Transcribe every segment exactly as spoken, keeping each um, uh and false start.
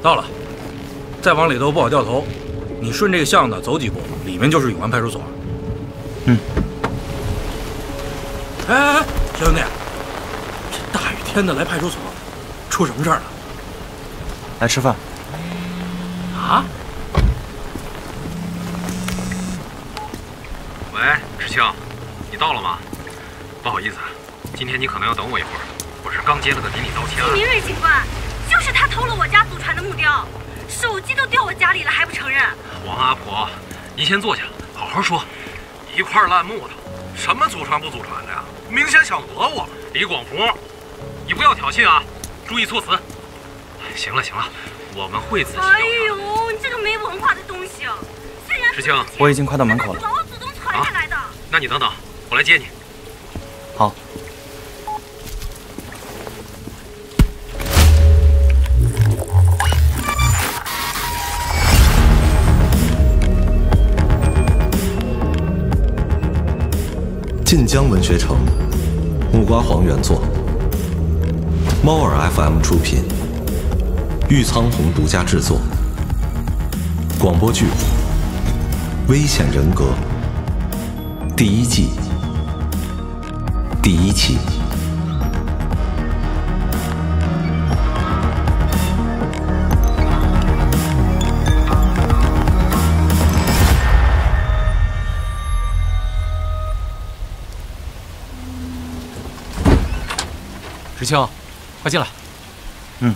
到了，再往里头不好掉头，你顺这个巷子走几步，里面就是永安派出所。 嗯。 哎哎哎，小兄弟，这大雨天的来派出所，出什么事儿了？ 来吃饭。 啊？ 喂，志清，你到了吗？不好意思，今天你可能要等我一会儿，我是刚接了个顶礼道歉案。 明瑞警官，就是他偷了我家祖传的木雕，手机都掉我家里了还不承认。 王阿婆，您先坐下，好好说。一块烂木头，什么祖传不祖传的呀？明显想讹我。李广福，你不要挑衅啊，注意措辞。行了行了，我们会仔细调查。 哎呦，你这个没文化的东西！虽然志清， 我已经快到门口了。 老祖宗传下来的。 啊，那你等等，我来接你。 好。 晋江文学城，木瓜黄原作，猫耳 F M 出品，玉苍红独家制作。广播剧《危险人格》第一季第一期。 志清，快进来。 嗯，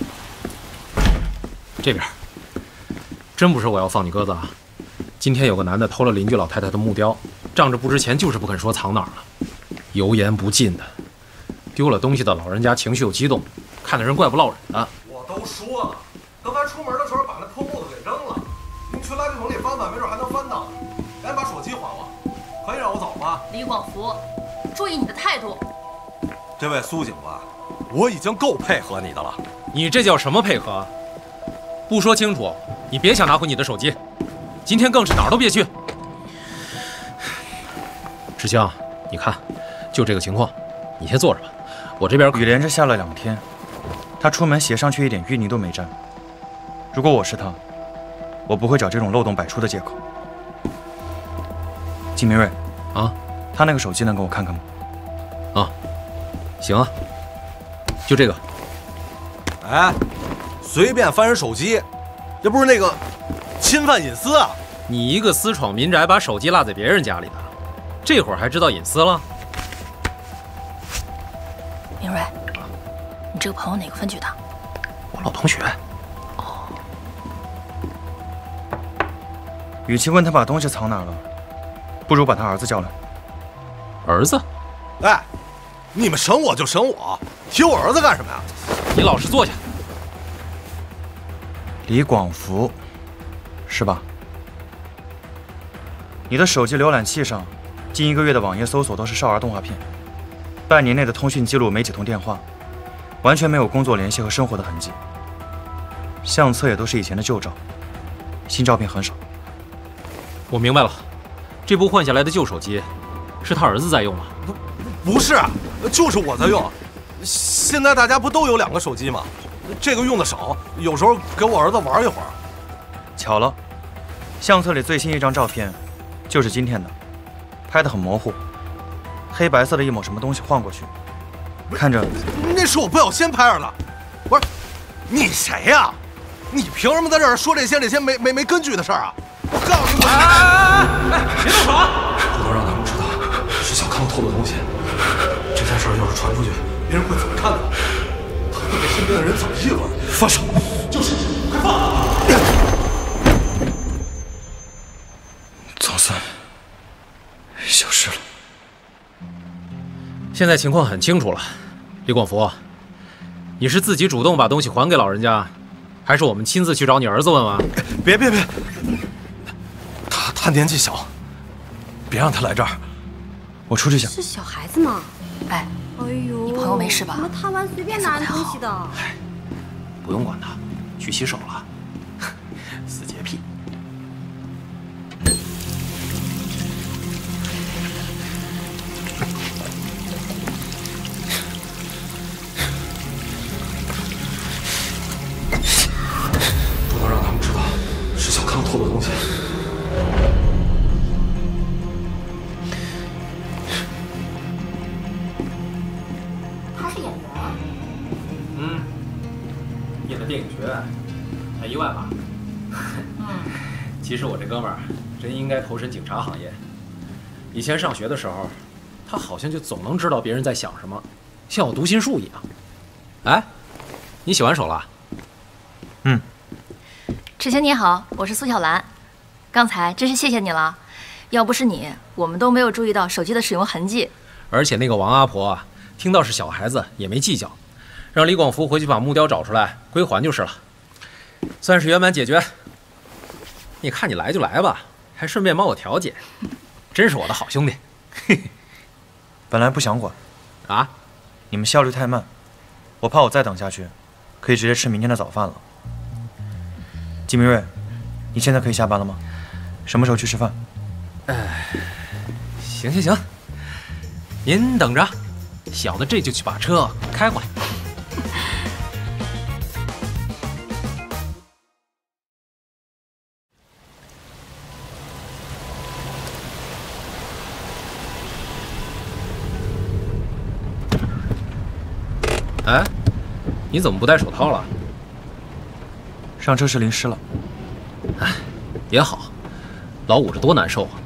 这边。真不是我要放你鸽子啊！今天有个男的偷了邻居老太太的木雕，仗着不值钱，就是不肯说藏哪儿了，油盐不进的。丢了东西的老人家情绪又激动，看的人怪不落忍的。 我都说了，刚才出门的时候把那破木头给扔了，您去垃圾桶里翻翻，没准还能翻到。赶紧把手机还我，可以让我走吗？ 李广福，注意你的态度。 这位苏警官，我已经够配合你的了。 你这叫什么配合？不说清楚，你别想拿回你的手机。今天更是哪儿都别去。志清，你看，就这个情况，你先坐着吧，我这边雨连着下了两天，他出门鞋上却一点淤泥都没沾。如果我是他，我不会找这种漏洞百出的借口。季明瑞， 啊， 他那个手机能给我看看吗？ 啊，行啊，就这个。 哎，随便翻人手机，这不是那个侵犯隐私啊！ 你一个私闯民宅，把手机落在别人家里的，这会儿还知道隐私了？ 明瑞，你这个朋友哪个分局的？ 我老同学。 哦。 与其问他把东西藏哪儿了，不如把他儿子叫来。 儿子？ 哎，你们审我就审我，提我儿子干什么呀？ 你老实坐下。 李广福，是吧？你的手机浏览器上，近一个月的网页搜索都是少儿动画片，半年内的通讯记录没几通电话，完全没有工作联系和生活的痕迹。相册也都是以前的旧照，新照片很少。 我明白了，这部换下来的旧手机，是他儿子在用吗？ 不，不是，就是我在用。现在大家不都有两个手机吗？这个用的少，有时候给我儿子玩一会儿。 巧了，相册里最新一张照片，就是今天的，拍得很模糊，黑白色的一抹什么东西晃过去，看着。 那是我不小心拍上的。不是，你谁呀？你凭什么在这儿说这些这些没没没根据的事儿啊？我告诉你， 哎哎哎，别动手啊！ 不能让他们知道是小康偷的东西。这件事要是传出去，别人会怎么看的？他会给身边的人怎么议论？放手！就是，快放！ 总算消失了。 现在情况很清楚了，李广福，你是自己主动把东西还给老人家，还是我们亲自去找你儿子问问？ 别别别！他他年纪小，别让他来这儿。 我出去想。 是小孩子吗？ 哎， 哎呦， 你朋友没事吧？ 怎么贪玩随便拿人东西的？ 哎，不用管他，去洗手了。死洁癖。 其实我这哥们儿真应该投身警察行业。以前上学的时候，他好像就总能知道别人在想什么，像有读心术一样。哎，你洗完手了？ 嗯。 池清你好，我是苏小兰。刚才真是谢谢你了，要不是你，我们都没有注意到手机的使用痕迹。 而且那个王阿婆啊，听到是小孩子也没计较，让李广福回去把木雕找出来归还就是了，算是圆满解决。你看你来就来吧，还顺便帮我调解，真是我的好兄弟。 本来不想管， 啊， 你们效率太慢，我怕我再等下去，可以直接吃明天的早饭了。季明瑞，你现在可以下班了吗？什么时候去吃饭？ 哎，行行行，您等着，小的这就去把车开过来。哎，你怎么不戴手套了？ 上车时淋湿了。 哎，也好，老捂着多难受啊。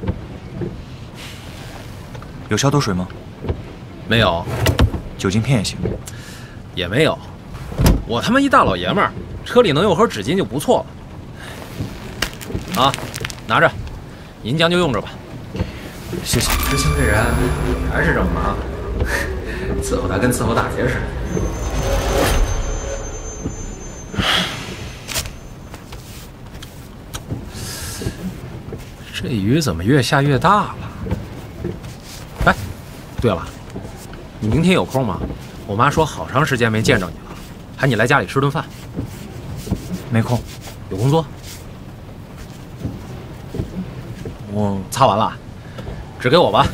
有消毒水吗？ 没有。 酒精片也行。 也没有。我他妈一大老爷们儿，车里能有盒纸巾就不错了。啊，拿着，您将就用着吧。 谢谢。 知青这人还是这么忙，伺候他跟伺候大姐似的。这雨怎么越下越大了？哎，对了，你明天有空吗？我妈说好长时间没见着你了，喊你来家里吃顿饭。 没空， 有工作？ 我擦完了，指给我吧。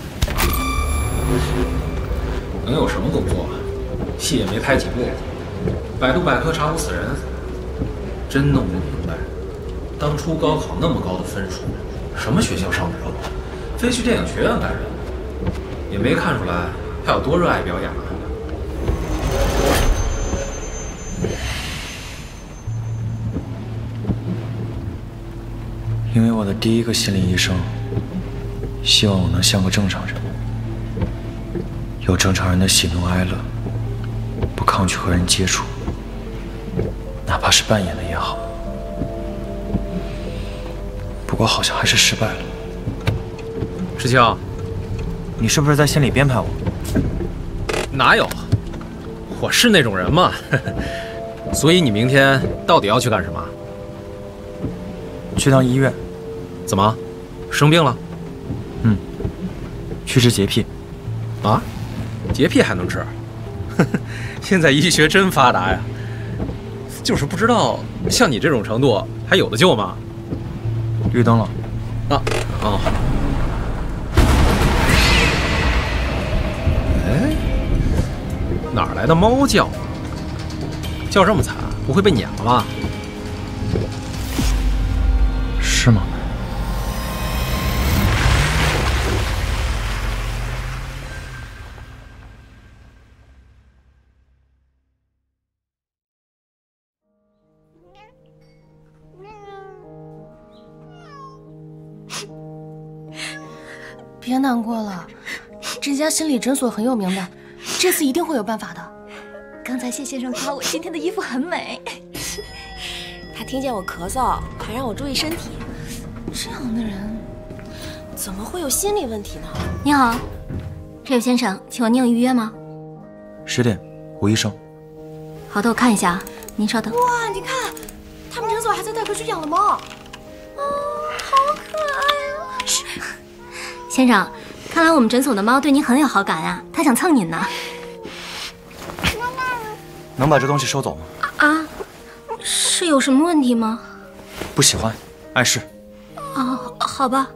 能有什么工作啊？戏也没拍几部，百度百科查无此人。真弄不明白，当初高考那么高的分数，什么学校上不了，非去电影学院干什么？也没看出来他有多热爱表演啊。 因为我的第一个心理医生希望我能像个正常人，有正常人的喜怒哀乐，不抗拒和人接触，哪怕是扮演的也好。不过好像还是失败了。 石青， 你是不是在心里编排我？ 哪有，我是那种人吗？所以你明天到底要去干什么？ 去趟医院。 怎么，生病了？ 嗯，去治洁癖。 啊？洁癖还能治？现在医学真发达呀。就是不知道像你这种程度还有的救吗？ 绿灯了。 啊哦。哎，哪来的猫叫？叫这么惨，不会被撵了吧？ 是吗？ 别难过了，这家心理诊所很有名的，这次一定会有办法的。 刚才谢先生夸我今天的衣服很美， 他听见我咳嗽，还让我注意身体。 这样的人怎么会有心理问题呢？ 你好，这位先生，请问您有预约吗？ 十点，吴医生。 好的，我看一下，您稍等。 哇，你看，他们诊所还在带回去养了猫。 哦，好可爱啊！先生，看来我们诊所的猫对您很有好感呀，它想蹭您呢。 能把这东西收走吗？ 啊，是有什么问题吗？ 不喜欢，碍事。 哦，好吧。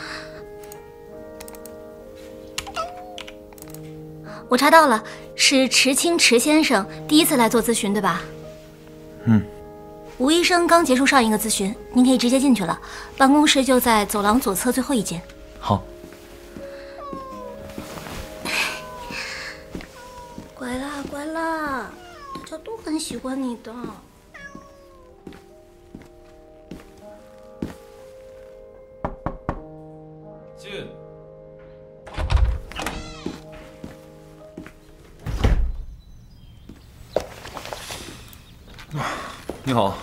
我查到了，是池清池先生第一次来做咨询，对吧？ 嗯。 吴医生刚结束上一个咨询，您可以直接进去了，办公室就在走廊左侧最后一间。 好。 乖啦乖啦，大家都很喜欢你的。 进。你好。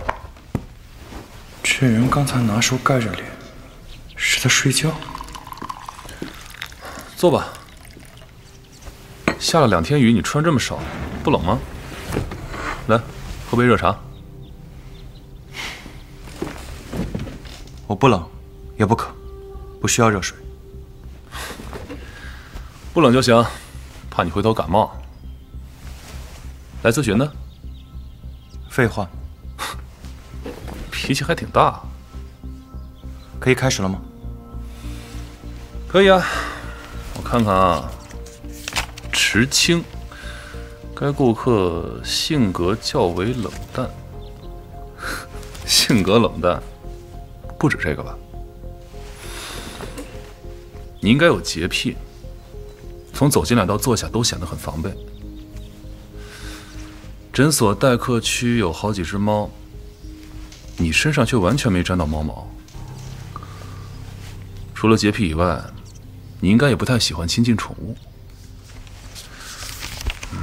这人刚才拿手盖着脸，是在睡觉。 坐吧。下了两天雨，你穿这么少，不冷吗？来，喝杯热茶。 我不冷，也不渴，不需要热水。 不冷就行，怕你回头感冒。来咨询的？ 废话。 脾气还挺大。 可以开始了吗？ 可以啊。我看看啊，池清，该顾客性格较为冷淡。性格冷淡，不止这个吧？你应该有洁癖，从走进来到坐下都显得很防备。诊所待客区有好几只猫，你身上却完全没沾到猫毛。除了洁癖以外，你应该也不太喜欢亲近宠物。嗯，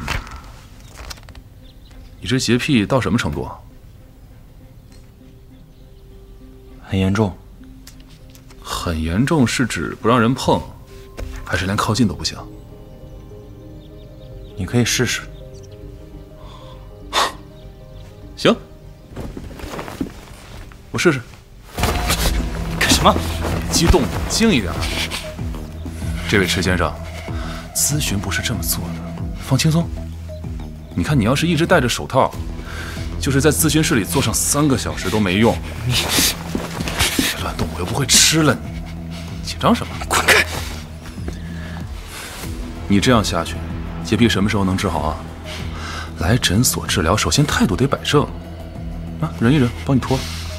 你这洁癖到什么程度啊？ 很严重。 很严重是指不让人碰，还是连靠近都不行？ 你可以试试。 行，我试试。 干什么？ 激动，静一点。这位池先生，咨询不是这么做的，放轻松。你看，你要是一直戴着手套，就是在咨询室里坐上三个小时都没用。你别乱动，我又不会吃了你。紧张什么？ 滚开！ 你这样下去，洁癖什么时候能治好啊？来诊所治疗，首先态度得摆正。啊，忍一忍，帮你脱了。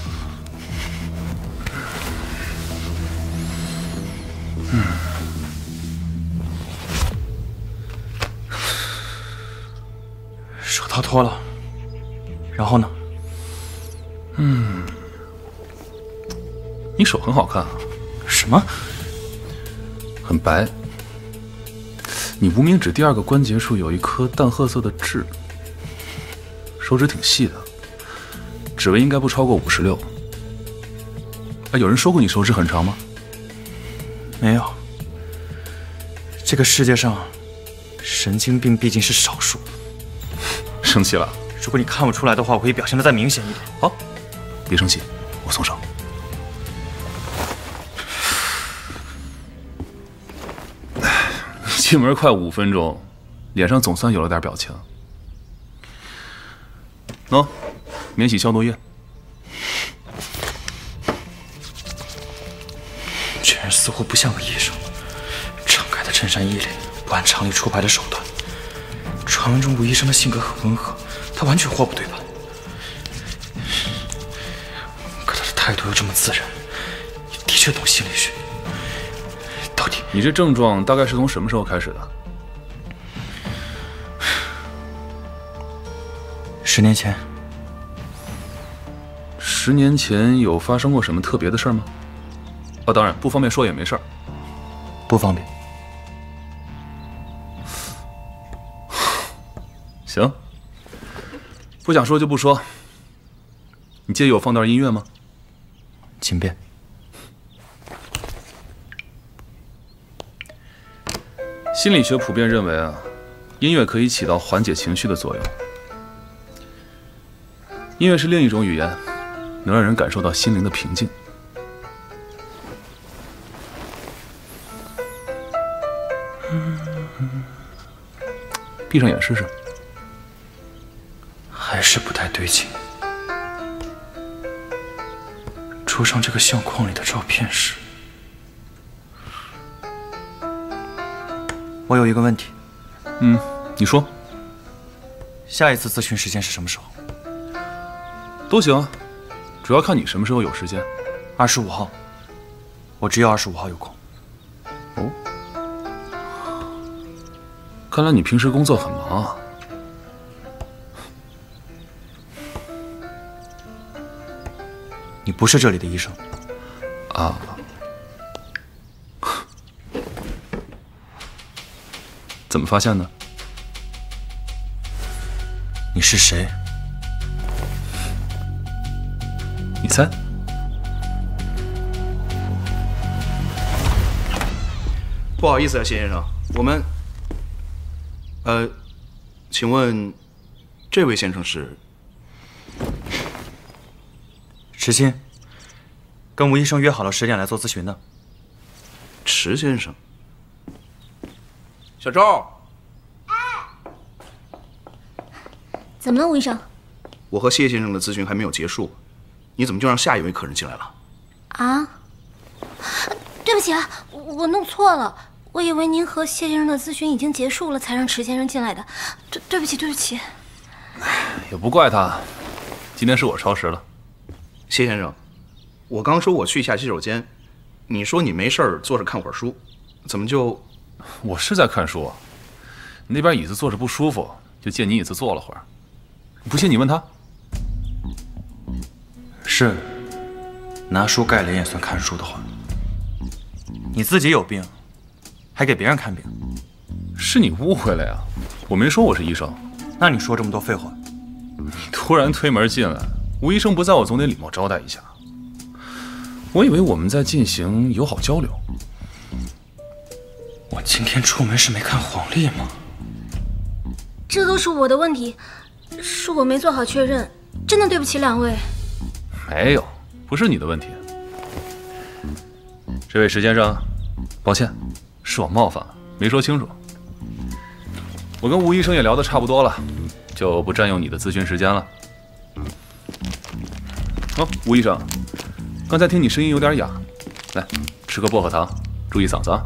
嗯。 手套脱了，然后呢？ 嗯。你手很好看啊。 什么？ 很白。你无名指第二个关节处有一颗淡褐色的痣，手指挺细的，指围应该不超过五十六。哎，有人说过你手指很长吗？ 没有。这个世界上，神经病毕竟是少数。 生气了？ 如果你看不出来的话，我可以表现得再明显一点。 好，别生气，我松手。进门快五分钟，脸上总算有了点表情。喏，免洗消毒液。 这人似乎不像个医生，敞开的衬衫衣领，不按常理出牌的手段。传闻中吴医生的性格很温和，他完全货不对版。可他的态度又这么自然，也的确懂心理学。到底你这症状大概是从什么时候开始的？ 十年前。 十年前有发生过什么特别的事吗？啊，当然不方便说也没事儿。 不方便。 行，不想说就不说。你介意我放段音乐吗？ 请便。 心理学普遍认为啊，音乐可以起到缓解情绪的作用。音乐是另一种语言，能让人感受到心灵的平静。闭上眼试试。 还是不太对劲。桌上这个相框里的照片是……我有一个问题。 嗯，你说。 下一次咨询时间是什么时候？ 都行啊，主要看你什么时候有时间。 二十五号，我只有二十五号有空。 哦，看来你平时工作很忙啊。 你不是这里的医生。 啊， 怎么发现的？ 你是谁？ 你猜？ 不好意思啊，谢先生，我们……呃，请问这位先生是？ 池鑫，跟吴医生约好了十点来做咨询的。 池先生，小周。 怎么了，吴医生？ 我和谢先生的咨询还没有结束，你怎么就让下一位客人进来了？ 啊？对不起啊，我我弄错了，我以为您和谢先生的咨询已经结束了，才让池先生进来的。对，对不起，对不起。 也不怪他，今天是我超时了。 谢先生，我刚说我去一下洗手间，你说你没事儿坐着看会儿书，怎么就…… 我是在看书，那边椅子坐着不舒服，就借你椅子坐了会儿。 不信你问他。 是，拿书盖脸也算看书的话，你自己有病，还给别人看病， 是你误会了呀，我没说我是医生。 那你说这么多废话？ 你突然推门进来，吴医生不在，我总得礼貌招待一下。我以为我们在进行友好交流。 我今天出门是没看黄历吗？ 这都是我的问题。 是我没做好确认，真的对不起两位。 没有，不是你的问题。这位石先生，抱歉，是我冒犯了，没说清楚。我跟吴医生也聊得差不多了，就不占用你的咨询时间了。哦，吴医生，刚才听你声音有点哑，来吃个薄荷糖，注意嗓子啊。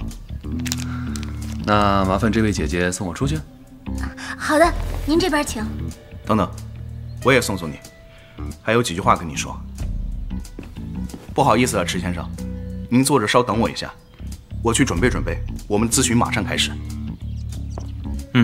那麻烦这位姐姐送我出去。 好的，您这边请。 等等，我也送送你，还有几句话跟你说。不好意思啊，池先生，您坐着稍等我一下，我去准备准备，我们咨询马上开始。 嗯。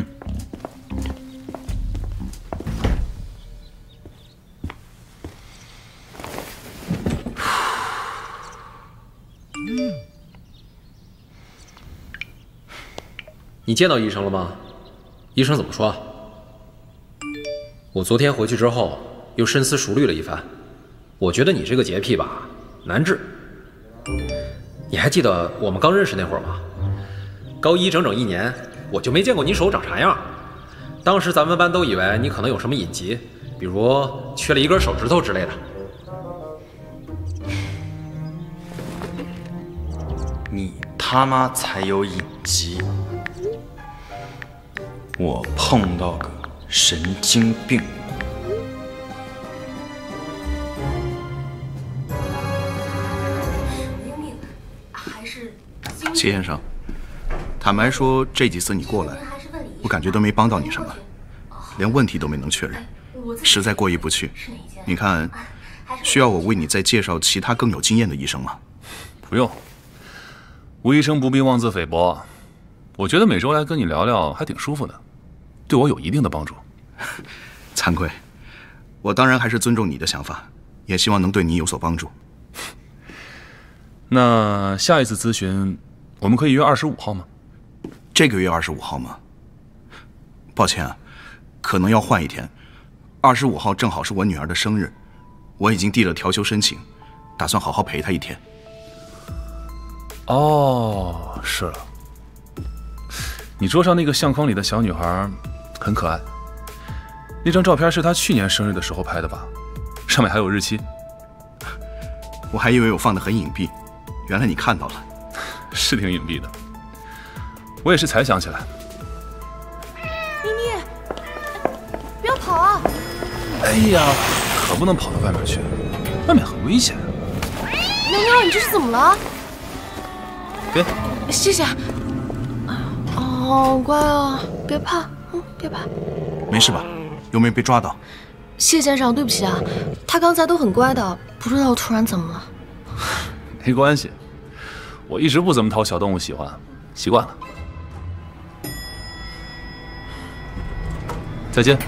你见到医生了吗？医生怎么说？ 我昨天回去之后，又深思熟虑了一番，我觉得你这个洁癖吧，难治。你还记得我们刚认识那会儿吗？高一整整一年，我就没见过你手长啥样。当时咱们班都以为你可能有什么隐疾，比如缺了一根手指头之类的。 你他妈才有隐疾！我碰到个。 神经病！ 谢先生，坦白说，这几次你过来，我感觉都没帮到你什么，连问题都没能确认，实在过意不去。你看，需要我为你再介绍其他更有经验的医生吗？ 不用，吴医生不必妄自菲薄。我觉得每周来跟你聊聊还挺舒服的，对我有一定的帮助。 惭愧，我当然还是尊重你的想法，也希望能对你有所帮助。 那下一次咨询，我们可以约二十五号吗？ 这个月二十五号吗？抱歉啊，可能要换一天。二十五号正好是我女儿的生日，我已经递了调休申请，打算好好陪她一天。 哦，是了，你桌上那个相框里的小女孩很可爱。 那张照片是他去年生日的时候拍的吧？上面还有日期。 我还以为我放得很隐蔽，原来你看到了， 是挺隐蔽的。我也是才想起来。 咪咪，不要跑啊！ 哎呀，可不能跑到外面去，外面很危险。 妞妞，你这是怎么了？ 给， 谢谢。好乖啊，别怕，嗯，别怕。 没事吧？ 有没有被抓到？ 谢先生，对不起啊，他刚才都很乖的，不知道突然怎么了。 没关系，我一直不怎么讨小动物喜欢，习惯了。再见。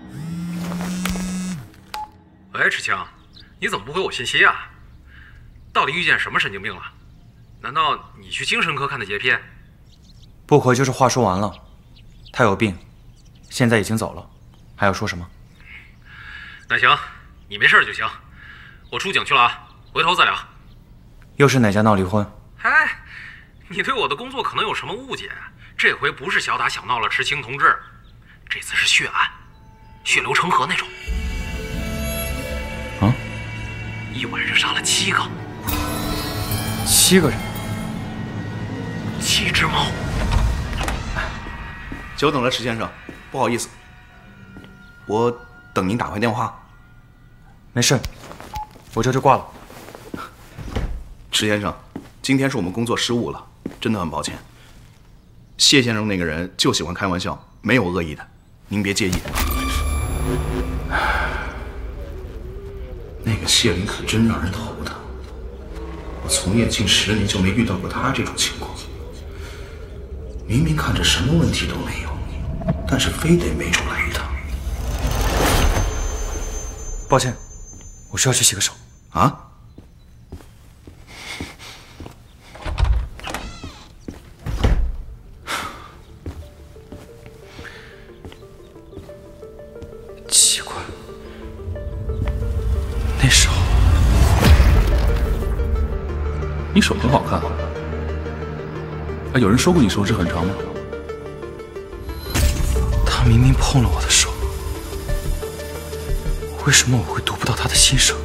喂，池清，你怎么不回我信息啊？ 到底遇见什么神经病了？难道你去精神科看的洁癖？ 不回就是话说完了。他有病，现在已经走了，还要说什么？ 那行，你没事就行。我出警去了啊，回头再聊。 又是哪家闹离婚？ 哎，你对我的工作可能有什么误解？这回不是小打小闹了池青同志，这次是血案，血流成河那种。 啊？ 一晚上杀了七个。 七个人？ 七只猫。 久等了，池先生，不好意思，我等您打回电话。 没事，我这就挂了。 池先生，今天是我们工作失误了，真的很抱歉。谢先生那个人就喜欢开玩笑，没有恶意的，您别介意。那个谢林可真让人头疼，我从业近十年就没遇到过他这种情况。明明看着什么问题都没有，但是非得没处来一趟。 抱歉，我需要去洗个手。 啊？ 奇怪，那手…… 你手很好看。哎，有人说过你手指很长吗？ 他明明碰了我的手，为什么我会读不到他的心声？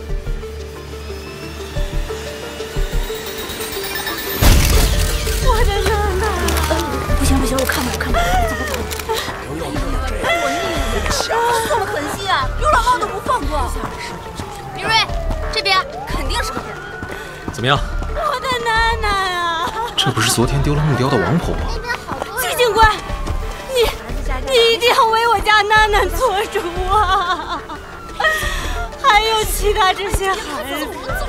我的娜娜！不行不行，我看不了看不了，走吧走吧。哎，我那个这么狠心啊，刘老猫都不放过。 明瑞，这边肯定是个人。 怎么样？ 我的娜娜呀！ 这不是昨天丢了木雕的王婆吗？ 季警官，你你一定要为我家娜娜做主啊！还有其他这些孩子，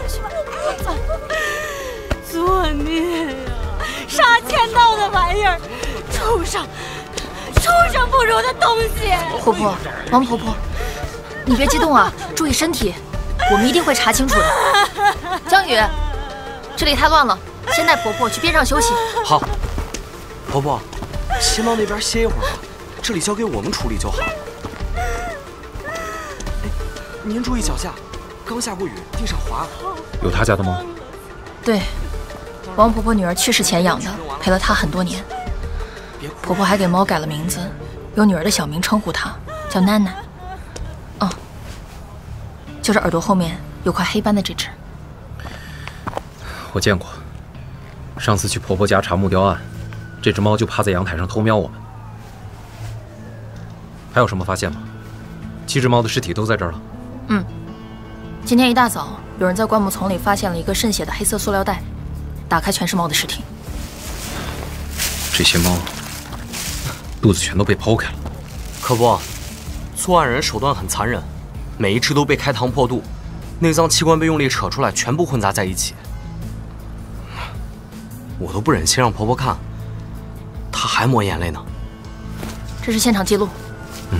作孽呀！杀千道的玩意儿，畜生，畜生不如的东西！ 婆婆，王婆婆，你别激动啊，注意身体，我们一定会查清楚的。江宇，这里太乱了，先带婆婆去边上休息。 好，婆婆，先到那边歇一会儿吧，这里交给我们处理就好。哎，您注意脚下，刚下过雨，地上滑。 有他家的猫？ 对，王婆婆女儿去世前养的，陪了她很多年。婆婆还给猫改了名字，用女儿的小名称呼她，叫囡囡。哦，就是耳朵后面有块黑斑的这只。 我见过，上次去婆婆家查木雕案，这只猫就趴在阳台上偷瞄我们。还有什么发现吗？七只猫的尸体都在这儿了。 嗯，今天一大早，有人在灌木丛里发现了一个渗血的黑色塑料袋，打开全是猫的尸体。 这些猫肚子全都被剖开了。 可不，作案人手段很残忍，每一只都被开膛破肚，内脏器官被用力扯出来，全部混杂在一起。我都不忍心让婆婆看，她还抹眼泪呢。 这是现场记录。 嗯。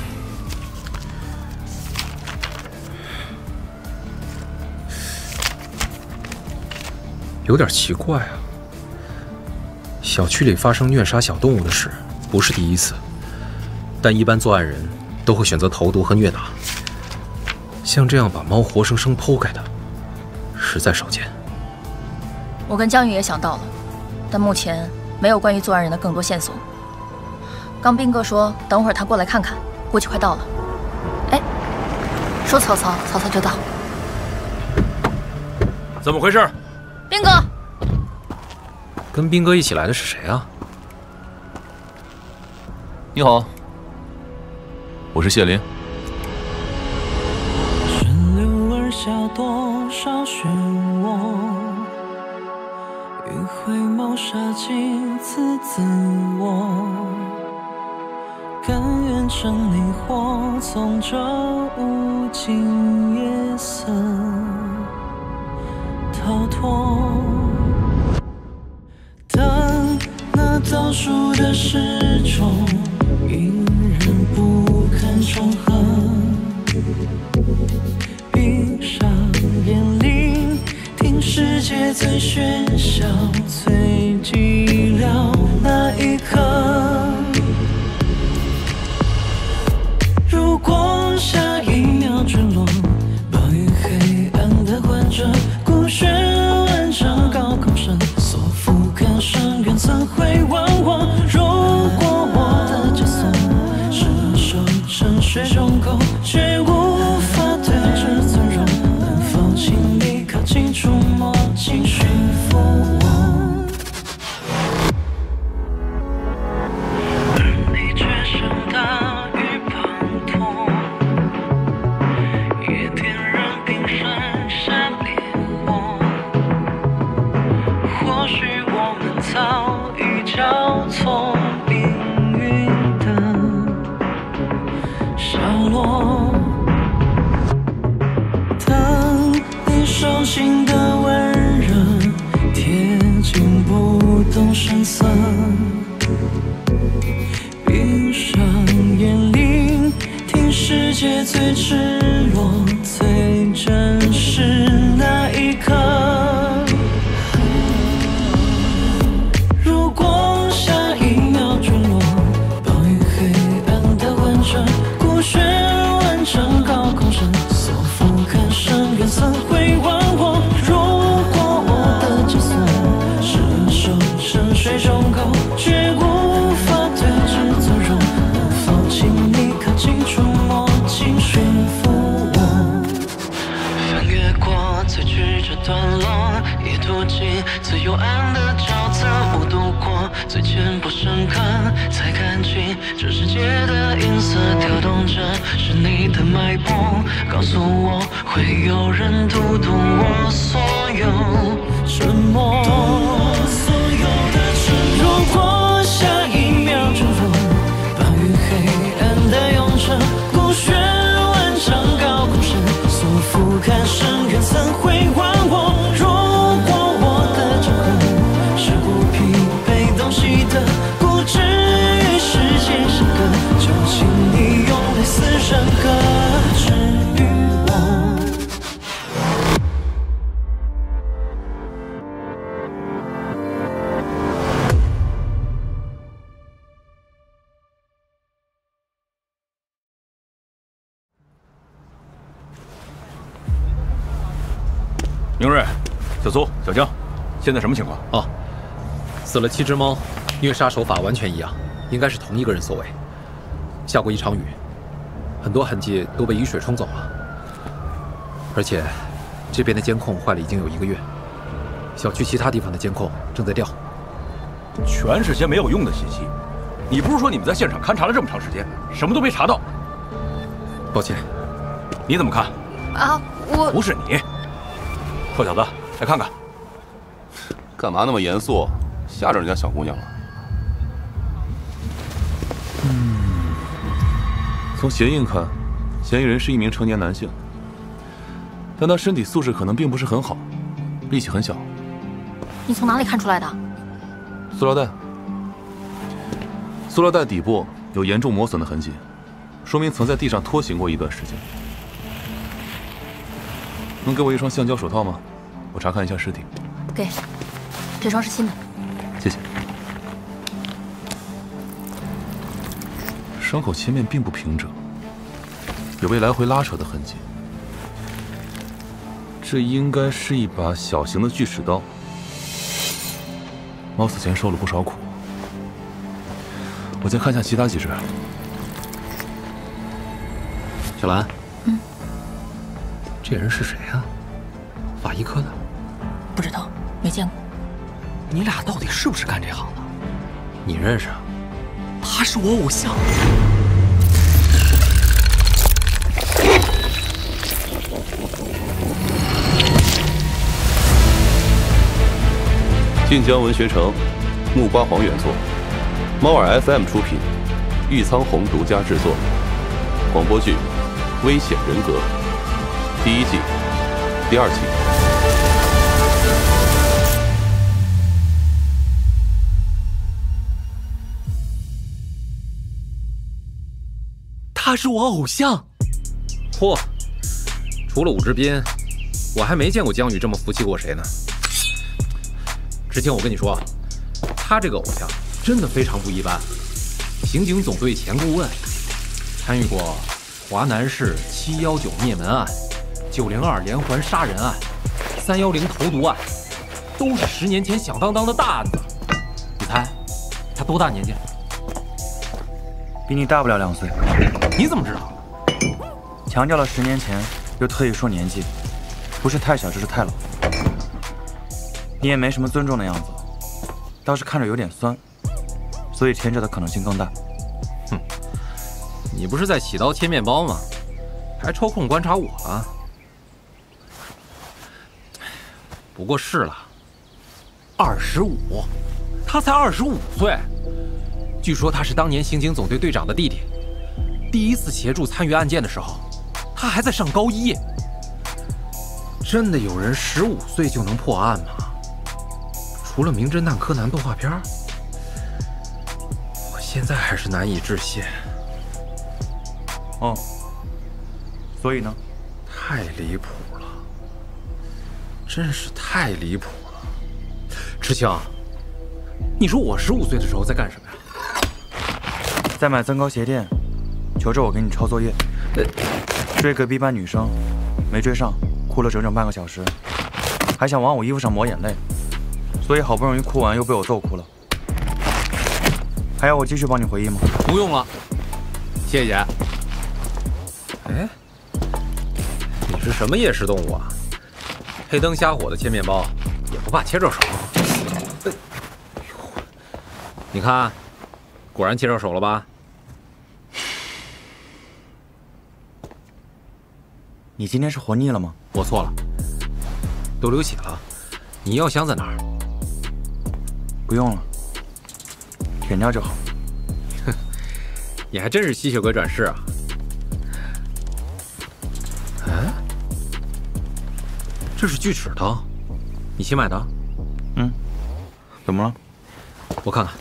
有点奇怪啊。小区里发生虐杀小动物的事不是第一次，但一般作案人都会选择投毒和虐打，像这样把猫活生生剖开的，实在少见。 我跟江宇也想到了，但目前没有关于作案人的更多线索。刚斌哥说等会儿他过来看看，估计快到了。哎，说曹操，曹操就到。 怎么回事？ 斌哥， 跟斌哥一起来的是谁啊？ 你好，我是谢林。 顺流而下多少漩涡，迂回谋杀几次自我，甘愿成离火，从这无尽夜色逃脱。当那倒数的时钟隐忍不堪重合，闭上眼，聆听时界最喧嚣、最寂寥那一刻。如果下一秒坠落，暴雨黑暗的患者，孤悬万丈高空绳索覆盖深渊，怎会忘我？如果我的枷锁是守沉睡中沟，却无法对峙尊荣，能否请你靠近触摸，请驯服我？而你却像大雨滂沱，也点燃冰山下烈火。或许我们早已交错命运的下落。当你手心的温热贴近不动声色，闭上眼聆听世界最赤裸、最真实那一刻。如果下一秒坠落，暴雨黑暗的患者，孤悬万丈高空绳索覆盖深渊，怎会忘我？如果我的枷锁是守沉睡中沟，却无法对峙尊荣，能否请你靠近触摸，请驯服我？翻越过最曲折段落，也途经最幽暗的沼泽，我度过最浅薄深刻，才看清这世界的颜色，跳动着是你的脉搏，告诉我会有人读懂我所有沉默，所有的沉默。如果下一秒坠落，暴雨黑暗的永恒，孤悬万丈高空绳索覆盖深渊，怎会忘我？如果我的掌控是不疲惫东西的，固执与世界相隔，就请你用类似人格治愈我。 明瑞、小苏、小江，现在什么情况？ 哦，死了七只猫，虐杀手法完全一样，应该是同一个人所为。下过一场雨，很多痕迹都被雨水冲走了。而且，这边的监控坏了已经有一个月，小区其他地方的监控正在调。 全是些没有用的信息。你不是说你们在现场勘察了这么长时间，什么都没查到？ 抱歉。 你怎么看？ 啊，我不是你。臭小子，来看看。 干嘛那么严肃？吓着人家小姑娘了？ 嗯，从鞋印看，嫌疑人是一名成年男性，但他身体素质可能并不是很好，力气很小。 你从哪里看出来的？ 塑料袋，塑料袋底部有严重磨损的痕迹，说明曾在地上拖行过一段时间。能给我一双橡胶手套吗？我查看一下尸体。 给，这双是新的。 谢谢。伤口切面并不平整，有被来回拉扯的痕迹。这应该是一把小型的锯齿刀。猫死前受了不少苦。我再看一下其他几只。 小兰。 嗯。 这人是谁啊？法医科的？ 不知道，没见过。 你俩到底是不是干这行的？ 你认识啊？ 他是我偶像。 晋江文学城，木瓜黄原作，猫耳 F M 出品，玉苍鸿独家制作。广播剧《危险人格》第一季第二集。 他是我偶像。 嚯，除了武志斌，我还没见过江宇这么服气过谁呢。 之前我跟你说，他这个偶像真的非常不一般，刑警总队前顾问，参与过华南市七一九灭门案、九零二连环杀人案、三一零投毒案，都是十年前响当当的大案子。你猜他多大年纪？ 比你大不了两岁。 你怎么知道？ 强调了十年前，又特意说年纪，不是太小就是太老。你也没什么尊重的样子，倒是看着有点酸，所以前者的可能性更大。 哼，你不是在洗刀切面包吗？还抽空观察我啊？不过是了，二十五，他才二十五岁。据说他是当年刑警总队队长的弟弟，第一次协助参与案件的时候，他还在上高一。真的有人十五岁就能破案吗？除了《名侦探柯南》动画片，我现在还是难以置信。 哦，所以呢？ 太离谱了，真是太离谱了。池清，你说我十五岁的时候在干什么呀？ 在买增高鞋垫，求着我给你抄作业。追隔壁班女生，没追上，哭了整整半个小时，还想往我衣服上抹眼泪，所以好不容易哭完又被我揍哭了。还要我继续帮你回忆吗？ 不用了，谢谢。哎，你是什么厌食动物啊？黑灯瞎火的切面包，也不怕切着手。哎呦，你看，果然切着手了吧？ 你今天是活腻了吗？ 我错了，都流血了。你药箱在哪儿？ 不用了，舔尿就好。 哼，你还真是吸血鬼转世啊！哎，这是锯齿刀，你新买的？ 嗯，怎么了？ 我看看，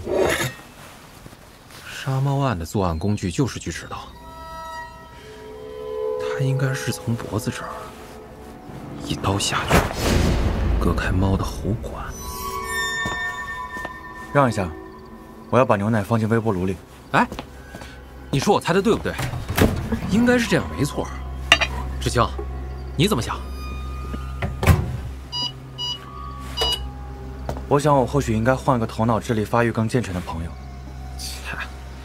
杀猫案的作案工具就是锯齿刀。他应该是从脖子这儿一刀下去，割开猫的喉管。 让一下，我要把牛奶放进微波炉里。 哎，你说我猜的对不对？应该是这样，没错。志清，你怎么想？ 我想我或许应该换个头脑智力发育更健全的朋友。 切，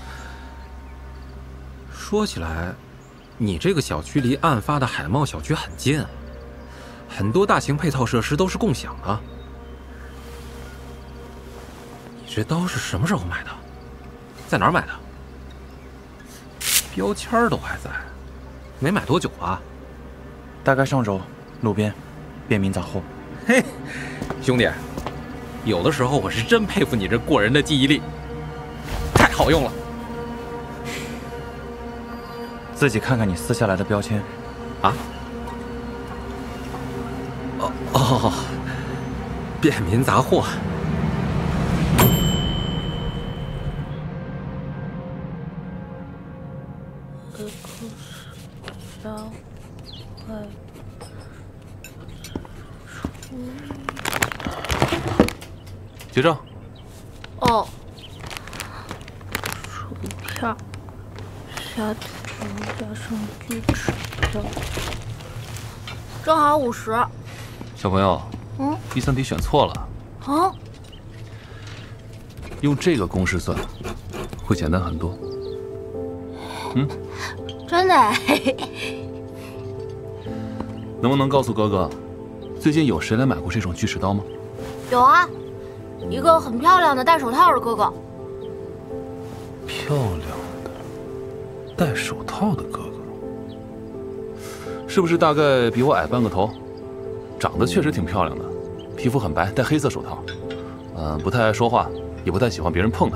说起来。你这个小区离案发的海茂小区很近，很多大型配套设施都是共享的。你这刀是什么时候买的？在哪儿买的？标签都还在，没买多久吧？ 大概上周，路边，便民杂货。 嘿，兄弟，有的时候我是真佩服你这过人的记忆力，太好用了。 自己看看你撕下来的标签， 啊？哦哦，便民杂货。 结账。 哦。薯片，虾条。加上锯齿条，正好五十。 小朋友， 嗯， 第三题选错了。 啊？ 用这个公式算，会简单很多。嗯， 真的？ 能不能告诉哥哥，最近有谁来买过这种锯齿刀吗？ 有啊，一个很漂亮的戴手套的哥哥。 漂亮。戴手套的哥哥，是不是大概比我矮半个头？长得确实挺漂亮的，皮肤很白，戴黑色手套。嗯，不太爱说话，也不太喜欢别人碰他。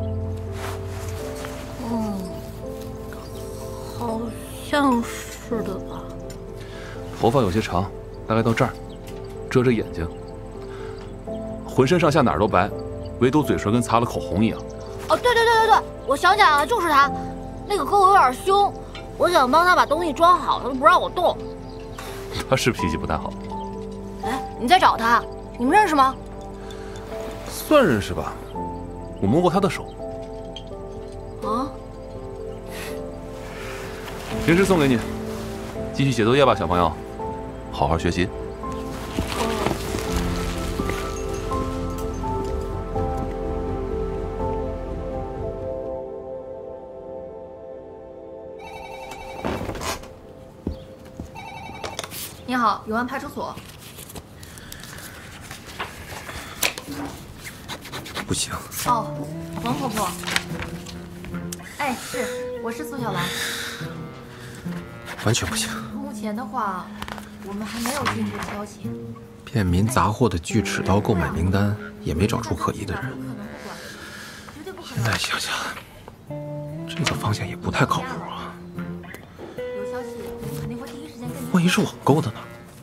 嗯，好像是的吧。 头发有些长，大概到这儿，遮着眼睛，浑身上下哪儿都白，唯独嘴唇跟擦了口红一样。 哦，对对对对对，我想起来了，就是他。那个哥哥有点凶，我想帮他把东西装好，他都不让我动。 他是脾气不太好。 哎，你在找他？你们认识吗？ 算认识吧，我摸过他的手。 啊？ 平时送给你，继续写作业吧，小朋友，好好学习。 你好，永安派出所。 不行。 哦，王婆婆。哎，是，我是苏小兰。 完全不行。 目前的话，我们还没有进一步消息。 便民杂货的锯齿刀购买名单也没找出可疑的人。现在想想，这个方向也不太靠谱啊。 有消息，我们肯定会第一时间跟您。 万一是网购的呢？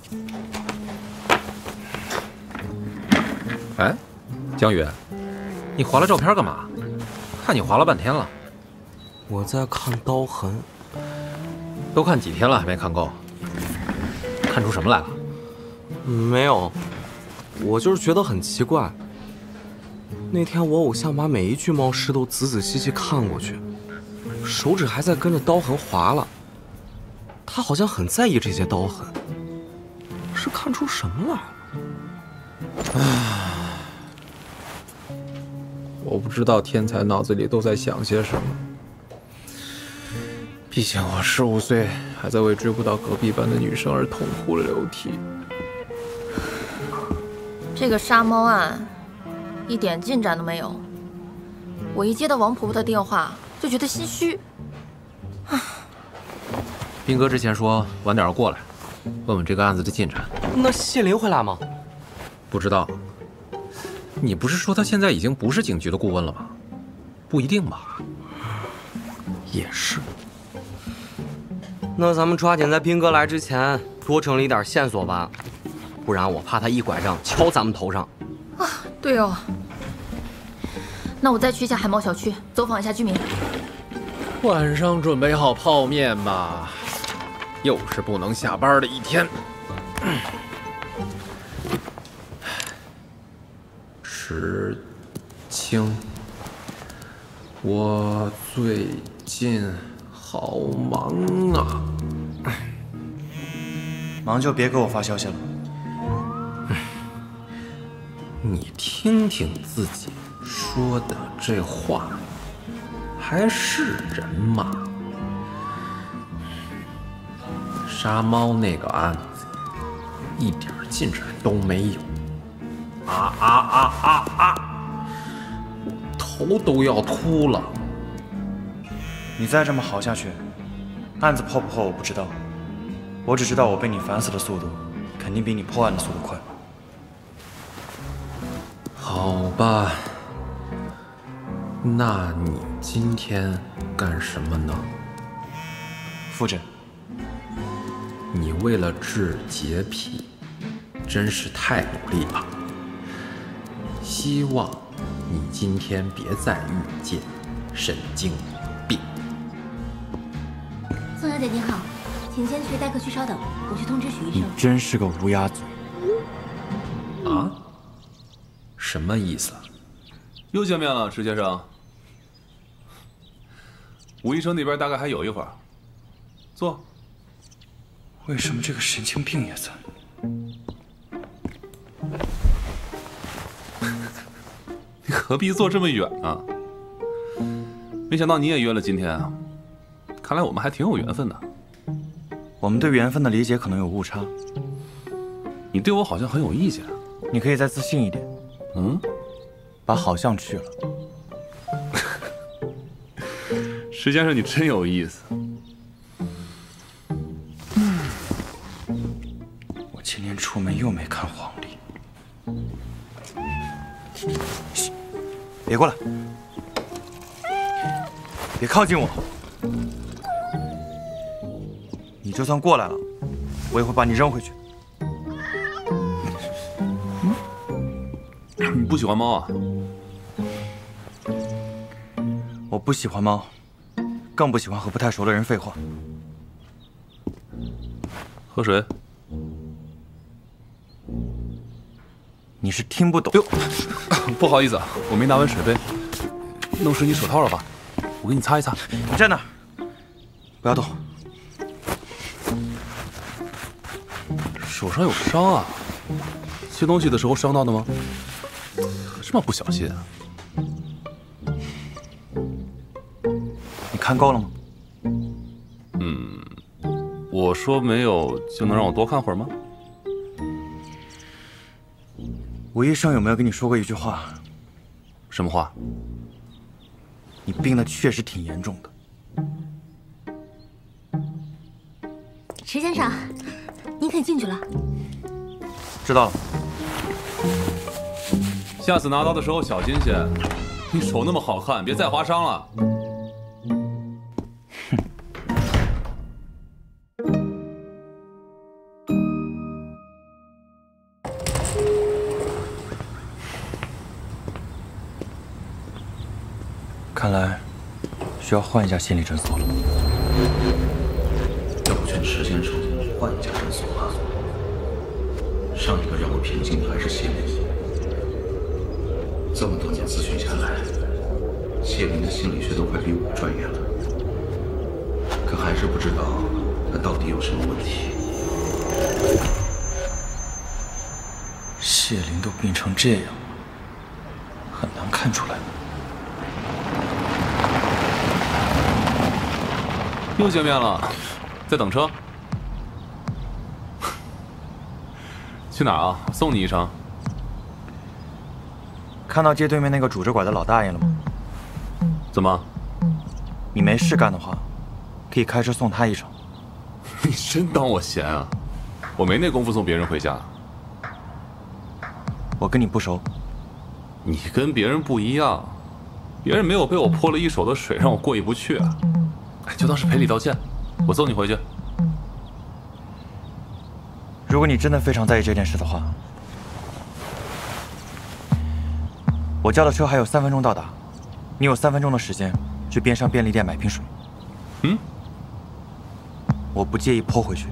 哎，江宇，你划了照片干嘛？看你划了半天了。 我在看刀痕。 都看几天了还没看够？看出什么来了？ 没有，我就是觉得很奇怪。那天我偶像把每一具猫尸都仔仔细细看过去，手指还在跟着刀痕划了。他好像很在意这些刀痕，是看出什么来了？ 唉，我不知道天才脑子里都在想些什么。毕竟我十五岁还在为追不到隔壁班的女生而痛哭流涕。 这个杀猫案一点进展都没有。我一接到王婆婆的电话就觉得心虚。 斌哥之前说晚点过来，问问这个案子的进展。 那谢林会来吗？ 不知道。你不是说他现在已经不是警局的顾问了吗？不一定吧。 也是。那咱们抓紧在斌哥来之前多整理点线索吧，不然我怕他一拐杖敲咱们头上。 啊，对哦。那我再去一下海猫小区，走访一下居民。 晚上准备好泡面吧，又是不能下班的一天。石青，我最近好忙啊。 忙就别给我发消息了。 你听听自己说的这话，还是人吗？杀猫那个案子一点进展都没有。啊啊啊啊啊！我头都要秃了。 你再这么好下去，案子破不破我不知道，我只知道我被你烦死的速度，肯定比你破案的速度快。 好吧，那你今天干什么呢？ 复诊。 你为了治洁癖，真是太努力了。希望你今天别再遇见神经病。 宋小姐您好，请先去待客区稍等，我去通知许医生。 你真是个乌鸦嘴。 啊？什么意思？ 又见面了，池先生。吴医生那边大概还有一会儿，坐。 为什么这个神经病也在？ 你何必坐这么远啊？没想到你也约了今天啊！看来我们还挺有缘分的。 我们对缘分的理解可能有误差。 你对我好像很有意见。 你可以再自信一点。 嗯， 把好像去了。 石先生，你真有意思。 我今天出门又没看黄历。嘘，别过来，别靠近我。你就算过来了，我也会把你扔回去。 你不喜欢猫啊？ 我不喜欢猫，更不喜欢和不太熟的人废话。 喝水。 你是听不懂。 哟，不好意思啊，我没拿完水杯，弄湿你手套了吧？我给你擦一擦。 你站那儿，不要动。 手上有伤啊？切东西的时候伤到的吗？这么不小心啊？ 你看够了吗？ 嗯，我说没有就能让我多看会儿吗？ 我医生有没有跟你说过一句话？ 什么话？ 你病的确实挺严重的。 石先生，您可以进去了。 知道了。 下次拿刀的时候小心些。你手那么好看，别再划伤了。 看来需要换一家心理诊所了。 要不劝石先生换一家诊所吧。上一个让我平静的还是谢林。这么多年咨询下来，谢林的心理学都快比我专业了，可还是不知道他到底有什么问题。 谢林都病成这样，很难看出来。 又见面了，在等车？去哪儿啊？送你一程。 看到街对面那个拄着拐的老大爷了吗？ 怎么？ 你没事干的话，可以开车送他一程。 你真当我闲啊？我没那功夫送别人回家。 我跟你不熟。 你跟别人不一样，别人没有被我泼了一手的水让我过意不去啊。哎，就当是赔礼道歉，我送你回去。 如果你真的非常在意这件事的话，我叫的车还有三分钟到达，你有三分钟的时间去边上便利店买瓶水。 嗯， 我不介意泼回去。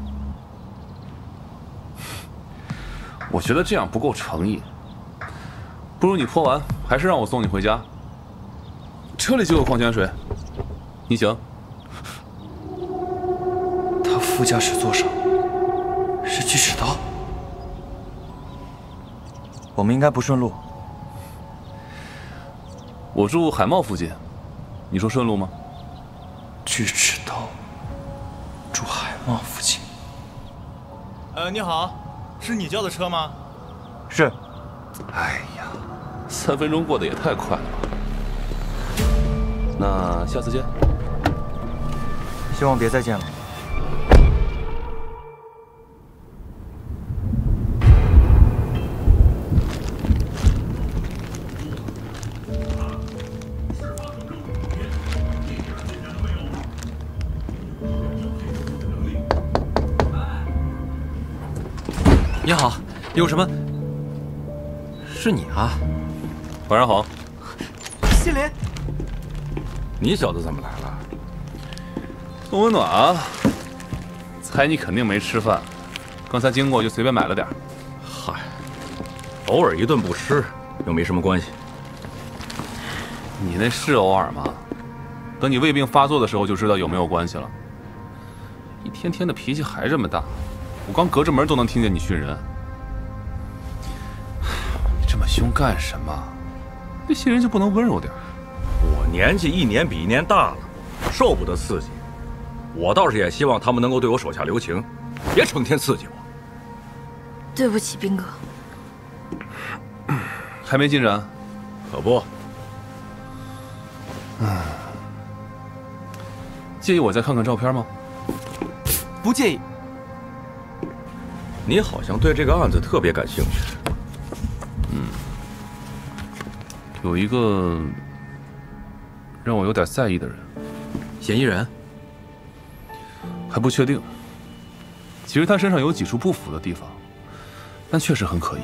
我觉得这样不够诚意，不如你泼完还是让我送你回家。车里就有矿泉水，你行。 他副驾驶座上是锯齿刀，我们应该不顺路。 我住海茂附近，你说顺路吗？ 锯齿刀，住海茂附近。 呃，你好，是你叫的车吗？ 是。 哎呀，三分钟过得也太快了吧。那下次见。 希望别再见了。 你好，有什么？是你啊， 晚上好。 谢林， 你小子怎么来了？送温暖啊！猜你肯定没吃饭，刚才经过就随便买了点。 嗨，偶尔一顿不吃又没什么关系。 你那是偶尔吗？等你胃病发作的时候就知道有没有关系了。一天天的脾气还这么大。我刚隔着门都能听见你训人，你这么凶干什么？这些人就不能温柔点？ 我年纪一年比一年大了，受不得刺激。我倒是也希望他们能够对我手下留情，别成天刺激我。 对不起，兵哥。 还没进展？ 可不。 嗯，介意我再看看照片吗？ 不介意。 你好像对这个案子特别感兴趣。 嗯，有一个让我有点在意的人。 嫌疑人？ 还不确定。其实他身上有几处不符的地方，但确实很可疑。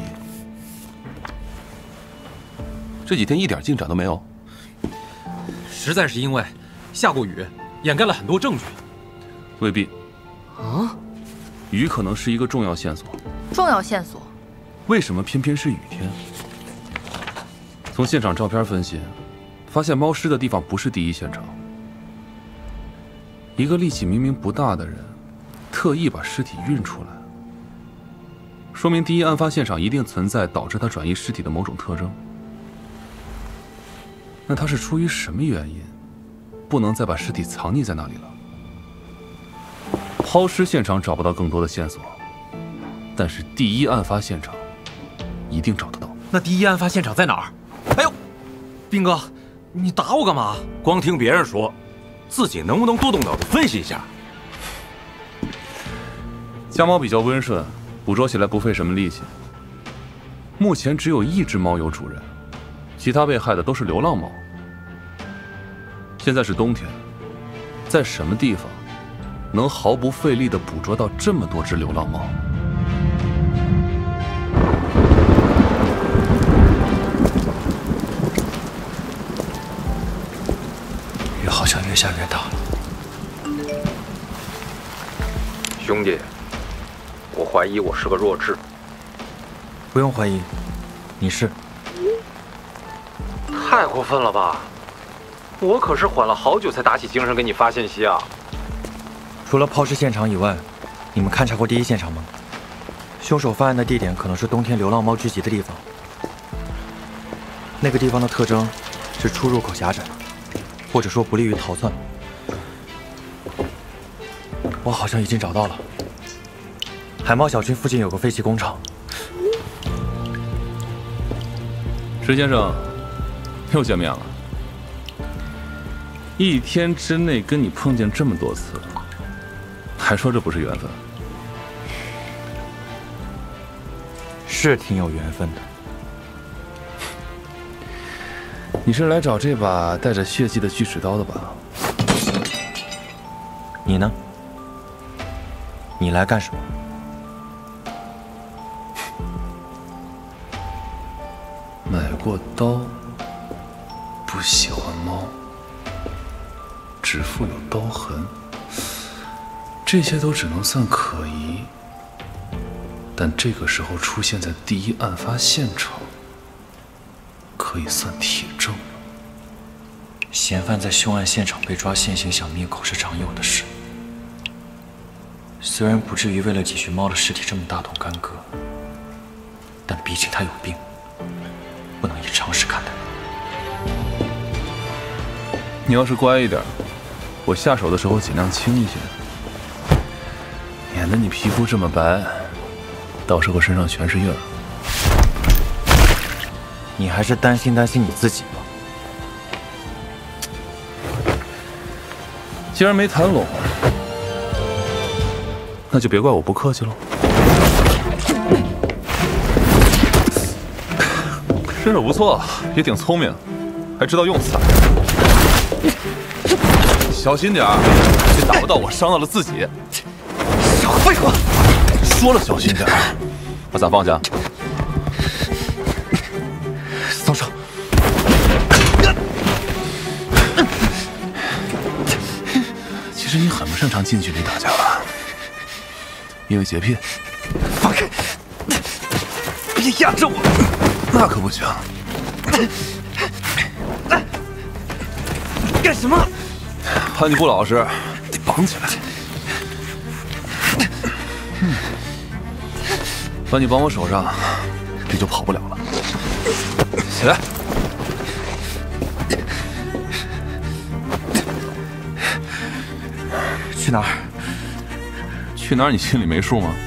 这几天一点进展都没有。 实在是因为下过雨，掩盖了很多证据。 未必。 啊？ 雨可能是一个重要线索。 重要线索？ 为什么偏偏是雨天？从现场照片分析，发现猫尸的地方不是第一现场。一个力气明明不大的人，特意把尸体运出来，说明第一案发现场一定存在导致他转移尸体的某种特征。那他是出于什么原因，不能再把尸体藏匿在那里了？抛尸现场找不到更多的线索，但是第一案发现场一定找得到。 那第一案发现场在哪儿？哎呦，斌哥，你打我干嘛？ 光听别人说，自己能不能多动脑子分析一下？ 家猫比较温顺，捕捉起来不费什么力气。目前只有一只猫有主人，其他被害的都是流浪猫。现在是冬天，在什么地方能毫不费力地捕捉到这么多只流浪猫？ 雨好像越下越大了。 兄弟，我怀疑我是个弱智。 不用怀疑，你是。 太过分了吧！我可是缓了好久才打起精神给你发信息啊。 除了抛尸现场以外，你们勘察过第一现场吗？凶手犯案的地点可能是冬天流浪猫聚集的地方。那个地方的特征是出入口狭窄，或者说不利于逃窜。我好像已经找到了，海猫小区附近有个废弃工厂。 石先生，又见面了。一天之内跟你碰见这么多次，还说这不是缘分？ 是挺有缘分的。 你是来找这把带着血迹的锯齿刀的吧？ 你呢？你来干什么？ 买过刀，不喜欢猫，指腹有刀痕，这些都只能算可疑。但这个时候出现在第一案发现场，可以算铁证。 嫌犯在凶案现场被抓现行想灭口是常有的事，虽然不至于为了几具猫的尸体这么大动干戈，但毕竟他有病，不能以常识看待。 你要是乖一点，我下手的时候尽量轻一些，免得你皮肤这么白，到时候身上全是印儿。 你还是担心担心你自己吧。 既然没谈拢，那就别怪我不客气喽。身手不错，也挺聪明，还知道用伞。小心点儿，别打不到我，伤到了自己。 少废话！ 说了小心点儿，把伞放下。 松手！ 其实你很不擅长近距离打架吧？因为洁癖。 放开！别压着我！ 那可不行。 干什么？ 怕你不老实，得绑起来。嗯，把你绑我手上，你就跑不了了。起来。 去哪儿？ 去哪儿？你心里没数吗？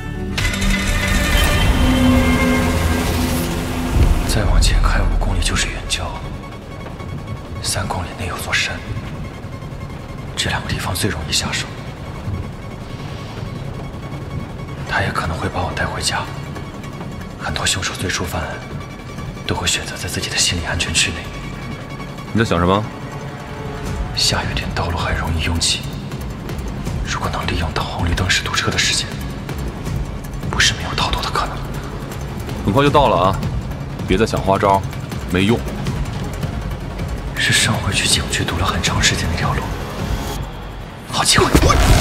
再往前开五公里就是远郊，三公里内有座山，这两个地方最容易下手。他也可能会把我带回家。很多凶手最初犯案，都会选择在自己的心理安全区内。 你在想什么？ 下雨天道路很容易拥挤，如果能利用到红绿灯时堵车的时间，不是没有逃脱的可能。 很快就到了啊！别再想花招，没用。 是上回去警局堵了很长时间那条路，好机会！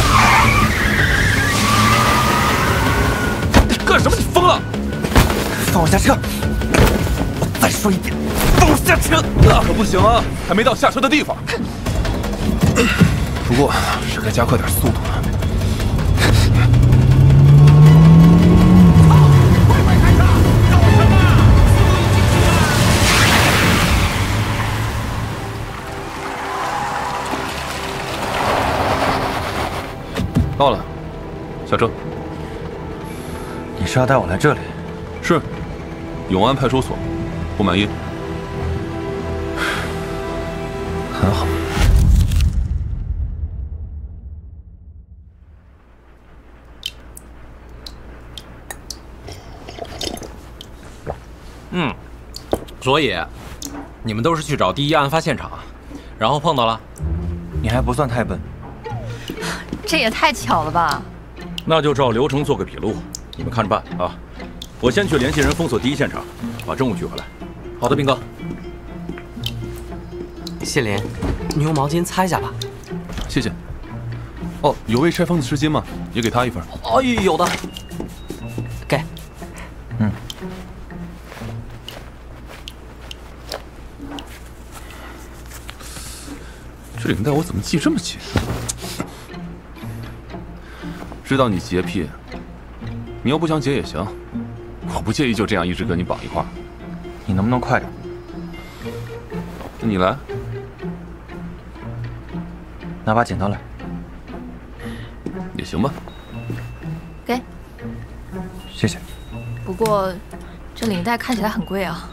干什么？你疯了！ 放我下车！我再说一遍，放我下车！ 那可不行啊，还没到下车的地方。不过是该加快点速度了。 到了，下车。 你是要带我来这里？ 是，永安派出所。不满意？ 很好。 嗯，所以你们都是去找第一案发现场，然后碰到了？ 你还不算太笨。 这也太巧了吧！ 那就照流程做个笔录，你们看着办啊！我先去联系人封锁第一现场，把证物取回来。 好的，兵哥。 谢林，你用毛巾擦一下吧。 谢谢。哦，有未拆封的湿巾吗？也给他一份。 哦，有的。给。 嗯。 这领带我怎么系这么紧？ 知道你洁癖，你要不想解也行，我不介意就这样一直跟你绑一块儿。 你能不能快点？ 那你来， 拿把剪刀来。 也行吧。 给。 谢谢。 不过，这领带看起来很贵啊。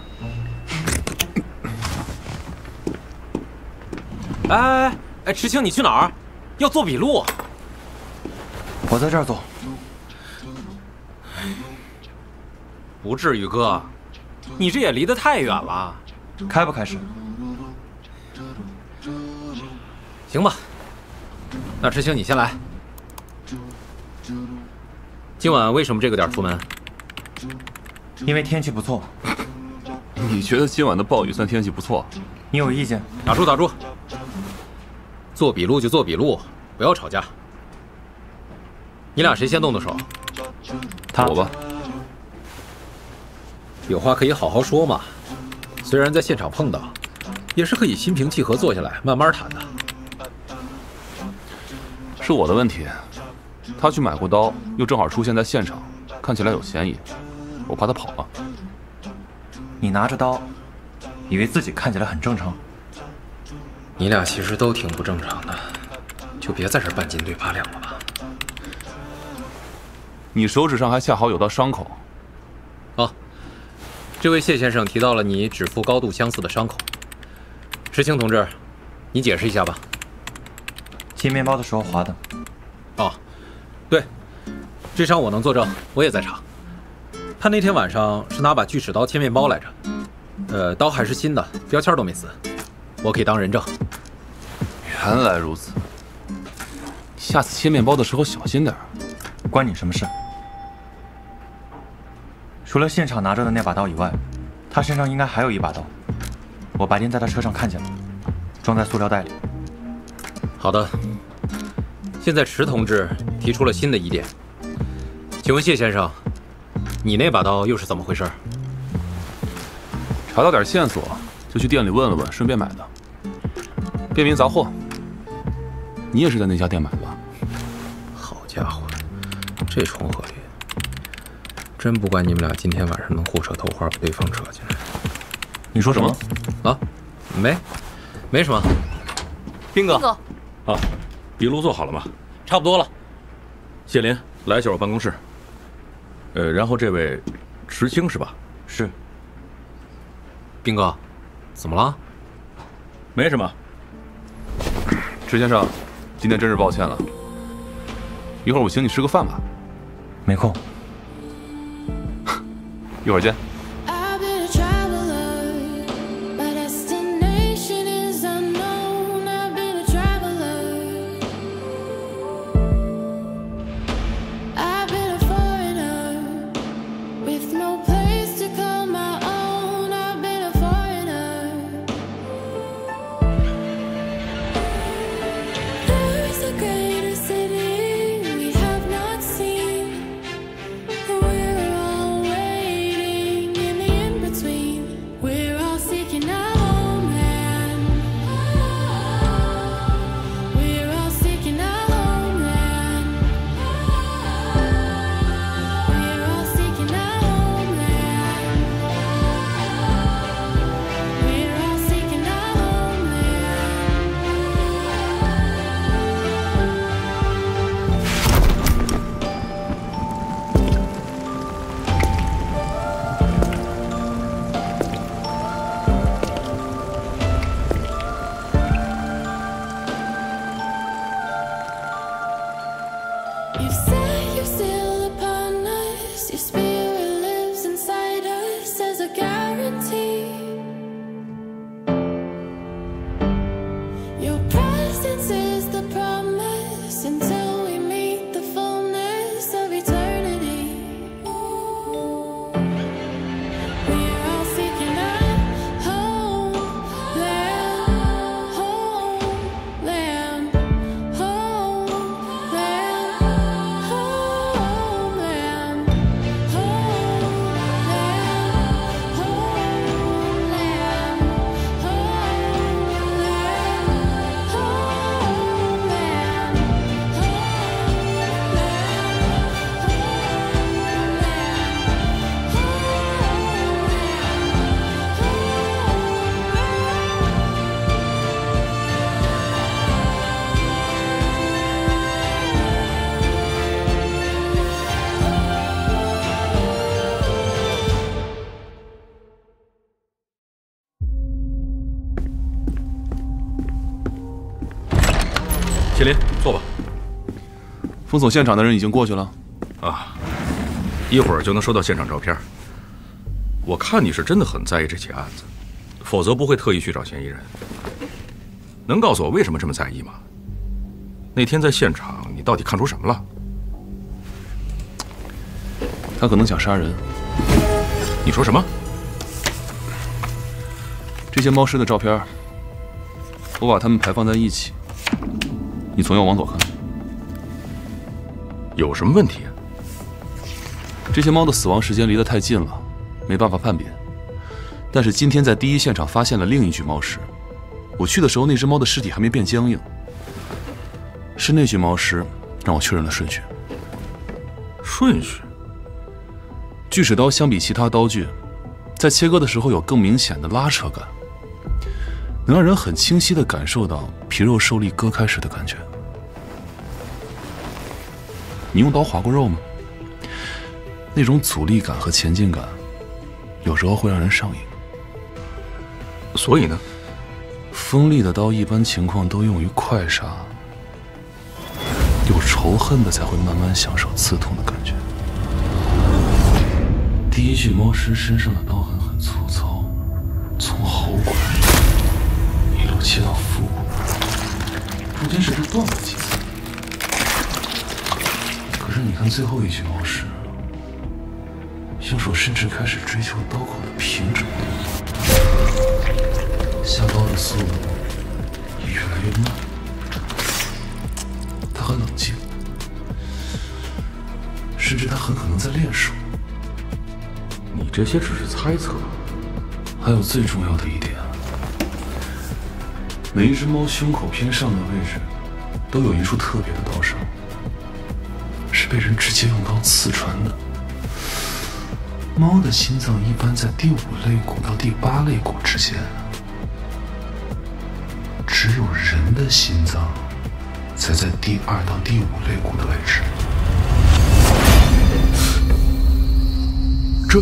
哎哎哎，池清，你去哪儿？要做笔录。 我在这儿做， 不至于，哥，你这也离得太远了。 开不开始？ 行吧，那池清你先来。今晚为什么这个点出门？ 因为天气不错。 你觉得今晚的暴雨算天气不错？ 你有意见？ 打住打住！做笔录就做笔录，不要吵架。 你俩谁先动的手？ 他我吧。 有话可以好好说嘛。虽然在现场碰到，也是可以心平气和坐下来慢慢谈的。 是我的问题。他去买过刀，又正好出现在现场，看起来有嫌疑，我怕他跑了。 你拿着刀，以为自己看起来很正常？ 你俩其实都挺不正常的，就别在这半斤对八两了吧。 你手指上还恰好有道伤口。 哦，这位谢先生提到了你指腹高度相似的伤口。石青同志，你解释一下吧。 切面包的时候划的。 哦，对，这伤我能作证，我也在场。他那天晚上是拿把锯齿刀切面包来着，呃，刀还是新的，标签都没撕，我可以当人证。 原来如此，下次切面包的时候小心点。 关你什么事？ 除了现场拿着的那把刀以外，他身上应该还有一把刀。我白天在他车上看见了，装在塑料袋里。 好的。现在池同志提出了新的疑点，请问谢先生，你那把刀又是怎么回事？ 查到点线索，就去店里问了问，顺便买的。便民杂货。你也是在那家店买的吧？ 好家伙，这重合力！ 真不怪你们俩今天晚上能互扯头花，把对方扯进来。 你说什么？ 啊，没，没什么。 兵哥， 啊，笔录做好了吗？ 差不多了。 谢林，来一下我办公室。呃，然后这位池清是吧？ 是。 兵哥，怎么了？ 没什么。 池先生，今天真是抱歉了。一会儿我请你吃个饭吧。 没空。 一会儿见。 We're all waiting 谢林，坐吧。 封锁现场的人已经过去了。 啊，一会儿就能收到现场照片。我看你是真的很在意这起案子，否则不会特意去找嫌疑人。能告诉我为什么这么在意吗？那天在现场，你到底看出什么了？ 他可能想杀人。 你说什么？ 这些猫尸的照片，我把它们排放在一起。你从右往左看， 有什么问题啊？ 这些猫的死亡时间离得太近了，没办法判别。但是今天在第一现场发现了另一具猫尸，我去的时候那只猫的尸体还没变僵硬，是那具猫尸让我确认了顺序。 顺序？ 锯齿刀相比其他刀具，在切割的时候有更明显的拉扯感，能让人很清晰地感受到皮肉受力割开时的感觉。你用刀划过肉吗？那种阻力感和前进感，有时候会让人上瘾。 所以呢？ 锋利的刀一般情况都用于快杀，有仇恨的才会慢慢享受刺痛的感觉。第一具猫尸身上的刀痕很粗糙，从喉管一路切到腹部，中间甚至断了几次。可是你看最后一具猫尸，凶手甚至开始追求刀口的平整度，下刀的速度也越来越慢。他很冷静，甚至他很可能在练手。 你这些只是猜测。 还有最重要的一点，每一只猫胸口偏上的位置都有一处特别的刀伤，是被人直接用刀刺穿的。猫的心脏一般在第五肋骨到第八肋骨之间，只有人的心脏才在第二到第五肋骨的位置。这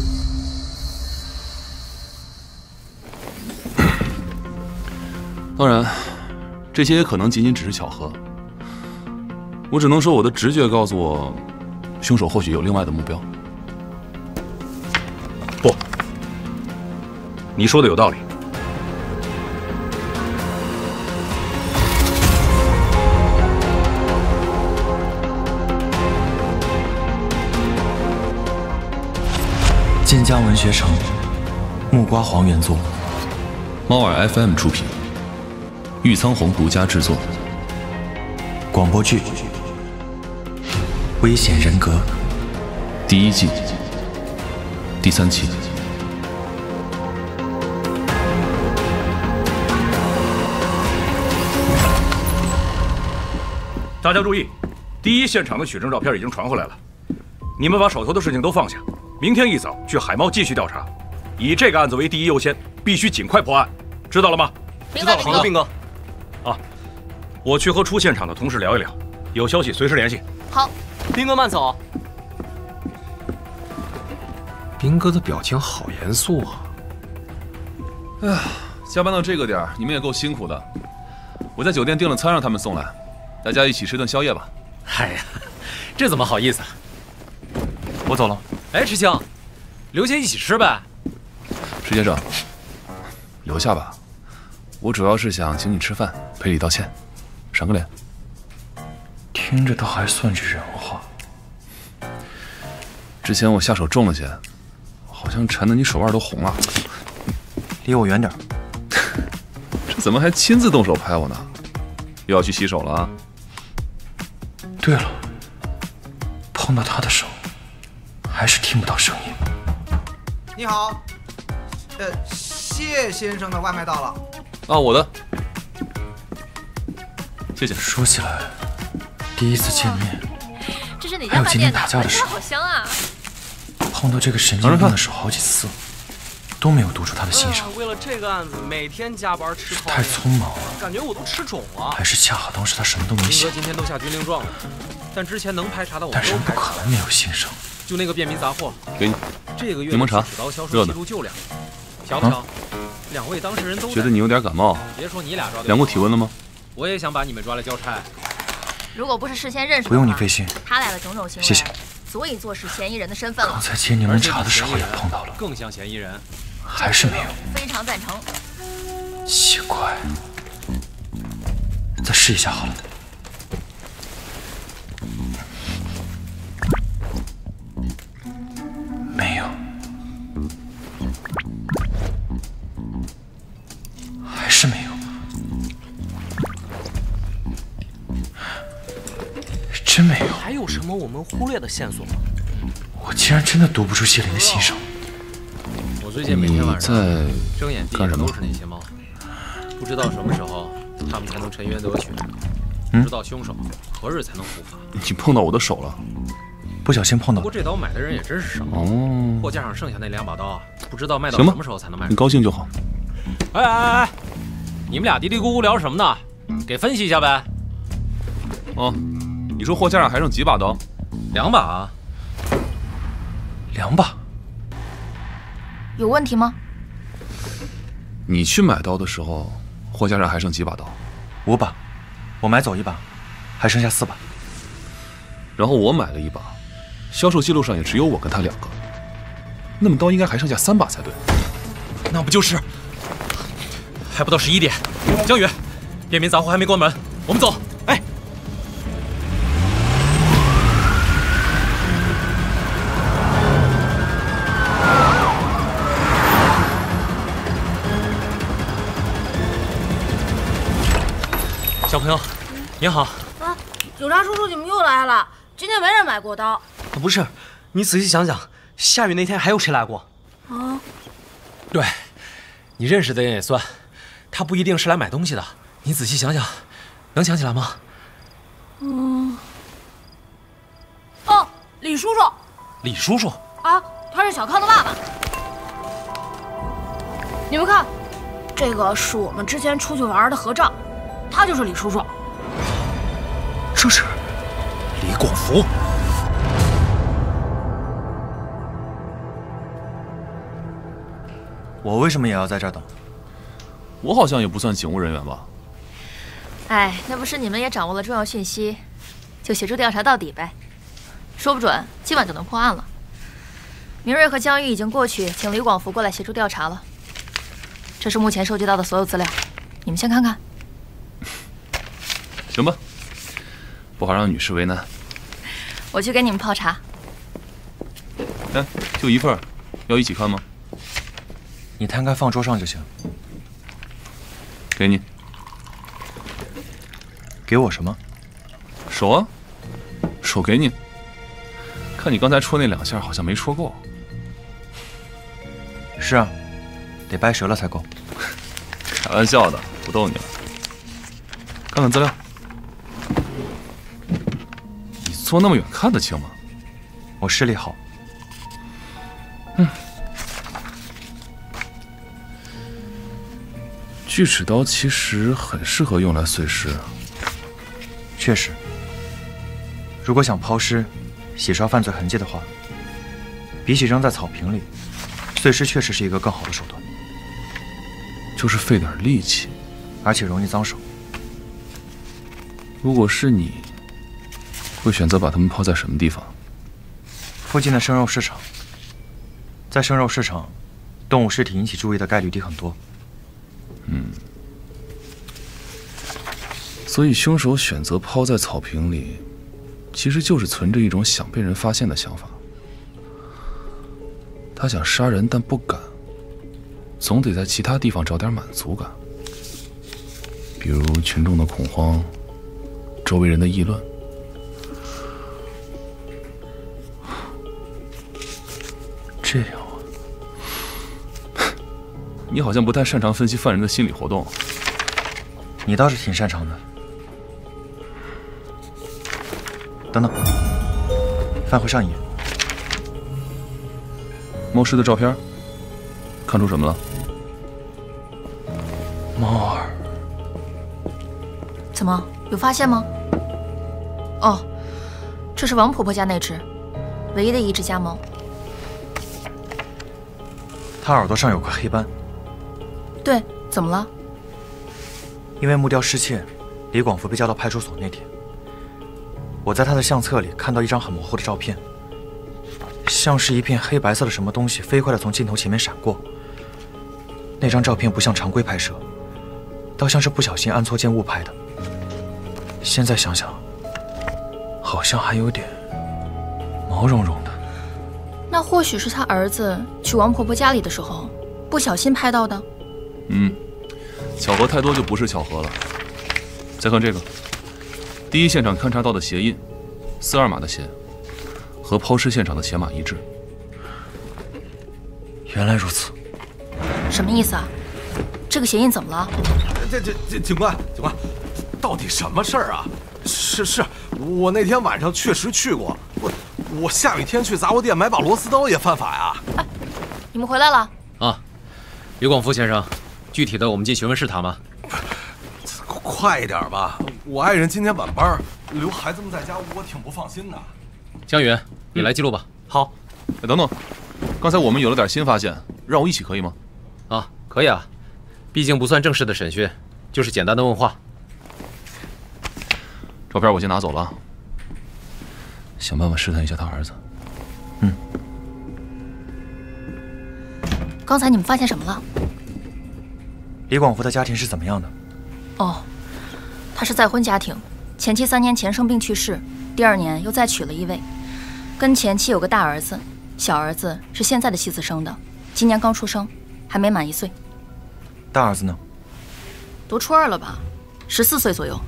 当然，这些也可能仅仅只是巧合。我只能说，我的直觉告诉我，凶手或许有另外的目标。 不，你说的有道理。 晋江文学城，木瓜黄原作， 猫耳 F M 出品，玉苍红独家制作。 广播剧《危险人格》 第一季第三期。 大家注意，第一现场的取证照片已经传回来了，你们把手头的事情都放下，明天一早去海猫继续调查，以这个案子为第一优先，必须尽快破案，知道了吗？ 知道了，好的，兵哥。 啊，我去和出现场的同事聊一聊，有消息随时联系。 好，兵哥慢走。 兵哥的表情好严肃啊！ 哎呀，加班到这个点儿，你们也够辛苦的。我在酒店订了餐让他们送来，大家一起吃顿宵夜吧。 哎呀，这怎么好意思？ 我走了。 哎，池清，留下一起吃呗。 石先生，留下吧。我主要是想请你吃饭，赔礼道歉，赏个脸。 听着倒还算句人话。 之前我下手重了些，好像缠得你手腕都红了。 离我远点。 这怎么还亲自动手拍我呢？又要去洗手了啊？ 对了，碰到他的手，还是听不到声音。 你好，呃，谢先生的外卖到了。 啊，我的，谢谢。 说起来，第一次见面， 这是哪还有今天打架的时候， 好香啊！ 碰到这个神经病的手好几次，都没有读出他的心声。 为了这个案子，每天加班吃泡面， 太匆忙了， 感觉我都吃肿了。 还是恰好当时他什么都没想。 兵哥今天都下军令状了，但之前能排查的我但人不都排查可能没有心声。 就那个便民杂货， 给你这个月柠檬茶的刀销售热的记录就两个，瞧不瞧？两位当事人都在觉得你有点感冒， 别说你俩抓对量过体温了吗？ 我也想把你们抓来交差， 如果不是事先认识， 不用你费心。 他俩的种种行为， 谢谢， 足以坐实嫌疑人的身份了。 刚才接你们茶的时候也碰到了， 更像嫌疑人， 还是没有。 非常赞成。 奇怪，再试一下好了。没有，还是没有。真没有。 还有什么我们忽略的线索吗？ 我竟然真的读不出谢林的心声。 我最近每天晚上在睁眼闭眼都是那些猫，不知道什么时候它们才能沉冤得雪，不知道凶手何日才能伏法。 你碰到我的手了， 不小心碰到。 不过这刀买的人也真是少， 哦， 货架上剩下那两把刀，不知道卖到行吧什么时候才能卖。 你高兴就好。 哎哎哎，你们俩嘀嘀咕咕聊什么呢？给分析一下呗。 哦，你说货架上还剩几把刀？ 两把啊。 两把。 有问题吗？ 你去买刀的时候，货架上还剩几把刀？ 五把，我买走一把，还剩下四把。 然后我买了一把，销售记录上也只有我跟他两个，那么刀应该还剩下三把才对。 那不就是？还不到十一点，江宇，便民杂货还没关门，我们走。哎。小朋友，您好。 啊，警察叔叔，你们又来了。今天没人买过刀。 不是，你仔细想想，下雨那天还有谁来过？ 啊， 对，你认识的人也算，他不一定是来买东西的。你仔细想想，能想起来吗？ 嗯。哦，李叔叔。 李叔叔。 啊，他是小康的爸爸。你们看，这个是我们之前出去玩的合照。他就是李叔叔， 这是李广福。 我为什么也要在这儿等？ 我好像也不算警务人员吧？ 哎，那不是你们也掌握了重要讯息，就协助调查到底呗。说不准今晚就能破案了。明瑞和江玉已经过去，请李广福过来协助调查了。这是目前收集到的所有资料，你们先看看。 行吧，不好让女士为难。 我去给你们泡茶。 哎，就一份，要一起看吗？ 你摊开放桌上就行。 给你。 给我什么？ 手啊，手给你。看你刚才戳那两下，好像没戳够。 是啊，得掰折了才够。 开玩笑的，不逗你了。看看资料。坐那么远看得清吗？ 我视力好。 嗯。锯齿刀其实很适合用来碎尸。 确实，如果想抛尸、洗刷犯罪痕迹的话，比起扔在草坪里，碎尸确实是一个更好的手段。 就是费点力气， 而且容易脏手。 如果是你，会选择把它们抛在什么地方？ 附近的生肉市场。在生肉市场，动物尸体引起注意的概率低很多。 嗯。所以凶手选择抛在草坪里，其实就是存着一种想被人发现的想法。他想杀人但不敢，总得在其他地方找点满足感，比如群众的恐慌，周围人的议论。 这样啊， 你好像不太擅长分析犯人的心理活动。 你倒是挺擅长的。等等，翻回上一页。 猫尸的照片，看出什么了？ 猫儿。 怎么，有发现吗？哦，这是王婆婆家那只，唯一的一只家猫。 它耳朵上有块黑斑。 对，怎么了？ 因为木雕失窃，李广福被叫到派出所那天， 我在他的相册里看到一张很模糊的照片，像是一片黑白色的什么东西飞快地从镜头前面闪过。那张照片不像常规拍摄，倒像是不小心按错键误拍的。现在想想，好像还有点毛茸茸的。 那或许是他儿子去王婆婆家里的时候不小心拍到的。 嗯，巧合太多就不是巧合了。再看这个，第一现场勘查到的鞋印，四二码的鞋，和抛尸现场的鞋码一致。 原来如此。 什么意思啊？这个鞋印怎么了？ 这这这，警官，警官，到底什么事儿啊？是是，我那天晚上确实去过。我我下雨天去杂货店买把螺丝刀也犯法呀？ 哎，你们回来了啊？刘广福先生，具体的我们进询问室谈吧。 快一点吧，我爱人今天晚班，留孩子们在家我挺不放心的。 江宇，你来记录吧。 好。哎，等等，刚才我们有了点新发现，让我一起可以吗？ 啊，可以啊，毕竟不算正式的审讯，就是简单的问话。 照片我先拿走了，想办法试探一下他儿子。 嗯。 刚才你们发现什么了？ 李广福的家庭是怎么样的？ 哦，他是再婚家庭，前妻三年前生病去世，第二年又再娶了一位，跟前妻有个大儿子，小儿子是现在的妻子生的，今年刚出生，还没满一岁。 大儿子呢？ 读初二了吧，十四岁左右。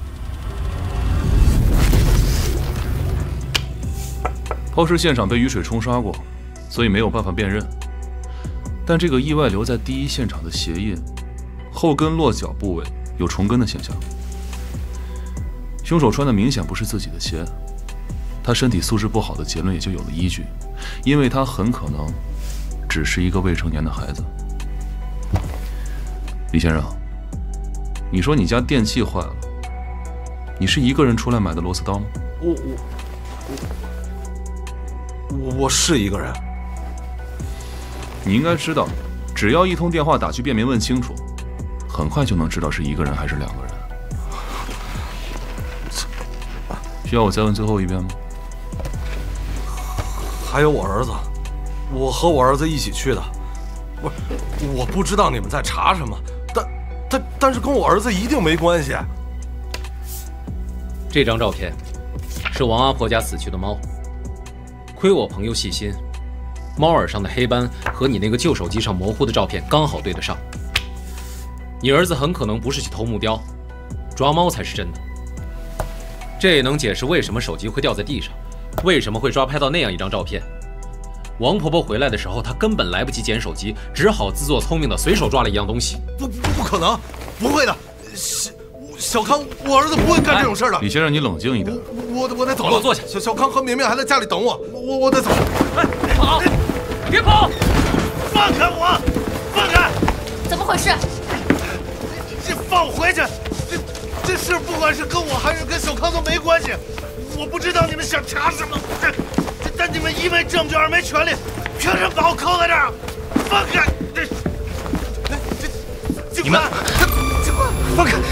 抛尸现场被雨水冲刷过，所以没有办法辨认。但这个意外留在第一现场的鞋印，后跟落脚部位有重跟的现象。凶手穿的明显不是自己的鞋，他身体素质不好的结论也就有了依据，因为他很可能只是一个未成年的孩子。李先生，你说你家电器坏了，你是一个人出来买的螺丝刀吗？ 我我我我是一个人。 你应该知道，只要一通电话打去便民问清楚，很快就能知道是一个人还是两个人。需要我再问最后一遍吗？ 还有我儿子，我和我儿子一起去的。不是，我不知道你们在查什么，但但但是跟我儿子一定没关系。 这张照片是王阿婆家死去的猫，亏我朋友细心，猫耳上的黑斑和你那个旧手机上模糊的照片刚好对得上。你儿子很可能不是去偷木雕，抓猫才是真的。这也能解释为什么手机会掉在地上，为什么会抓拍到那样一张照片。王婆婆回来的时候，她根本来不及捡手机，只好自作聪明的随手抓了一样东西。 不不不可能，不会的，小小康，我儿子不会干这种事的。 李先生，你冷静一点。 我我我得走了， 给我坐下。 小小康和绵绵还在家里等我，我我得走。 哎，别跑，别跑！ 放开我！放开！ 怎么回事？ 这放我回去！这这事不管是跟我还是跟小康都没关系。我不知道你们想查什么，这这但你们一没证据二没权利，凭什么把我扣在这儿？放开！这这警官，警官，放开！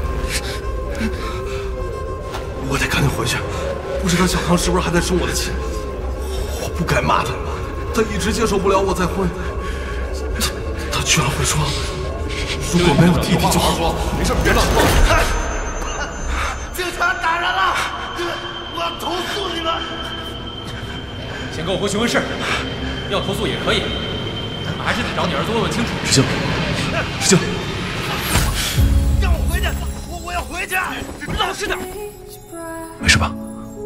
我得赶紧回去，不知道小康是不是还在生我的气。我不该骂他，他一直接受不了我再婚，他居然会说如果没有弟弟就好。 没事，别乱说。 警察打人了，我要投诉你们。 先跟我回询问室，要投诉也可以，咱们还是得找你儿子问问清楚。 石静，石静， 让我回去，我我要回去，老实点。 没事吧？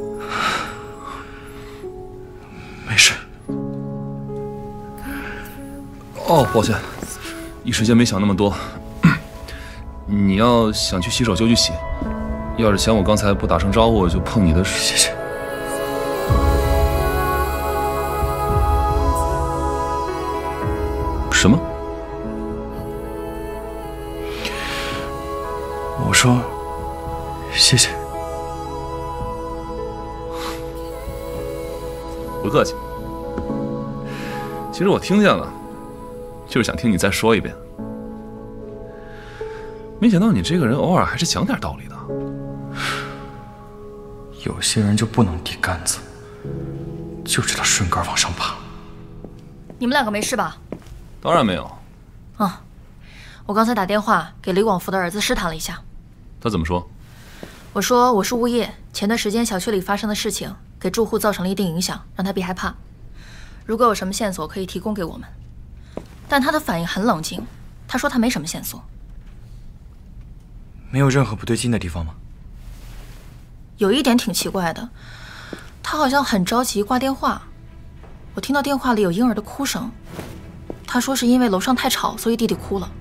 没事。哦，抱歉，一时间没想那么多。你要想去洗手就去洗，要是嫌我刚才不打声招呼就碰你的手，谢谢。什么？ 我说谢谢。 不客气。其实我听见了，就是想听你再说一遍。没想到你这个人偶尔还是讲点道理的。 有些人就不能递杆子，就知道顺杆往上爬。 你们两个没事吧？ 当然没有。 啊，我刚才打电话给李广福的儿子试探了一下。 他怎么说？ 我说我是物业，前段时间小区里发生的事情给住户造成了一定影响，让他别害怕。如果有什么线索可以提供给我们。但他的反应很冷静，他说他没什么线索。 没有任何不对劲的地方吗？ 有一点挺奇怪的，他好像很着急挂电话。我听到电话里有婴儿的哭声，他说是因为楼上太吵，所以弟弟哭了。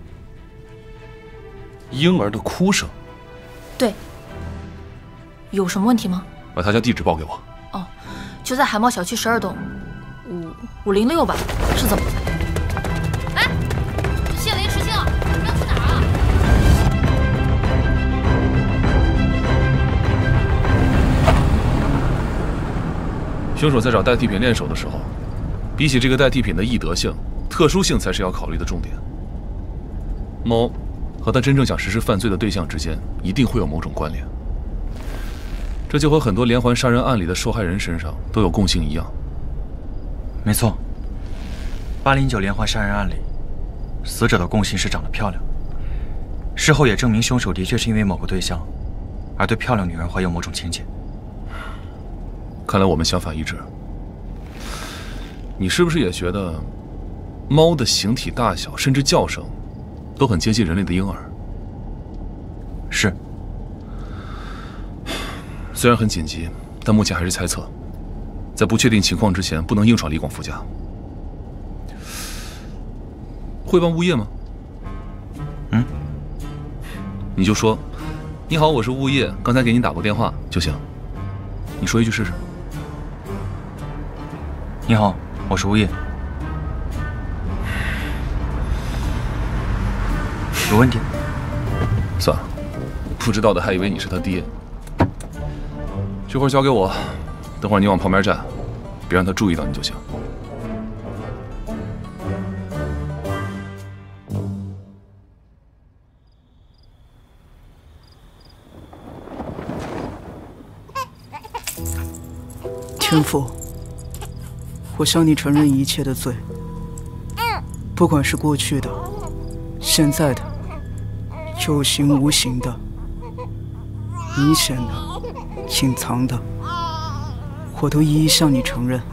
婴儿的哭声？ 对。有什么问题吗？ 把他家地址报给我。 哦，就在海茂小区十二栋五五零六吧？是怎么？哎，谢林、石庆，你们要去哪儿啊？ 凶手在找代替品练手的时候，比起这个代替品的易得性、特殊性，才是要考虑的重点。猫和他真正想实施犯罪的对象之间一定会有某种关联，这就和很多连环杀人案里的受害人身上都有共性一样。 没错，八零九连环杀人案里，死者的共性是长得漂亮。事后也证明凶手的确是因为某个对象，而对漂亮女人怀有某种情结。 看来我们想法一致。你是不是也觉得，猫的形体大小甚至叫声，都很接近人类的婴儿？ 是。 虽然很紧急，但目前还是猜测，在不确定情况之前，不能硬闯李广福家。会帮物业吗？ 嗯， 你就说，你好，我是物业，刚才给你打过电话就行。你说一句试试。 你好，我是物业。有问题？ 算了，不知道的还以为你是他爹。这会儿交给我，等会儿你往旁边站，别让他注意到你就行。 天父，我向你承认一切的罪，不管是过去的、现在的、有形无形的、明显的、隐藏的，我都一一向你承认。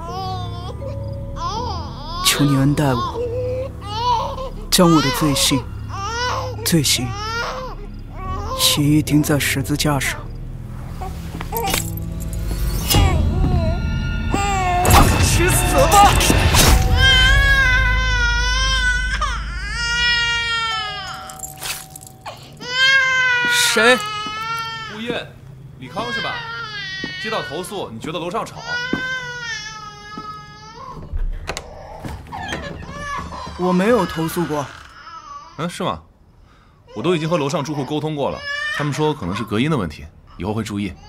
求你恩待我，将我的罪行、罪行一一钉在十字架上。去死吧！谁？ 物业，李康是吧？接到投诉，你觉得楼上吵？ 我没有投诉过。 嗯，是吗？我都已经和楼上住户沟通过了，他们说可能是隔音的问题，以后会注意。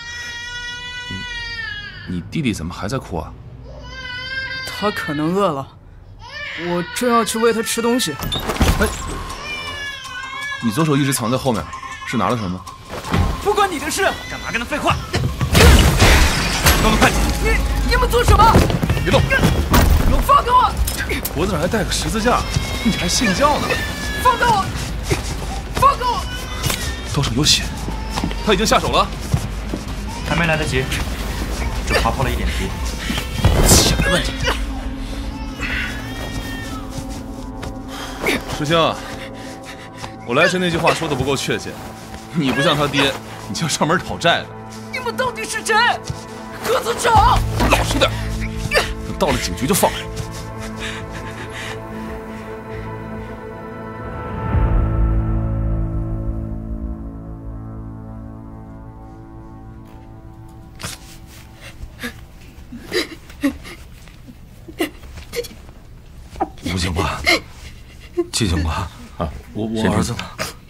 你你弟弟怎么还在哭啊？ 他可能饿了，我正要去喂他吃东西。 哎，你左手一直藏在后面，是拿了什么？ 不关你的事！ 干嘛跟他废话？ 动动快点！ 你你们做什么？ 别动！ 放开我！ 脖子上还带个十字架，你还信教呢？ 放开我！放开我！ 刀上有血，他已经下手了。 还没来得及，只划破了一点皮。 血没问题。石青，我来时那句话说的不够确切，你不像他爹，你像上门讨债的。 你们到底是谁？鸽子厂！ 老实点，等到了警局就放人。 吴警官，季警官啊，我我儿子呢？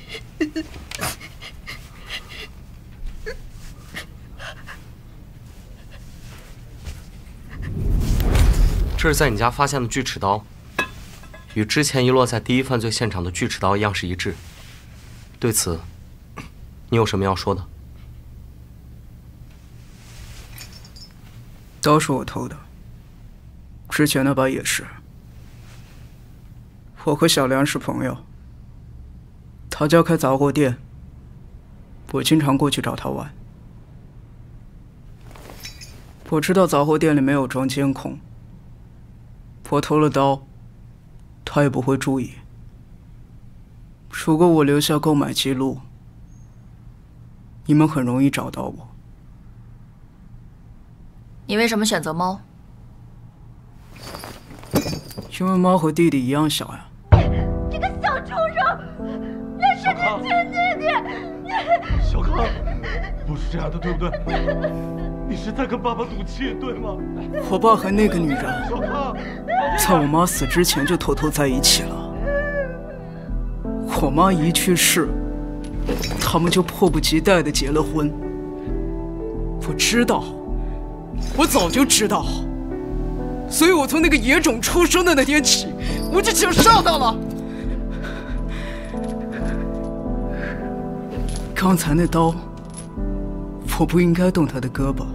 这是在你家发现的锯齿刀，与之前遗落在第一犯罪现场的锯齿刀样式一致。对此，你有什么要说的？ 刀是我偷的，之前那把也是。我和小梁是朋友，他家开杂货店，我经常过去找他玩。我知道杂货店里没有装监控，我偷了刀，他也不会注意。如果我留下购买记录，你们很容易找到我。 你为什么选择猫？ 因为猫和弟弟一样小呀。 这个小畜生，那是你亲弟弟！ 小康，不是这样的，对不对？你是在跟爸爸赌气，对吗？ 我爸和那个女人，在我妈死之前就偷偷在一起了。我妈一去世，他们就迫不及待地结了婚。我知道，我早就知道，所以我从那个野种出生的那天起，我就想杀他了。刚才那刀，我不应该动他的胳膊，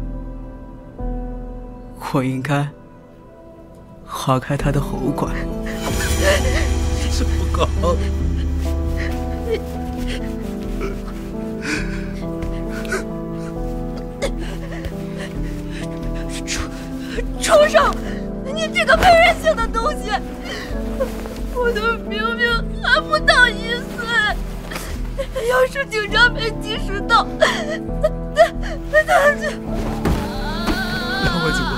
我应该划开他的喉管。 小刚， 畜生！你这个没人性的东西！我的明明还不到一岁，要是警察没及时到，他他他就…… 他会怎么？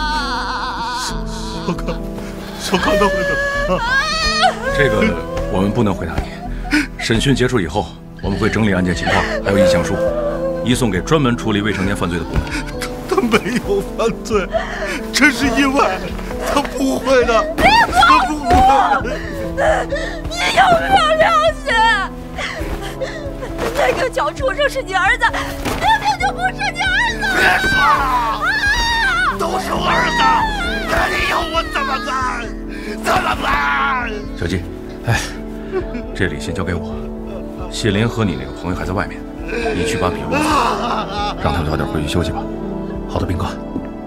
小康，小康他会怎么？ 这个我们不能回答你。审讯结束以后，我们会整理案件情况，还有意向书，移送给专门处理未成年犯罪的部门。 他没有犯罪，这是意外，他不会的， 别他不会。 你有没有良心？那个小畜生是你儿子，明明就不是你儿子！ 别说了，都是我儿子，那你要我怎么办？怎么办？ 小季，哎，这里先交给我。谢林和你那个朋友还在外面，你去把笔录做，让他们早点回去休息吧。 好的，兵哥。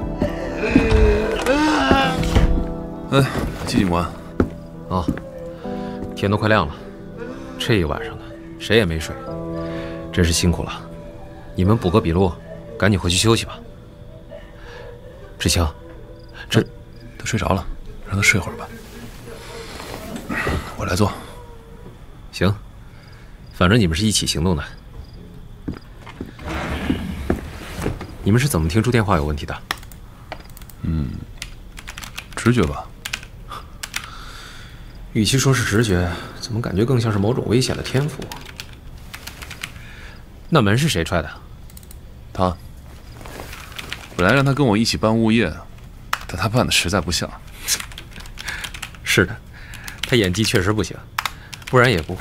哎，季警官， 啊，天都快亮了，这一晚上的谁也没睡，真是辛苦了。你们补个笔录，赶紧回去休息吧。志清，这他睡着了，让他睡会儿吧。我来做。 行，反正你们是一起行动的。你们是怎么听出电话有问题的？ 嗯，直觉吧。 与其说是直觉，怎么感觉更像是某种危险的天赋？那门是谁踹的？ 他。本来让他跟我一起办物业，但他办的实在不像。 是的，他演技确实不行，不然也不会。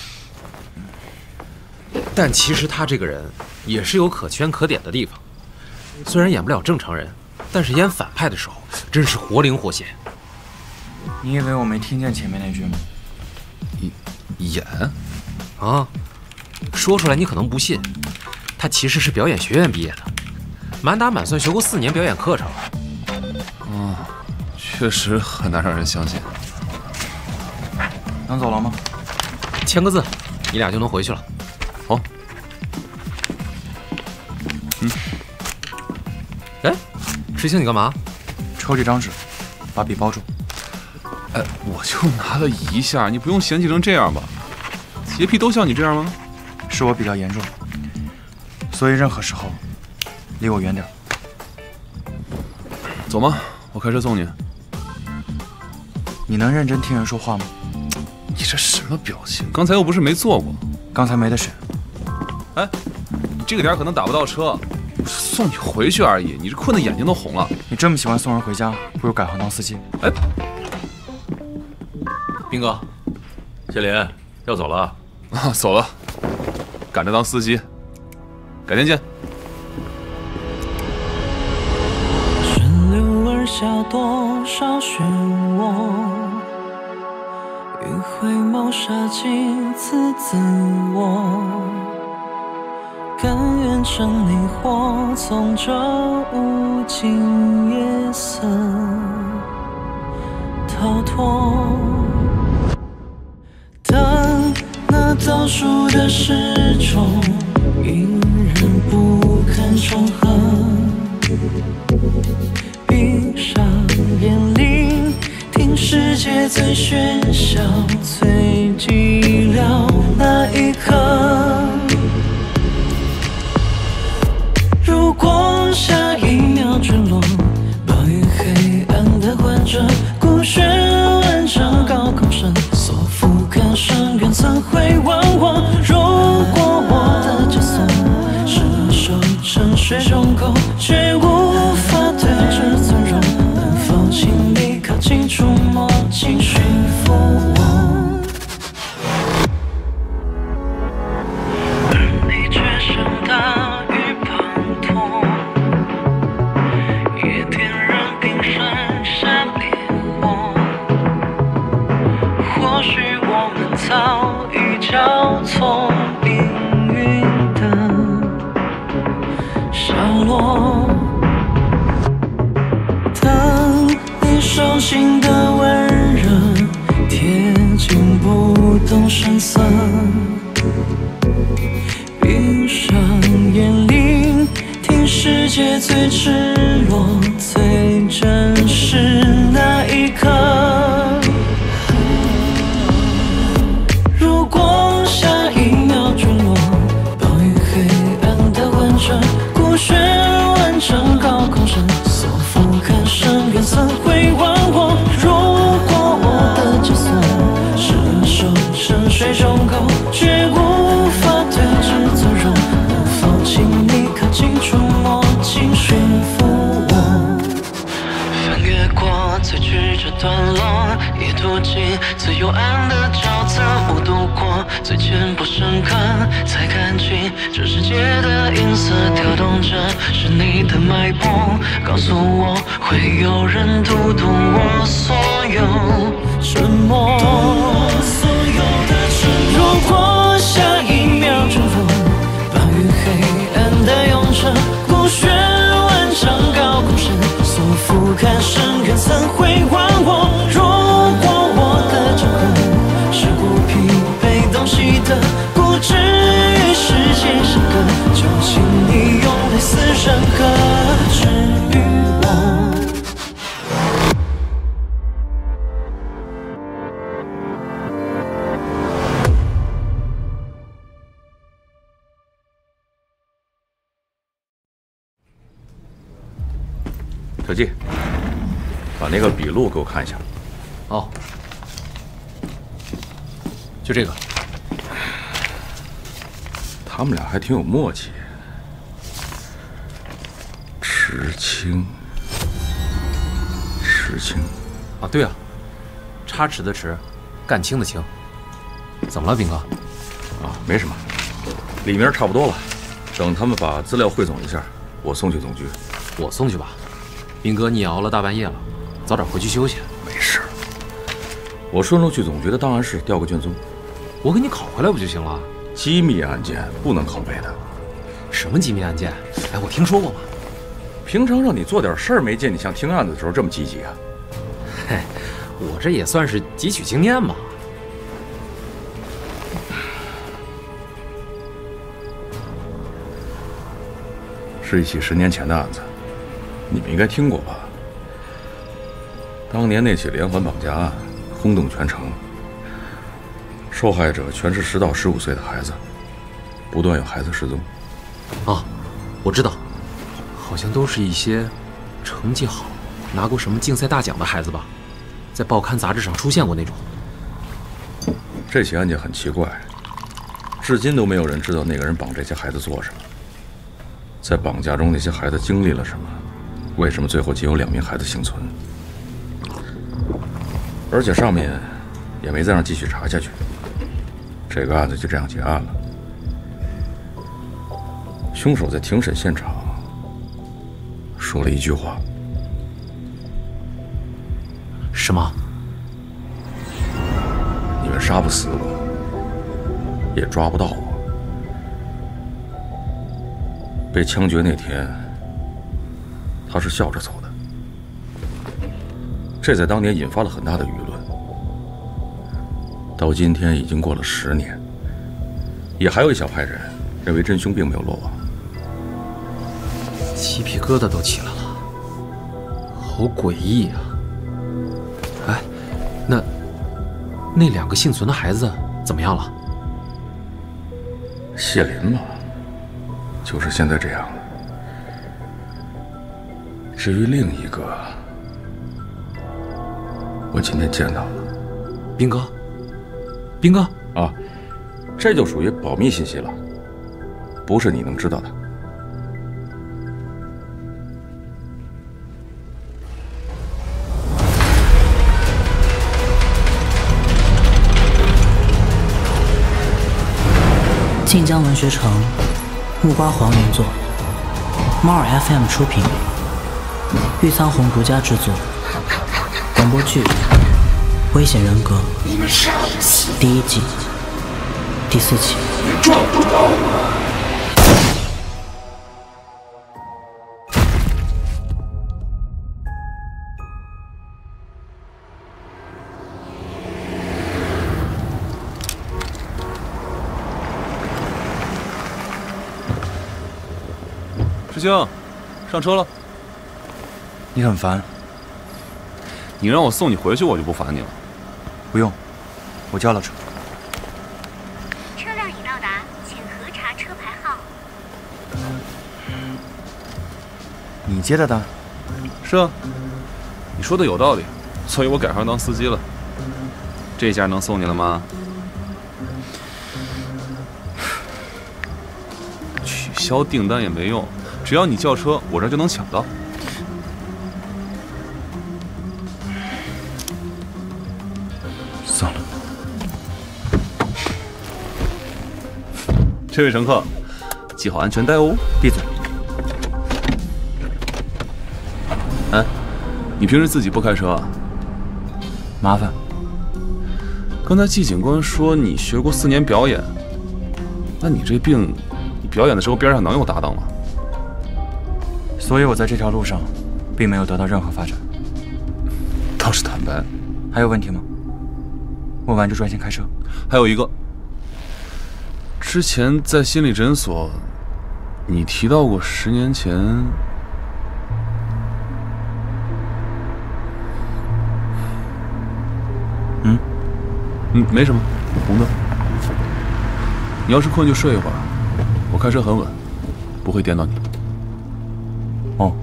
但其实他这个人也是有可圈可点的地方。虽然演不了正常人，但是演反派的时候真是活灵活现。 你以为我没听见前面那句吗？ 演啊，说出来你可能不信，他其实是表演学院毕业的，满打满算学过四年表演课程。 嗯，确实很难让人相信。 能走了吗？ 签个字，你俩就能回去了。 好。嗯。 哎，志清，你干嘛？ 抽这张纸，把笔包住。 哎，我就拿了一下，你不用嫌弃成这样吧？洁癖都像你这样吗？ 是我比较严重，所以任何时候离我远点。 走吗？我开车送你。 你能认真听人说话吗？ 你这什么表情？刚才又不是没做过。 刚才没得选。 哎，你这个点可能打不到车，送你回去而已。你这困得眼睛都红了。 你这么喜欢送人回家，不如改行当司机。 哎。 兵哥，谢林要走了啊，走了，赶着当司机，改天见。 顺流而下多少漩涡，迂回谋杀尽此自我。 甘愿成你或从这无尽夜色逃脱。当那倒数的时钟隐忍不堪重合，闭上眼聆听世界最喧嚣、最寂寥那一刻。如果下一秒坠落，暴雨黑暗的患者，孤悬万丈高空绳索覆盖深渊，怎会忘我？如果我的角色是把手沉睡中沟，却无法对峙尊荣，能否请你靠近触摸，请驯服我？而你却像大雨滂沱，也点燃冰山下烈火。或许我们早已交错命运的下落。当你手心的温热贴近不动声色，闭上眼聆听世界最赤裸、最真实那一刻。如果下一秒坠落，暴雨黑暗的患者，孤悬万丈高空绳索覆盖深渊，怎会忘我？如果我的角色是把手沉睡中沟，却无法对峙尊荣，能否请你靠近触摸，请驯服我？翻越过最曲折段落，也途经最幽暗的沼泽，我度过最浅薄深刻，才看清这世界的音色跳动着是你的脉搏，告诉我会有人读懂我所有沉默。所有的沉默。如果下一秒坠落，暴雨黑暗的涌着，孤悬万丈高空绳索覆盖深渊，怎会忘我？如果我的掌控是孤僻被东西的，固执与世界相隔，就请你用类似人格治愈我。 小季，把那个笔录给我看一下。 哦，就这个。 他们俩还挺有默契。池青，池青， 啊，对啊，插池的池，干青的青。怎么了，兵哥？ 啊，没什么，里面差不多了。等他们把资料汇总一下，我送去总局。 我送去吧。兵哥，你也熬了大半夜了，早点回去休息。 没事，我顺路去总局的档案室调个卷宗， 我给你拷回来不就行了？ 机密案件不能拷贝的。 什么机密案件？哎，我听说过吗？ 平常让你做点事儿，没见你像听案子的时候这么积极啊。 嘿，我这也算是汲取经验嘛。 是一起十年前的案子。你们应该听过吧？当年那起连环绑架案轰动全城，受害者全是十到十五岁的孩子，不断有孩子失踪。 啊，我知道，好像都是一些成绩好、拿过什么竞赛大奖的孩子吧，在报刊杂志上出现过那种。 这起案件很奇怪，至今都没有人知道那个人绑这些孩子做什么，在绑架中那些孩子经历了什么。为什么最后仅有两名孩子幸存？而且上面也没再让继续查下去，这个案子就这样结案了。凶手在庭审现场说了一句话：“ 什么？ 你们杀不死我，也抓不到我， 被枪决那天，他是笑着走的，这在当年引发了很大的舆论。到今天已经过了十年，也还有一小派人认为真凶并没有落网。 鸡皮疙瘩都起来了，好诡异啊！哎，那那两个幸存的孩子怎么样了？ 谢林嘛，就是现在这样了。至于另一个，我今天见到了， 兵哥。兵哥啊，这就属于保密信息了，不是你能知道的。 晋江文学城，木瓜黄原作，猫耳 F M 出品，玉苍红独家制作，广播剧《危险人格》第一季第四期。 你撞不到我！ 师兄，上车了。 你很烦。 你让我送你回去，我就不烦你了。 不用，我叫了车。 车辆已到达，请核查车牌号。 你接的单？ 是啊，你说的有道理，所以我改行当司机了。这下能送你了吗？取消订单也没用，只要你叫车，我这就能抢到。 算了。 这位乘客，系好安全带哦。 闭嘴。 哎，你平时自己不开车啊？ 麻烦。 刚才季警官说你学过四年表演，那你这病，你表演的时候边上能有搭档吗？ 所以我在这条路上，并没有得到任何发展。 倒是坦白。 还有问题吗？问完就专心开车。 还有一个，之前在心理诊所，你提到过十年前。 嗯， 嗯，没什么，红灯。你要是困就睡一会儿，我开车很稳，不会颠到你。 哦。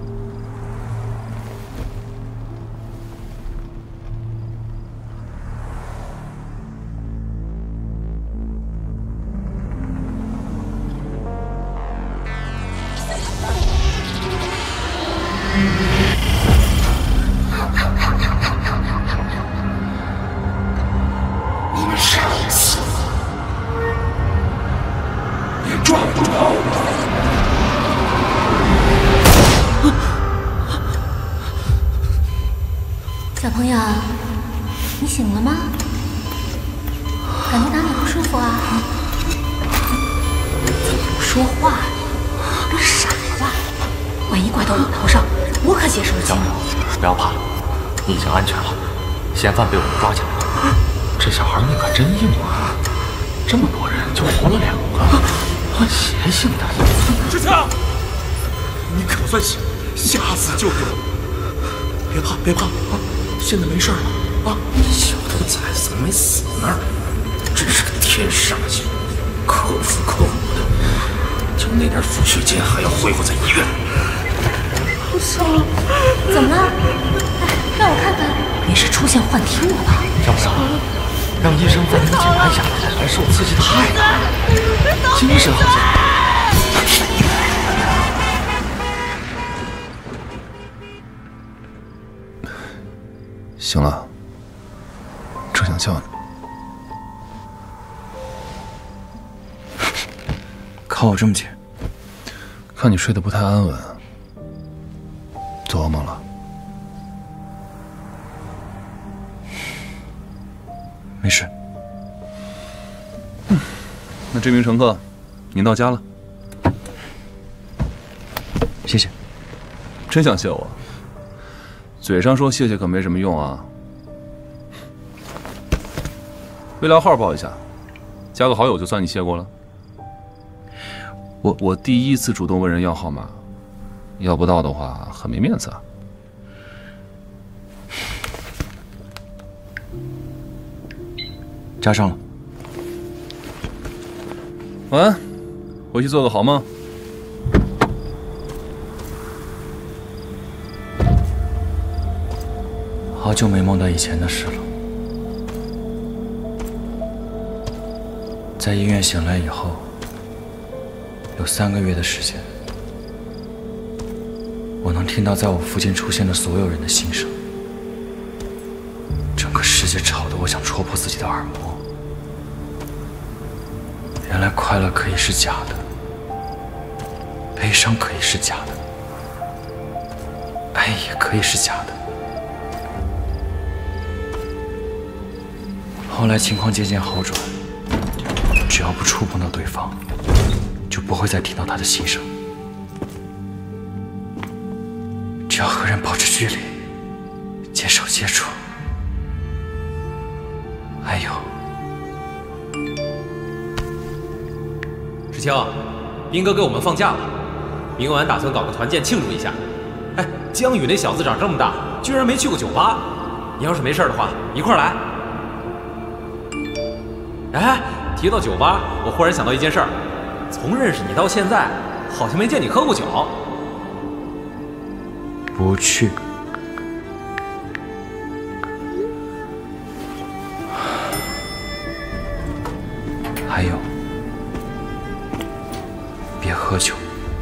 你们傻死了！你撞不到我！ 小朋友，你醒了吗？感觉哪里不舒服啊？怎么不说话呀？跟傻了吧？万一怪到我头上，我可接受不起。 小朋友，不要怕，你已经安全了。嫌犯被我们抓起来了。这小孩命可真硬啊！这么多人就活了两个，邪性的。 志强，你可算醒，下次就有。别怕，别怕啊！现在没事了啊！ 小兔崽子没死那儿，真是个天煞星，可夫可母的，就那点抚恤金还要挥霍在医院。 好伤，怎么了？哎，让我看看，别是出现幻听了吧？ 要不然，让医生再给你检查一下，还受刺激太大了，精神好像。 行了，正想叫你。 靠我这么近， 看你睡得不太安稳，做噩梦了？ 没事。 嗯，那这名乘客，您到家了。 谢谢。 真想谢我？嘴上说谢谢可没什么用啊。微聊号报一下，加个好友就算你谢过了。我我第一次主动问人要号码，要不到的话很没面子啊。 加上了。 晚安，回去做个好梦。 好久没梦到以前的事了。在医院醒来以后，有三个月的时间，我能听到在我附近出现的所有人的心声。整个世界吵得我想戳破自己的耳膜。原来快乐可以是假的，悲伤可以是假的，爱也可以是假的。后来情况渐渐好转，只要不触碰到对方，就不会再听到他的心声。只要和人保持距离，减少接触，还有。 志清，斌哥给我们放假了，明晚打算搞个团建庆祝一下。哎，江宇那小子长这么大，居然没去过酒吧。你要是没事的话，一块儿来。哎，提到酒吧，我忽然想到一件事儿，从认识你到现在，好像没见你喝过酒。 不去。还有，别喝酒。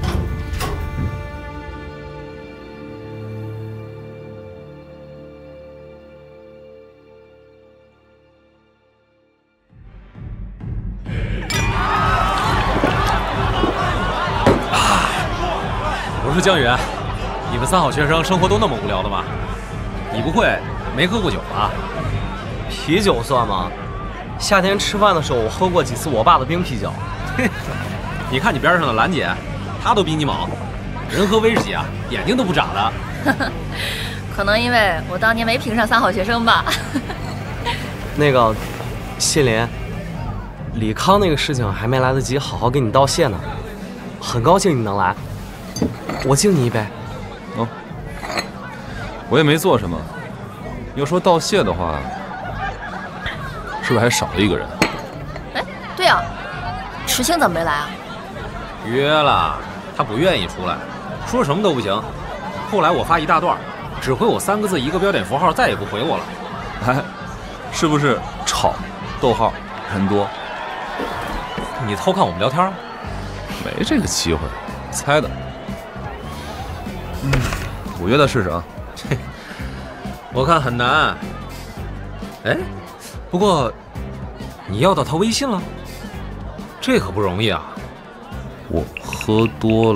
我说江宇，你们三好学生生活都那么无聊的吗？你不会没喝过酒吧？ 啤酒算吗？夏天吃饭的时候，我喝过几次我爸的冰啤酒。 你看你边上的兰姐，她都比你猛，人喝威士忌啊，眼睛都不眨的。 可能因为我当年没评上三好学生吧。 那个，谢林，李康那个事情还没来得及好好跟你道谢呢，很高兴你能来。我敬你一杯。 哦，我也没做什么。要说道谢的话，是不是还少了一个人？ 哎，对啊，池清怎么没来啊？ 约了，他不愿意出来，说什么都不行。后来我发一大段，只回我三个字一个标点符号，再也不回我了。 哎，是不是吵？逗号，人多。 你偷看我们聊天？ 没这个机会，猜的。嗯，我约他试试啊。 我看很难。哎，不过你要到他微信了，这可不容易啊。 我喝多了，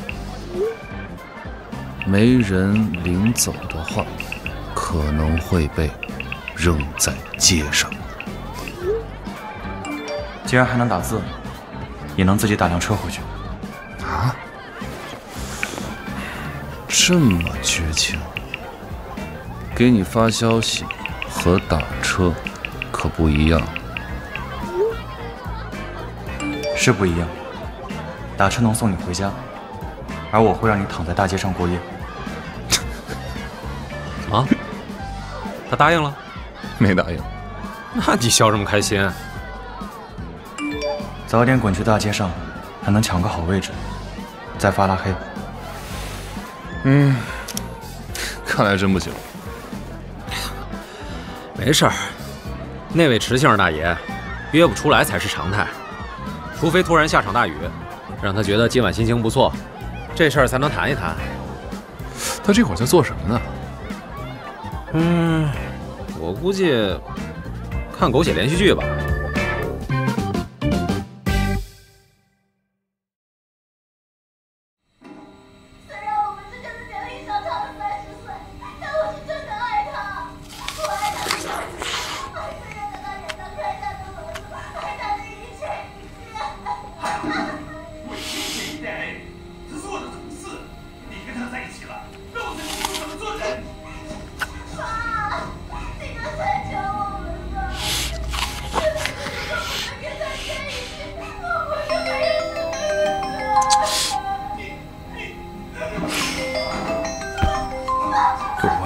没人领走的话，可能会被扔在街上。 既然还能打字，也能自己打辆车回去。 啊？这么绝情，给你发消息和打车可不一样。 是不一样，打车能送你回家，而我会让你躺在大街上过夜。 啊？他答应了？ 没答应。 那你笑这么开心？ 早点滚去大街上，还能抢个好位置，再发拉黑。 嗯，看来真不行。 没事儿，那位池姓大爷约不出来才是常态，除非突然下场大雨，让他觉得今晚心情不错，这事儿才能谈一谈。 他这会儿在做什么呢？ 嗯，我估计看狗血连续剧吧。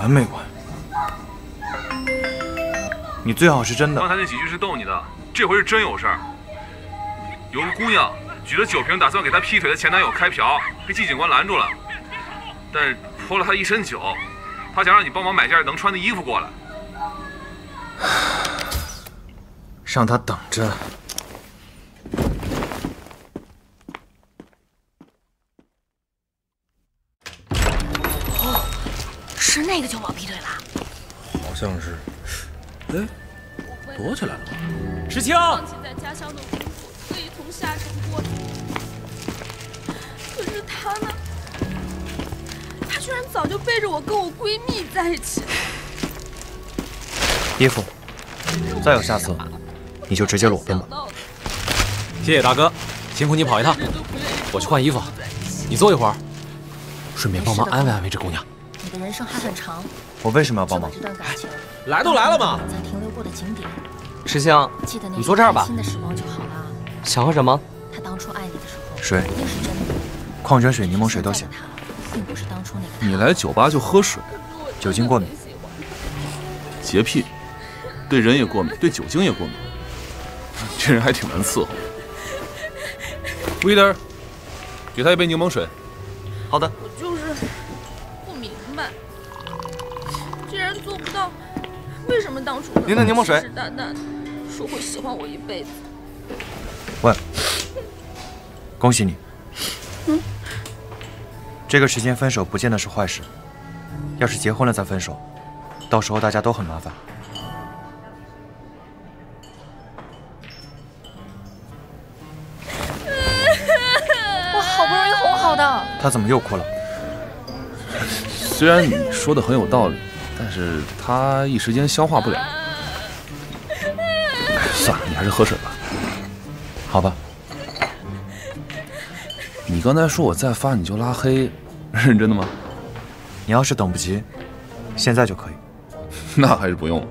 完没完？你最好是真的。 刚才那几句是逗你的，这回是真有事儿。有个姑娘举着酒瓶，打算给她劈腿的前男友开瓢，被季警官拦住了，但是泼了她一身酒。她想让你帮忙买件能穿的衣服过来。 让他等着。 哦，是那个酒保劈腿了。 好像是。哎，躲起来了。 石青。 放弃在家乡的工作，特意从下城过来。可是他呢？他居然早就背着我跟我闺蜜在一起了。 衣服，再有下次，你就直接裸奔吧。 谢谢大哥，辛苦你跑一趟。我去换衣服，你坐一会儿，顺便帮忙安慰安慰这姑娘。 你的人生还很长。 我为什么要帮忙？ 这段感情来都来了嘛。 咱停留过的景点。 石香，你坐这儿吧。 新的时光就好了。 想喝什么？ 他当初爱你的时候， 水， 一定是真的。 矿泉水、柠檬水都行。 并不是当初那个。 你来酒吧就喝水， 酒精过敏， 洁癖。对人也过敏，对酒精也过敏，这人还挺难伺候。waiter， 给他一杯柠檬水。 好的。 我就是不明白，既然做不到，为什么当初您的柠檬水信誓旦旦的说会喜欢我一辈子？ 喂，恭喜你。 嗯。 这个时间分手不见得是坏事，要是结婚了再分手，到时候大家都很麻烦。他怎么又哭了？ 虽然你说的很有道理，但是他一时间消化不了。算了，你还是喝水吧。 好吧。 你刚才说我再发你就拉黑，认真的吗？ 你要是等不及，现在就可以。 那还是不用了。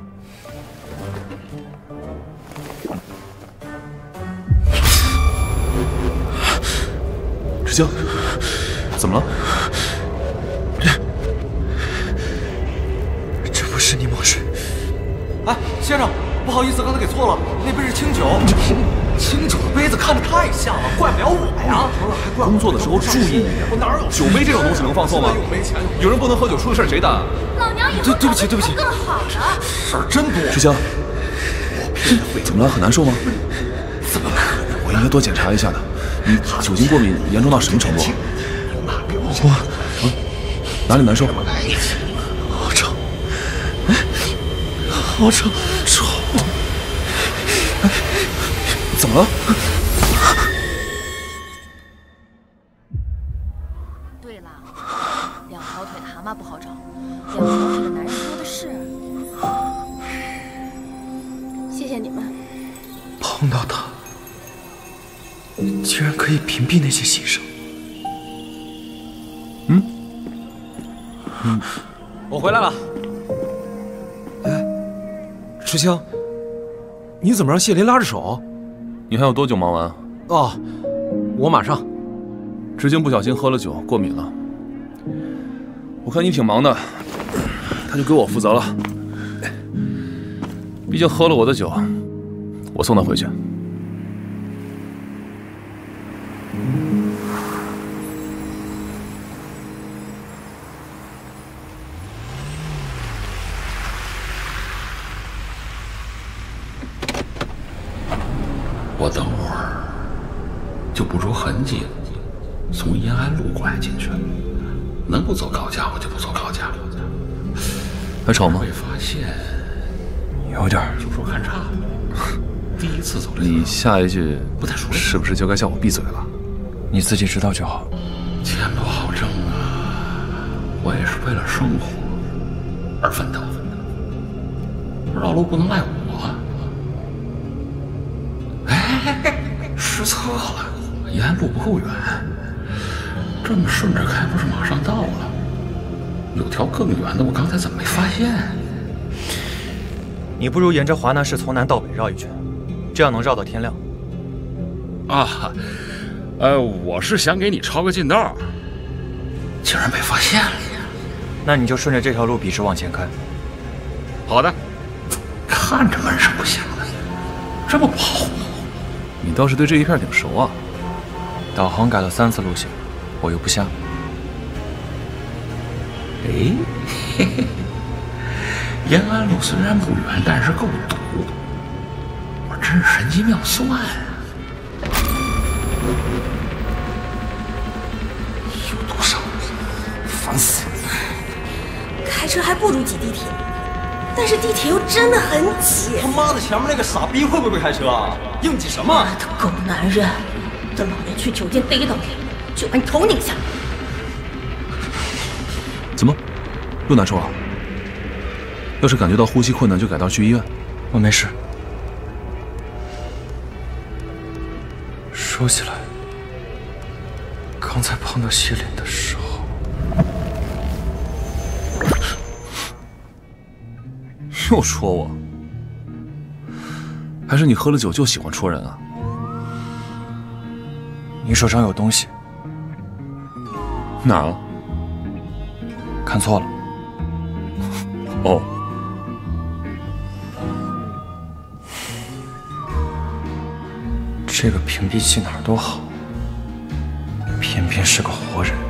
石青，怎么了？ 这这不是柠檬水。 哎，先生，不好意思，刚才给错了，那杯是清酒。清酒的杯子看着太像了，怪不了我呀。 工作的时候注意一点。 我哪有酒杯这种东西能放错吗？有人不能喝酒，出了事谁担？ 老娘以后对对不起对不起， 更好的。 事儿真多。 石青，怎么了？很难受吗？ 怎么可能？ 我应该多检查一下的。你酒精过敏严重到什么程度？ 我嗯，哪里难受？ 好臭！哎，好臭！臭！ 哎，怎么了？ 对了，两条腿的蛤蟆不好找，两条腿的男人多的是。 谢谢你们。 碰到他。竟然可以屏蔽那些心声。 嗯，嗯，我回来了。哎，石青，你怎么让谢林拉着手？ 你还有多久忙完？ 哦，我马上。 志京不小心喝了酒，过敏了。我看你挺忙的，他就给我负责了。毕竟喝了我的酒，我送他回去。 我等会儿就不着痕迹从延安路拐进去，能不走高架我就不走高架。 还吵吗？ 被发现， 有点。 就说看岔。第一次走这你下一句不太熟练， 是不是就该叫我闭嘴了？ 你自己知道就好。 钱不好挣啊，我也是为了生活而奋斗。绕路不能赖我。哎，失策了，延安路不够远，这么顺着开不是马上到了？有条更远的，我刚才怎么没发现？ 你不如沿着华南市从南到北绕一圈，这样能绕到天亮。 啊，呃，我是想给你抄个近道，竟然被发现了。 那你就顺着这条路笔直往前开。 好的。 看着闷是不行的，这么跑， 你倒是对这一片挺熟啊。 导航改了三次路线，我又不瞎。 哎，嘿嘿，延安路虽然不远，但是够堵。我真是神机妙算啊！有多少？烦死了！ 开车还不如挤地铁，但是地铁又真的很挤。 他妈的，前面那个傻逼会不会开车啊？硬挤什么？ 妈的狗男人！等老娘去酒店逮到你，就把你头拧下。 怎么，又难受了？要是感觉到呼吸困难，就改道去医院。 我没事。说起来，刚才碰到谢林的时候， 又戳我，还是你喝了酒就喜欢戳人啊？ 你手上有东西。 哪儿啊？ 看错了。 哦。 这个屏蔽器哪儿都好，偏偏是个活人。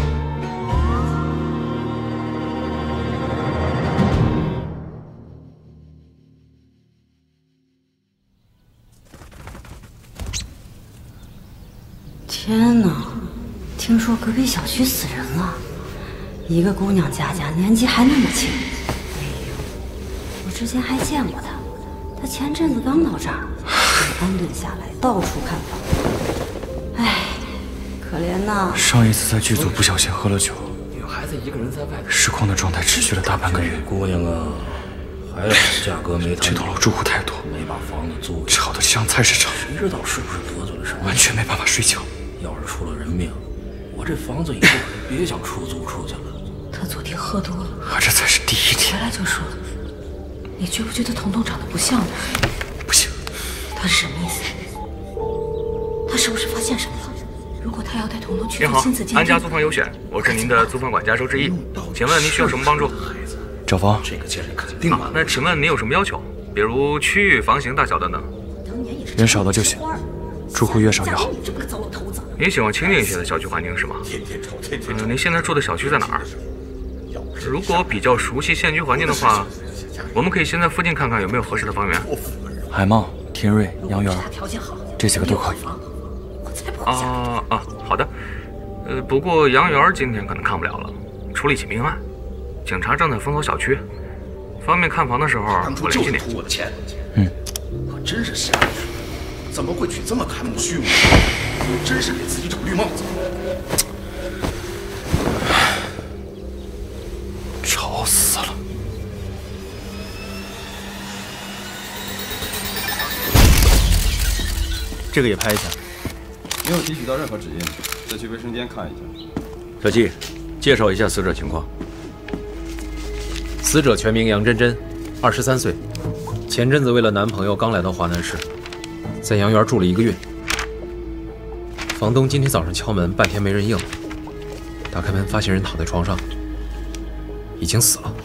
天哪！听说隔壁小区死人了，一个姑娘家家年纪还那么轻。哎呦，我之前还见过她，她前阵子刚到这儿，安顿下来，到处看房。哎，可怜呐！ 上一次在剧组不小心喝了酒， 女孩子一个人在外边， 失控的状态持续了大半个月。 姑娘啊，还好价格没谈。 这栋楼住户太多， 没把房子租。 吵得像菜市场， 谁知道是不是得罪了什么？ 完全没办法睡觉。 要是出了人命，我这房子以后可别想出租出去了。 他昨天喝多了， 而这才是第一天。 回来就说，你觉不觉得彤彤长得不像我？ 不行。 他是什么意思？他是不是发现什么了？如果他要带彤彤去您好做亲子鉴定， 安家租房优选，我是您的租房管家周志毅，请问您需要什么帮助？ 找房。 这个家里肯定啊。那请问您有什么要求？比如区域、房型、大小等等。 人少的就行，住户越少越好。 您喜欢清静一些的小区环境是吗？嗯，您现在住的小区在哪儿？如果比较熟悉县区环境的话，我们可以先在附近看看有没有合适的房源。 海茂、天瑞、杨园，这几个都可以。 啊啊，好的。呃，不过杨园今天可能看不了了，处理起命案，警察正在封锁小区，方便看房的时候我联系您。 我的钱。 嗯。 我真是瞎了，怎么会娶这么贪慕虚荣？真是给自己找绿帽子。 吵死了！这个也拍一下。 没有提取到任何指印，再去卫生间看一下。 小季，介绍一下死者情况。 死者全名杨真真，二十三岁，前阵子为了男朋友刚来到华南市，在杨园住了一个月。房东今天早上敲门，半天没人应。打开门，发现人躺在床上，已经死了。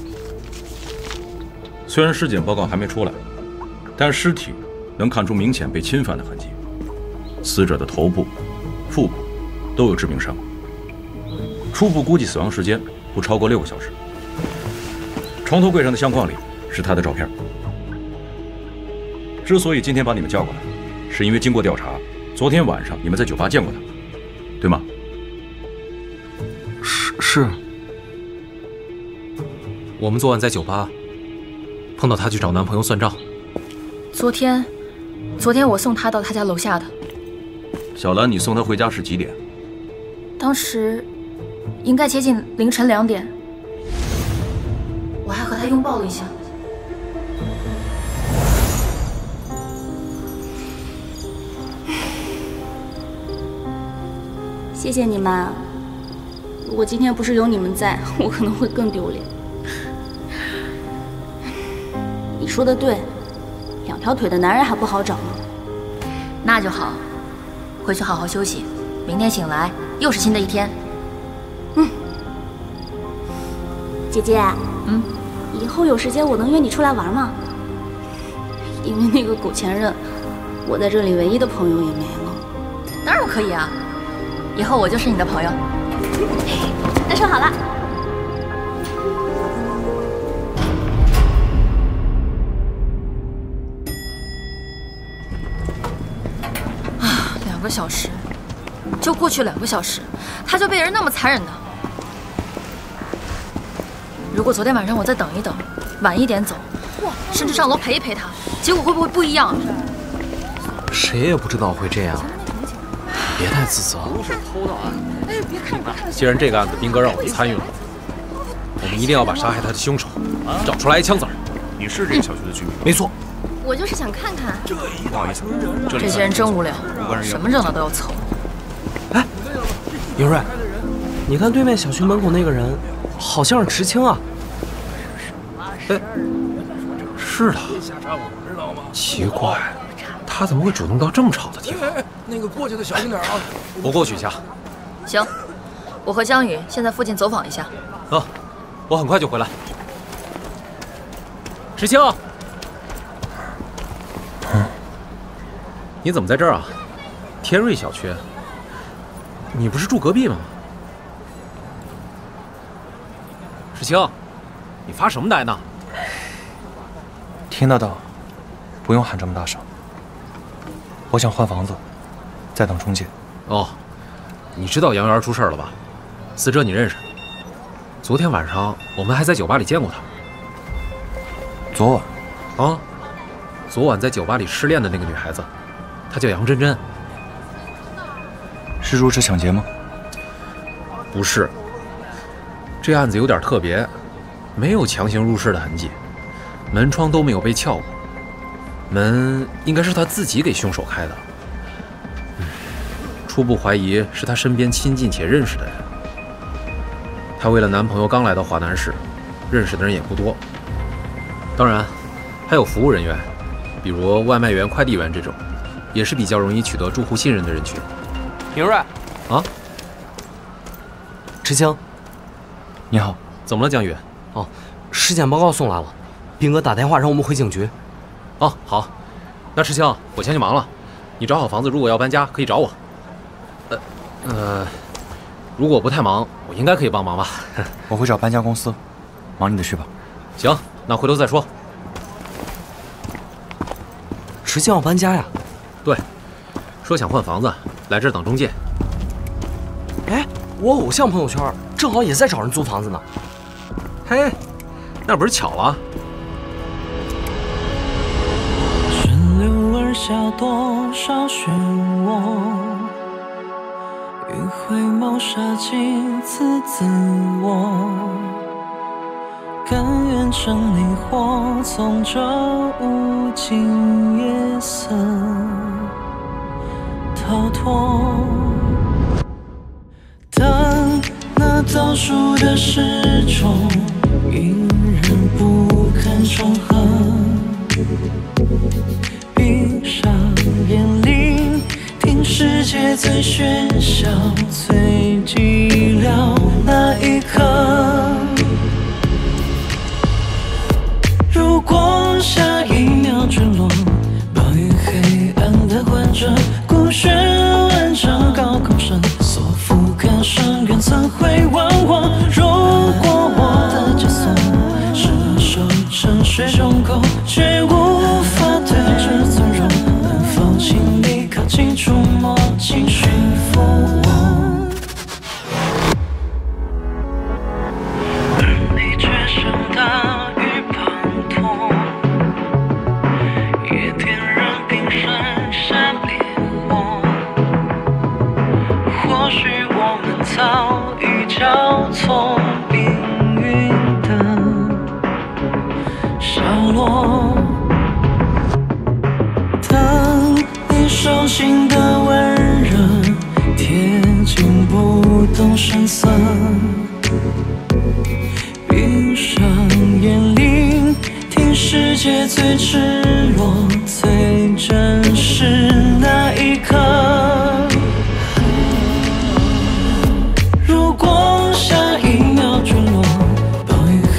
虽然尸检报告还没出来，但尸体能看出明显被侵犯的痕迹。死者的头部、腹部都有致命伤，初步估计死亡时间不超过六个小时。床头柜上的相框里是他的照片。之所以今天把你们叫过来，是因为经过调查，昨天晚上你们在酒吧见过他，对吗？ 是是。 我们昨晚在酒吧碰到他去找男朋友算账。 昨天，昨天我送他到他家楼下的。 小兰，你送他回家是几点？ 当时应该接近凌晨两点，我还和他拥抱了一下。 谢谢你们，如果今天不是有你们在，我可能会更丢脸。你说的对，两条腿的男人还不好找呢。 那就好，回去好好休息，明天醒来又是新的一天。嗯。 姐姐，嗯，以后有时间我能约你出来玩吗？因为那个狗前任，我在这里唯一的朋友也没了。 当然可以啊，以后我就是你的朋友。 那说好了。 啊，两个小时，就过去两个小时，他就被人那么残忍的。如果昨天晚上我再等一等，晚一点走，甚至上楼陪一陪他，结果会不会不一样？ 谁也不知道会这样，别太自责。 哎，别看别看！既然这个案子斌哥让我们参与了，我们一定要把杀害他的凶手找出来，挨枪子儿。 你是这个小区的居民？ 没错。 我就是想看看。 不好意思， 这些人真无聊，什么热闹都要凑。 哎，尤瑞，你看对面小区门口那个人，好像是池青啊。 哎，是的。奇怪，他怎么会主动到这么吵的地方？ 那个过去的小心点啊！ 我过去一下。 行，我和江宇先在附近走访一下。 啊，我很快就回来。石青，嗯，你怎么在这儿啊？天瑞小区，你不是住隔壁吗？石青，你发什么呆呢？ 听得到，不用喊这么大声。我想换房子，在等中介。 哦，你知道杨元出事了吧？死者你认识？昨天晚上我们还在酒吧里见过他。 昨晚？ 啊，昨晚在酒吧里失恋的那个女孩子，她叫杨真真。 是入室抢劫吗？ 不是。这案子有点特别，没有强行入室的痕迹，门窗都没有被撬过。门应该是他自己给凶手开的，嗯，初步怀疑是他身边亲近且认识的人。她为了男朋友刚来到华南市，认识的人也不多。当然，还有服务人员，比如外卖员、快递员这种，也是比较容易取得住户信任的人群。 明瑞， 啊， 池青， 你好， 怎么了，江宇？ 哦，尸检报告送来了，斌哥打电话让我们回警局。 哦，好，那池青，我先去忙了。你找好房子，如果要搬家，可以找我。呃，呃，如果不太忙，我应该可以帮忙吧？ 我会找搬家公司，忙你的去吧。 行，那回头再说。 池青要搬家呀？ 对，说想换房子，来这儿等中介。 哎，我偶像朋友圈正好也在找人租房子呢。 嘿，那不是巧了？ 顺流而下多少漩涡，迂回谋杀几次自我，甘愿整理或从这无尽夜色逃脱。当那倒数的时钟依然不堪重合，闭上眼聆听世界最喧嚣、最寂寥那一刻。如果下一秒坠落，暴雨黑暗的患者，孤悬万丈高空绳索覆盖深渊，怎会忘我？如果我的枷锁是那手沉睡中狗，却无法对峙尊荣，能否请你靠近触摸，请驯服我？而你却像大雨滂沱，也点燃冰山下烈火。或许我们早已交错命运的角落。当你手心的温热贴近不动声色，闭上眼聆听世界最赤裸、最真实那一刻。如果下一秒坠落，暴雨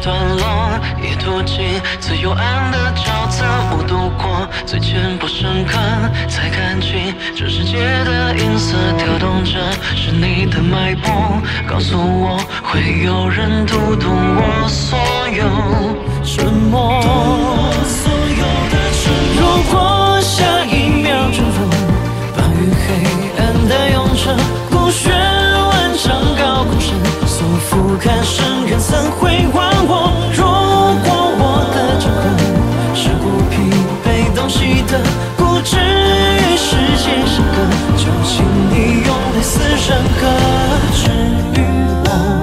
段落，已途经自由岸的沼泽，我度过最浅薄深刻，才看清这世界的音色跳动着是你的脉搏，告诉我会有人读懂我所有沉默，所有的沉默。如果下一秒重逢，暴雨黑暗的涌城，孤悬万丈高空声，所俯瞰深渊怎会还我？如果我的整个是不疲惫东西的，不至于世界相隔，就请你用类似人格治愈我。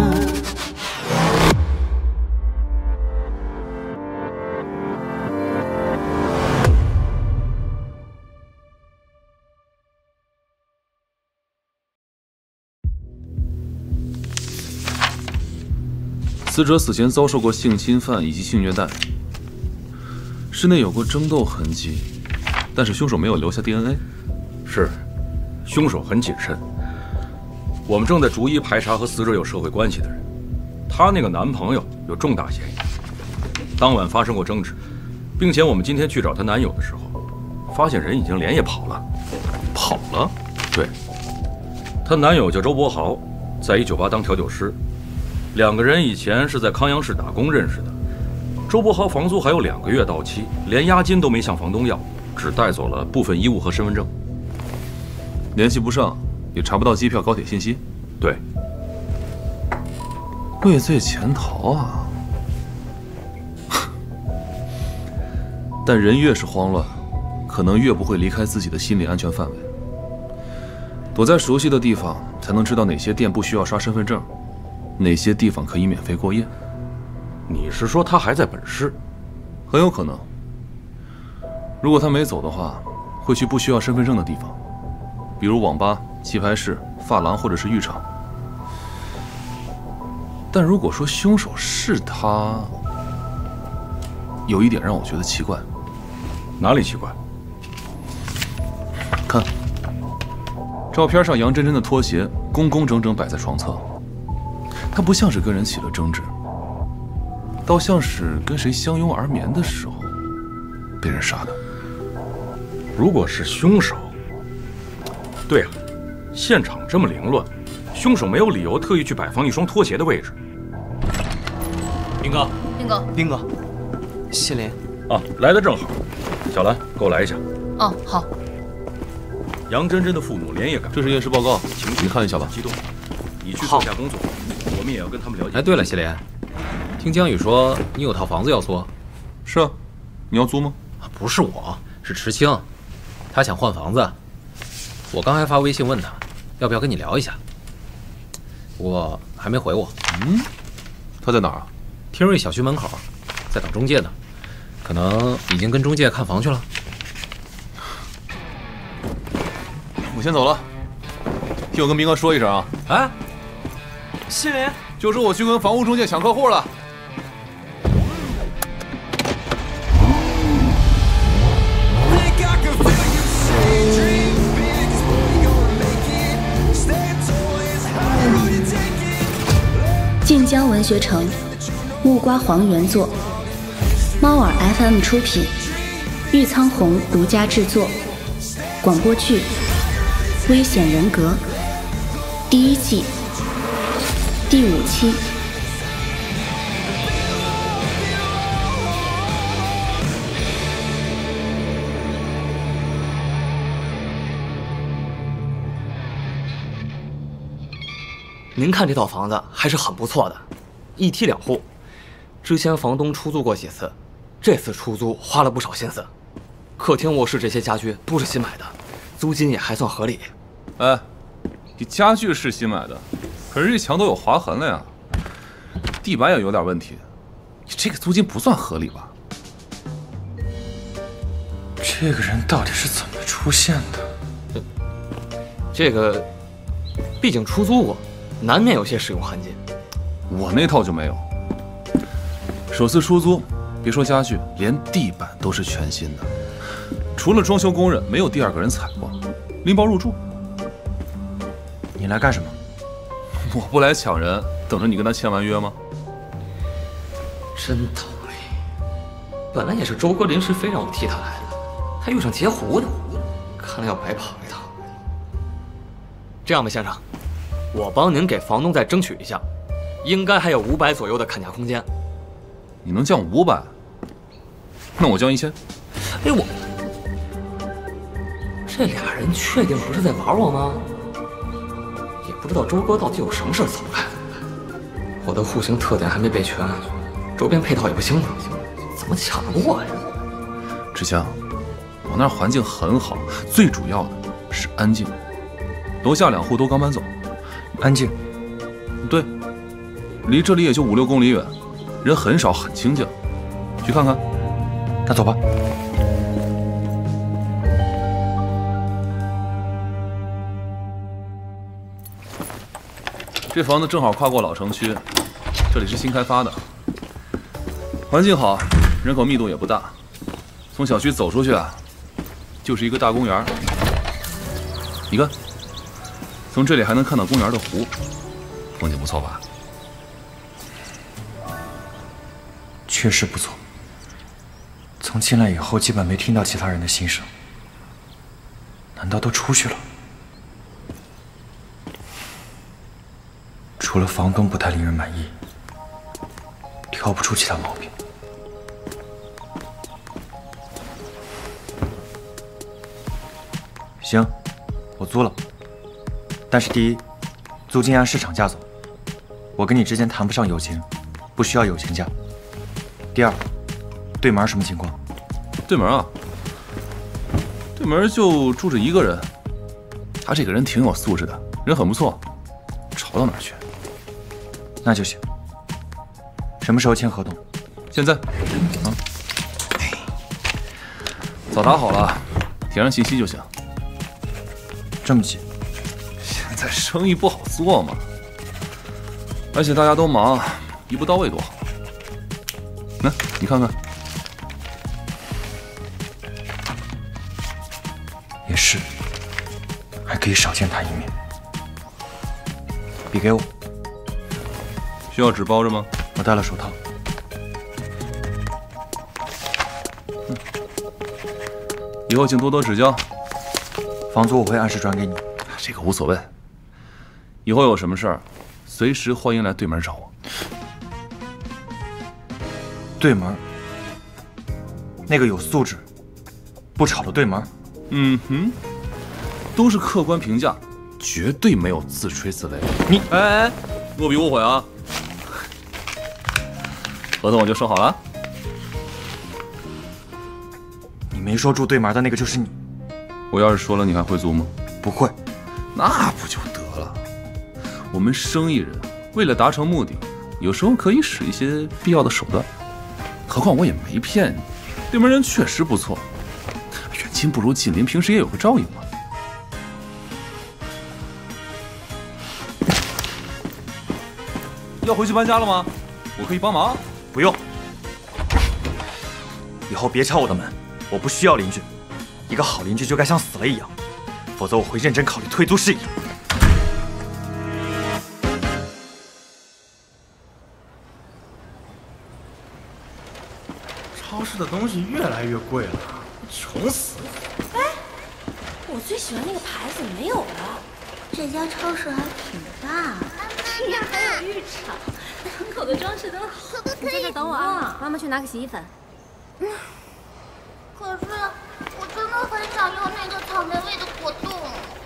死者死前遭受过性侵犯以及性虐待，室内有过争斗痕迹，但是凶手没有留下 D N A。 是，凶手很谨慎。我们正在逐一排查和死者有社会关系的人，她那个男朋友有重大嫌疑。当晚发生过争执，并且我们今天去找她男友的时候，发现人已经连夜跑了。 跑了？ 对，她男友叫周伯豪，在一酒吧当调酒师。两个人以前是在康阳市打工认识的，周伯豪房租还有两个月到期，连押金都没向房东要，只带走了部分衣物和身份证。 联系不上，也查不到机票、高铁信息。 对， 畏罪潜逃啊！但人越是慌乱，可能越不会离开自己的心理安全范围。躲在熟悉的地方，才能知道哪些店不需要刷身份证。哪些地方可以免费过夜？ 你是说他还在本市？ 很有可能。如果他没走的话，会去不需要身份证的地方，比如网吧、棋牌室、发廊或者是浴场。但如果说凶手是他，有一点让我觉得奇怪。 哪里奇怪？ 看，照片上杨真真的拖鞋工工整整摆在床侧。他不像是跟人起了争执，倒像是跟谁相拥而眠的时候被人杀的。 如果是凶手，对啊，现场这么凌乱，凶手没有理由特意去摆放一双拖鞋的位置。 兵哥， 兵哥， 兵哥，谢林啊，来的正好。小兰，给我来一下。 哦，好。 杨真真的父母连夜赶， 这是验尸报告，你看一下吧。 激动，你去做下工作。我们也要跟他们了解。 哎，对了，谢莲，听江宇说你有套房子要租。 是啊，你要租吗？ 不是我，是池青，他想换房子。我刚还发微信问他，要不要跟你聊一下，不过还没回我。 嗯，他在哪儿啊？ 天瑞小区门口，在等中介呢，可能已经跟中介看房去了。 我先走了，替我跟明哥说一声啊。 哎。 谢林， 就说我去跟房屋中介抢客户了。 晋江文学城，木瓜黄原作，猫耳 F M 出品，玉苍红独家制作，广播剧《危险人格》第一季。第五期， 您看这套房子还是很不错的，一梯两户。之前房东出租过几次，这次出租花了不少心思。客厅、卧室这些家具都是新买的，租金也还算合理。 哎，你家具是新买的。可是这墙都有划痕了呀，地板也有点问题，你这个租金不算合理吧？ 这个人到底是怎么出现的？ 这个，毕竟出租过，难免有些使用痕迹。 我那套就没有。首次出租，别说家具，连地板都是全新的，除了装修工人，没有第二个人踩过，拎包入住。 你来干什么？ 我不来抢人，等着你跟他签完约吗？ 真倒霉，本来也是周哥临时非让我替他来的，还遇上截胡的，看来要白跑一趟。这样吧，先生，我帮您给房东再争取一下，应该还有五百左右的砍价空间。 你能降五百？那我降一千。 哎我，这俩人确定不是在玩我吗？也不知道周哥到底有什么事走开。我的户型特点还没备全，周边配套也不清楚，怎么抢得过呀？ 志强，我那儿环境很好，最主要的是安静。楼下两户都刚搬走， 安静。 对，离这里也就五六公里远，人很少，很清静。去看看。 那走吧。 这房子正好跨过老城区，这里是新开发的，环境好，人口密度也不大。从小区走出去啊，就是一个大公园。你看，从这里还能看到公园的湖，风景不错吧？ 确实不错。从进来以后，基本没听到其他人的心声。难道都出去了？除了房东不太令人满意，挑不出其他毛病。行，我租了。但是第一，租金按市场价走，我跟你之间谈不上友情，不需要友情价。第二，对门什么情况？ 对门啊，对门就住着一个人，他这个人挺有素质的，人很不错，吵不到哪儿去。 那就行。什么时候签合同？ 现在。啊，早打好了，填上信息就行。 这么急？ 现在生意不好做嘛，而且大家都忙，一步到位多好。来，你看看。 也是，还可以少见他一面。笔给我。 需要纸包着吗？ 我戴了手套。 嗯，以后请多多指教。 房租我会按时转给你。 这个无所谓。以后有什么事儿，随时欢迎来对门找我。 对门，那个有素质、不吵的对门。 嗯哼，都是客观评价，绝对没有自吹自擂。你哎哎，落笔误会啊！合同我就收好了。 你没说住对门的那个就是你。 我要是说了，你还会租吗？ 不会。 那不就得了？我们生意人为了达成目的，有时候可以使一些必要的手段。何况我也没骗你，对门人确实不错。远亲不如近邻，平时也有个照应嘛。要回去搬家了吗？我可以帮忙。 不用。以后别敲我的门，我不需要邻居。一个好邻居就该像死了一样，否则我会认真考虑退租事宜。 超市的东西越来越贵了，穷死了。 哎，我最喜欢那个牌子没有了。这家超市还挺大，竟然还有浴场，门口的装饰灯好。可不可以？你在这等我啊，妈妈去拿个洗衣粉。嗯，可是我真的很想要那个草莓味的果冻，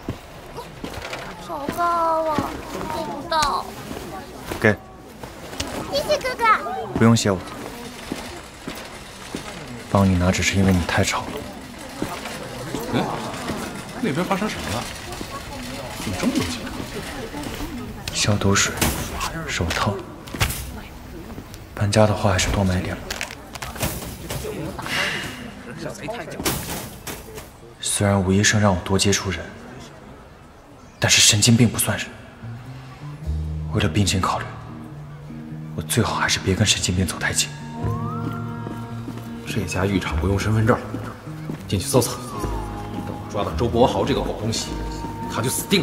好高啊，够不到。 给。 谢谢哥哥。 不用谢我。帮你拿只是因为你太吵了。 哎，那边发生什么了？怎么这么多警察？ 消毒水、手套。搬家的话还是多买点吧。虽然吴医生让我多接触人，但是神经病不算人。为了病情考虑，我最好还是别跟神经病走太近。 这家浴场不用身份证，进去搜查。等我抓到周国豪这个狗东西，他就死定了。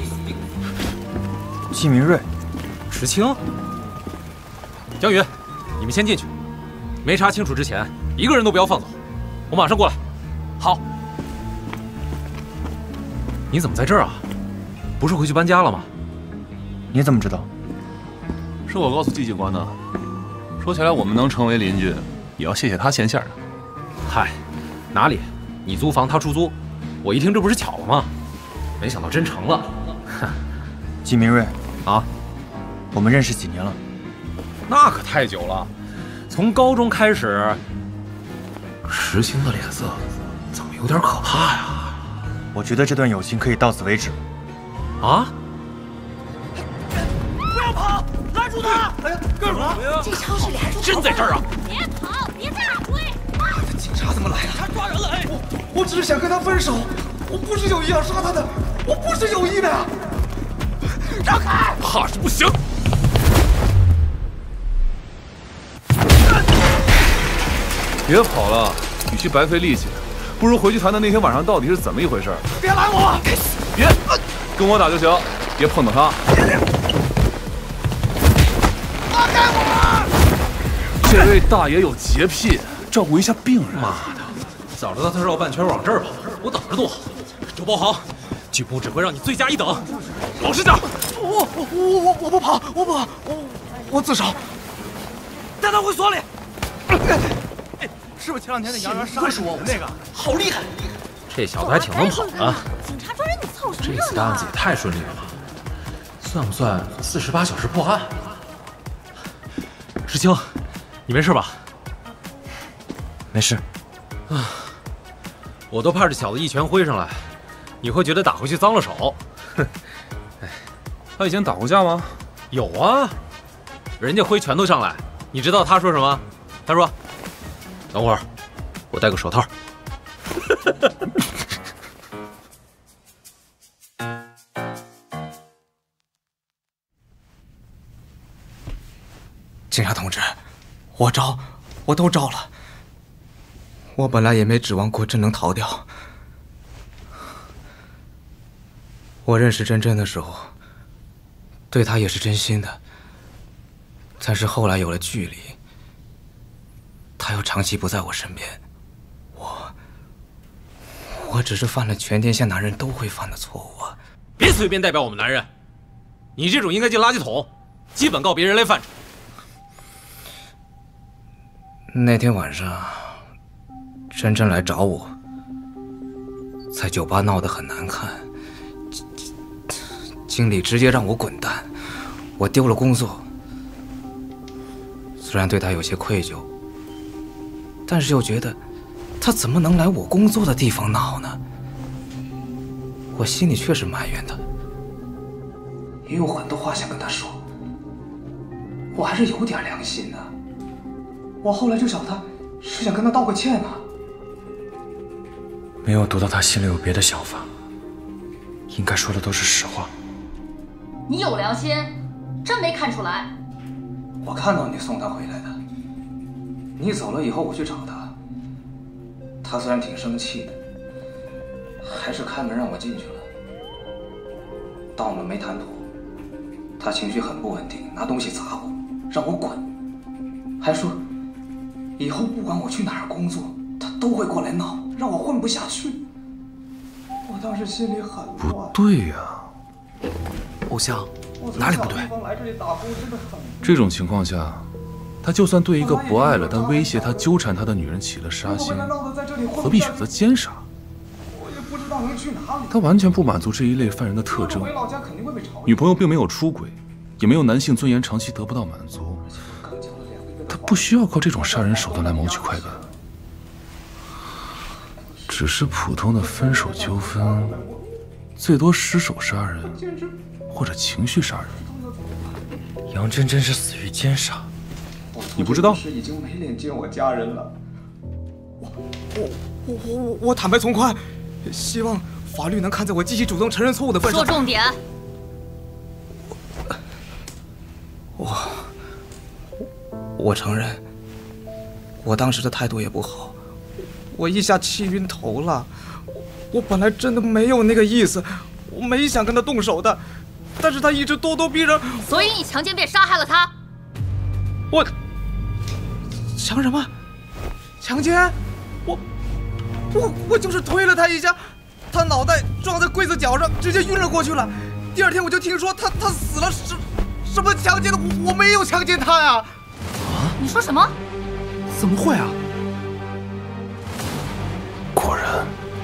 季明瑞、 池清、江宇，你们先进去， 没查清楚之前，一个人都不要放走。我马上过来。好。你怎么在这儿啊？不是回去搬家了吗？ 你怎么知道？ 是我告诉季警官的。说起来，我们能成为邻居，也要谢谢他牵线的。 嗨，哪里？你租房，他出租，我一听这不是巧了吗？没想到真成了。 季明瑞啊， 我们认识几年了？ 那可太久了，从高中开始。 石青的脸色怎么有点可怕呀？ 我觉得这段友情可以到此为止。 啊！ 不要跑！拦住他！哎呀，干什么？ 这超市里还真在这儿啊！ 别跑，别再追！ 警察怎么来了？他抓人了！哎，我我只是想跟他分手，我不是有意要杀他的，我不是有意的呀！让开！ 怕是不行。 别跑了，与其白费力气，不如回去谈谈那天晚上到底是怎么一回事。 别拦我！ 别，跟我打就行，别碰到他。 放开我！ 这位大爷有洁癖，照顾一下病人。 妈的，早知道他绕半圈往这儿跑，我等着多好。周包航，拒捕只会让你罪加一等。老实点！ 我我我我我不跑，我不跑，我我自首。带他回所里。是不是前两天那杨元杀死我们那个？好厉害！ 这小子还挺能跑的。 警察抓人你凑什么这热闹？ 次案子也太顺利了吧？算不算四十八小时破案？石青，你没事吧？ 没事。 啊，我都怕这小子一拳挥上来，你会觉得打回去脏了手。哼， 哎，他以前打过架吗？ 有啊，人家挥拳头上来，你知道他说什么？他说。等会儿，我戴个手套。 警察同志，我招，我都招了。我本来也没指望过真能逃掉。我认识真真的时候，对她也是真心的，但是后来有了距离。他又长期不在我身边，我我只是犯了全天下男人都会犯的错误啊！ 别随便代表我们男人，你这种应该进垃圾桶，基本告别人类范畴。 那天晚上，真真来找我，在酒吧闹得很难看，经理直接让我滚蛋，我丢了工作。虽然对他有些愧疚。但是又觉得，他怎么能来我工作的地方闹呢？我心里却是埋怨他，也有很多话想跟他说。我还是有点良心的。我后来就找他，是想跟他道个歉啊。 没有读到他心里有别的想法，应该说的都是实话。 你有良心，真没看出来。 我看到你送他回来的。你走了以后，我去找他。他虽然挺生气的，还是开门让我进去了。到我们没谈妥，他情绪很不稳定，拿东西砸我，让我滚，还说以后不管我去哪儿工作，他都会过来闹，让我混不下去。我当时心里很乱。 不对呀， 偶像，哪里不对？ 这种情况下。他就算对一个不爱了但威胁他、纠缠他的女人起了杀心，何必选择奸杀？他完全不满足这一类犯人的特征。女朋友并没有出轨，也没有男性尊严长期得不到满足，他不需要靠这种杀人手段来谋取快感。只是普通的分手纠纷，最多失手杀人，或者情绪杀人。 杨真真是死于奸杀。 你不知道？ 是已经没脸见我家人了。我我我我我坦白从宽，希望法律能看在我积极主动承认错误的份上。 说重点。 我我承认，我当时的态度也不好，我一下气晕头了。我本来真的没有那个意思，我没想跟他动手的，但是他一直咄咄逼人。 所以你强奸并杀害了他？ 我强什么？强奸？我我我就是推了他一下，他脑袋撞在柜子角上，直接晕了过去了。第二天我就听说他他死了，什什么强奸的？我我没有强奸他呀！啊？ 你说什么？ 怎么会啊？ 果然。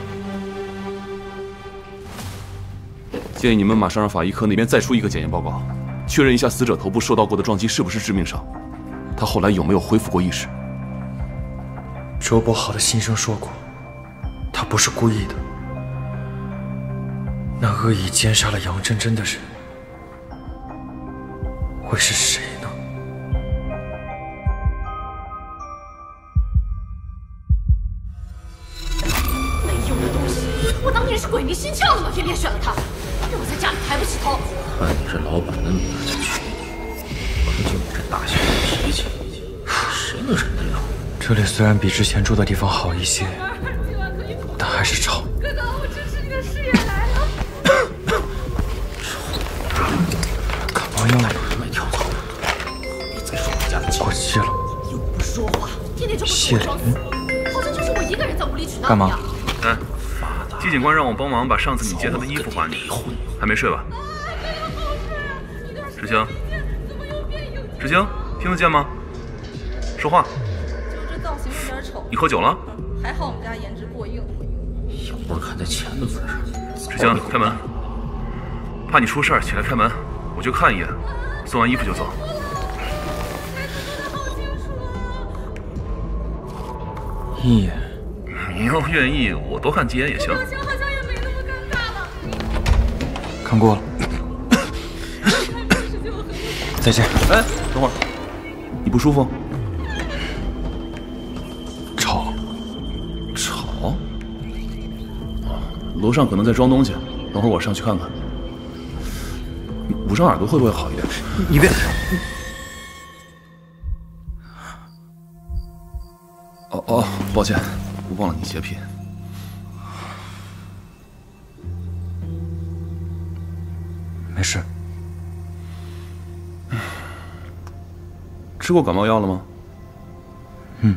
建议你们马上让法医科那边再出一个检验报告，确认一下死者头部受到过的撞击是不是致命伤，他后来有没有恢复过意识。 周伯豪的心声说过，他不是故意的。那恶意奸杀了杨真真的人，会是谁呢？ 没用的东西！我当年是鬼迷心窍了吗？偏偏选了他，让我在家里抬不起头。 看你这老板的女儿才娶你，可就你这大小子脾气，谁能忍得了？ 这里虽然比之前住的地方好一些，但还是吵。 哥哥，我支持你的事业来了。 感冒药呢？ 卖跳蚤的，别再说我家的过期了。 又不说话，天天就不给我装死，好像就是我一个人在无理取闹一样。 干嘛？哎，季警官让我帮忙把上次你借他的衣服还你，还没睡吧？志兴，志兴，听得见吗？说话。 就这造型有点丑。 你喝酒了？ 还好我们家颜值过硬。 要不是看在钱的份上， 志兴，开门。怕你出事儿，起来开门，我就看一眼，送完衣服就走。 一眼。 你要愿意，我多看几眼也行。 表情好像也没那么尴尬了。 看过了。再见。 哎，等会儿，你不舒服？ 吵。 吵？楼上可能在装东西，等会儿我上去看看。你捂上耳朵会不会好一点？ 你别。 哦哦，抱歉，我忘了你洁癖。 没事。 吃过感冒药了吗？ 嗯。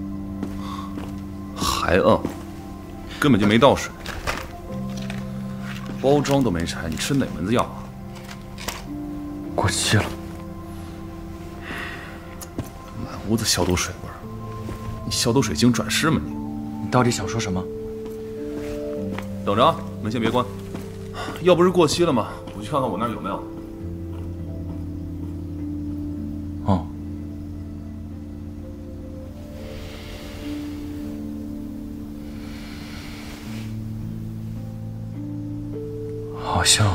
还饿？根本就没倒水，包装都没拆，你吃哪门子药啊？ 过期了。 满屋子消毒水味儿，你消毒水晶转世吗你？ 你到底想说什么？ 等着啊，门先别关。要不是过期了吗？我去看看我那儿有没有。 哦。好像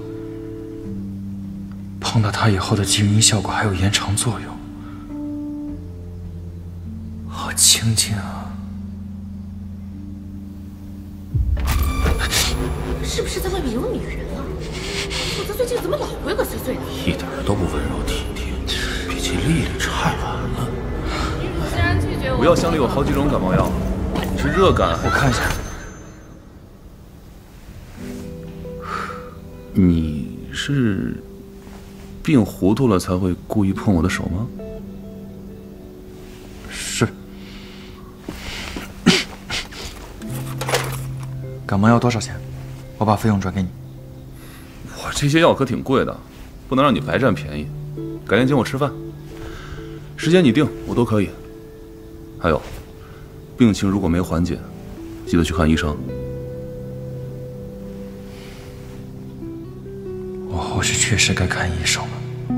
碰到它以后的静音效果还有延长作用，好清静啊！ 是不是在外面有女人啊？否则最近怎么老鬼鬼祟祟的？ 一点都不温柔体贴，比起丽丽差远了。 既然拒绝我， 五药箱里有好几种感冒药，你是热感？ 我看一下。 你是病糊涂了才会故意碰我的手吗？ 是。感冒药多少钱？我把费用转给你。 我这些药可挺贵的，不能让你白占便宜。改天请我吃饭，时间你定，我都可以。还有，病情如果没缓解，记得去看医生。 我或许确实该看医生了。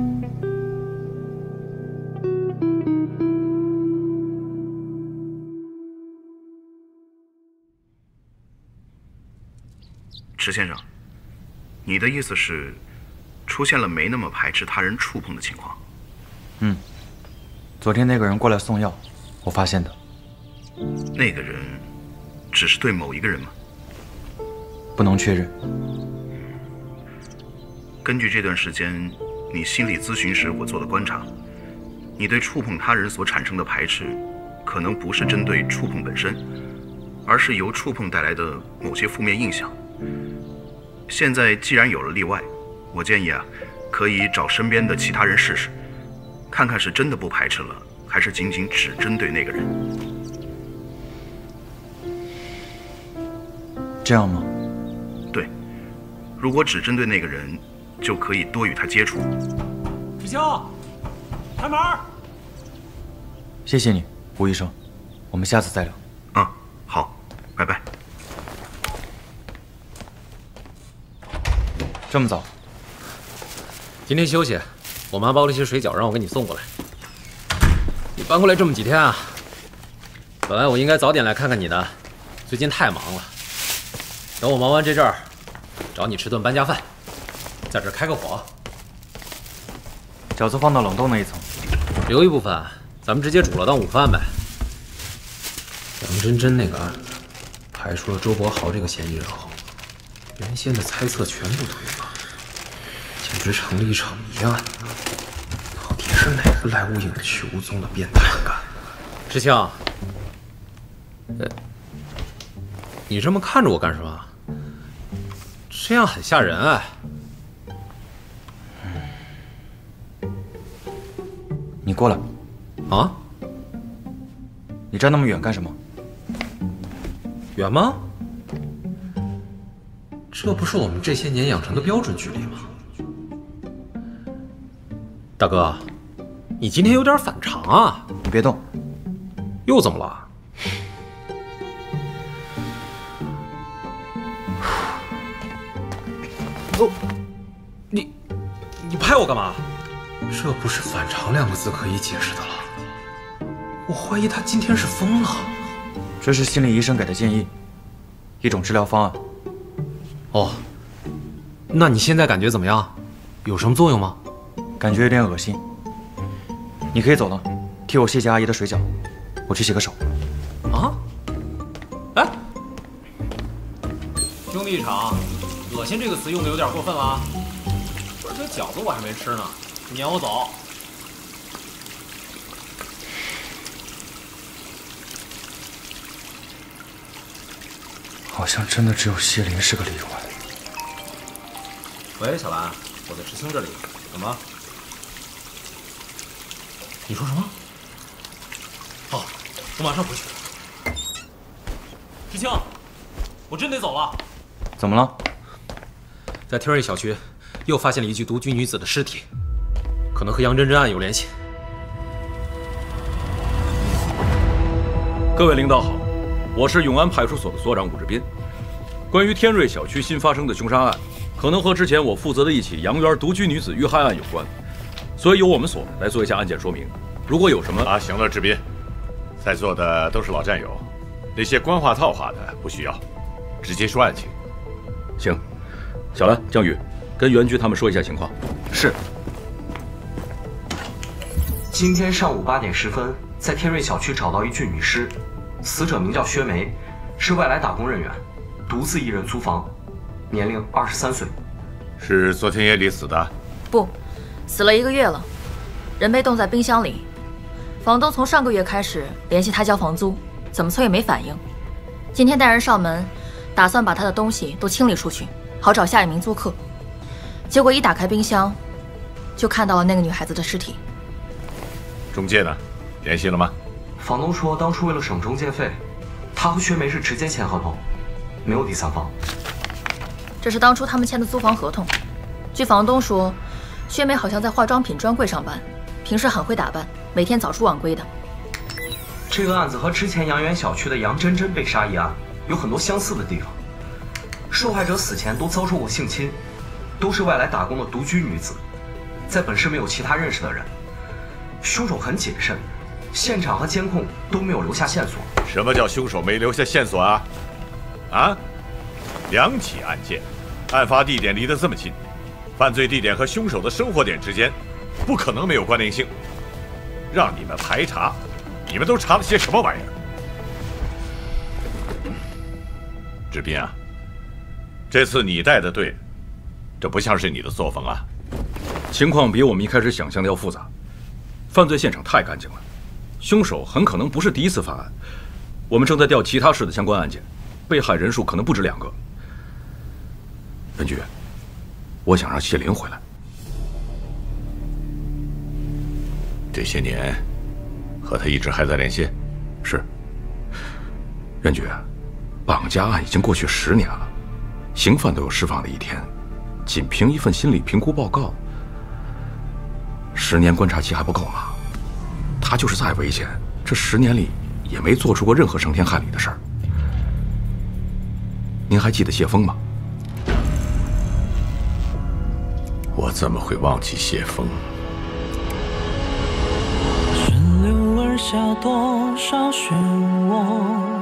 池先生，你的意思是，出现了没那么排斥他人触碰的情况？ 嗯，昨天那个人过来送药，我发现的。 那个人，只是对某一个人吗？ 不能确认。 根据这段时间你心理咨询时我做的观察，你对触碰他人所产生的排斥，可能不是针对触碰本身，而是由触碰带来的某些负面印象。现在既然有了例外，我建议啊，可以找身边的其他人试试，看看是真的不排斥了，还还是仅仅只针对那个人？ 这样吗？ 对，如果只针对那个人，就可以多与他接触。 师兄，开门！ 谢谢你，吴医生，我们下次再聊。 啊，好，拜拜。 这么早？ 今天休息，我妈包了些水饺，让我给你送过来。你搬过来这么几天啊，本来我应该早点来看看你的，最近太忙了。等我忙完这阵儿，找你吃顿搬家饭，在这儿开个火。 饺子放到冷冻那一层， 留一部分，咱们直接煮了当午饭呗。杨真真那个案子，排除了周伯豪这个嫌疑人后，原先的猜测全部推翻，简直成了一场谜案。到底是哪个来无影去无踪的变态干？师兄，呃，你这么看着我干什么？这样很吓人哎。 你过来。 啊？ 你站那么远干什么？ 远吗？这不是我们这些年养成的标准距离吗？大哥，你今天有点反常啊！ 你别动。 又怎么了？哦，你你拍我干嘛？这不是反常两个字可以解释的了。我怀疑他今天是疯了。 这是心理医生给的建议，一种治疗方案。 哦，那你现在感觉怎么样？有什么作用吗？ 感觉有点恶心。你可以走了，替我谢谢阿姨的水饺，我去洗个手。 啊？哎，兄弟一场，恶心这个词用的有点过分了啊！不是，这饺子我还没吃呢，你撵我走。 好像真的只有谢林是个例外。 喂，小兰，我在石青这里，怎么了？你说什么？好，我马上回去。石青，我真得走了。 怎么了？ 在天瑞小区又发现了一具独居女子的尸体，可能和杨真真案有联系。 各位领导好，我是永安派出所的所长武志斌。关于天瑞小区新发生的凶杀案，可能和之前我负责的一起杨园独居女子遇害案有关，所以由我们所来做一下案件说明。如果有什么…… 啊，行了，志斌，在座的都是老战友，那些官话套话的不需要，直接说案情。 行，小兰、江宇，跟袁局他们说一下情况。 是。 今天上午八点十分，在天瑞小区找到一具女尸，死者名叫薛梅，是外来打工人员，独自一人租房，年龄二十三岁。 是昨天夜里死的？ 不，死了一个月了，人被冻在冰箱里。房东从上个月开始联系他交房租，怎么催也没反应。今天带人上门，打算把他的东西都清理出去，好找下一名租客。结果一打开冰箱，就看到了那个女孩子的尸体。 中介呢？联系了吗？ 房东说，当初为了省中介费，他和薛梅是直接签合同，没有第三方。 这是当初他们签的租房合同。据房东说，薛梅好像在化妆品专柜上班，平时很会打扮，每天早出晚归的。 这个案子和之前杨园小区的杨真真被杀一案有很多相似的地方。受害者死前都遭受过性侵，都是外来打工的独居女子，在本市没有其他认识的人。凶手很谨慎，现场和监控都没有留下线索。 什么叫凶手没留下线索啊？啊？两起案件，案发地点离得这么近，犯罪地点和凶手的生活点之间，不可能没有关联性。让你们排查，你们都查了些什么玩意儿？志斌啊，这次你带的队，这不像是你的作风啊。 情况比我们一开始想象的要复杂，犯罪现场太干净了，凶手很可能不是第一次犯案。我们正在调其他市的相关案件，被害人数可能不止两个。文局，我想让谢林回来。 这些年， 和他一直还在联系？ 是。任局，绑架案已经过去十年了，刑犯都有释放的一天，仅凭一份心理评估报告，十年观察期还不够吗？他就是再危险，这十年里也没做出过任何伤天害理的事儿。您还记得谢峰吗？ 我怎么会忘记谢峰？ 顺流而下多少漩涡，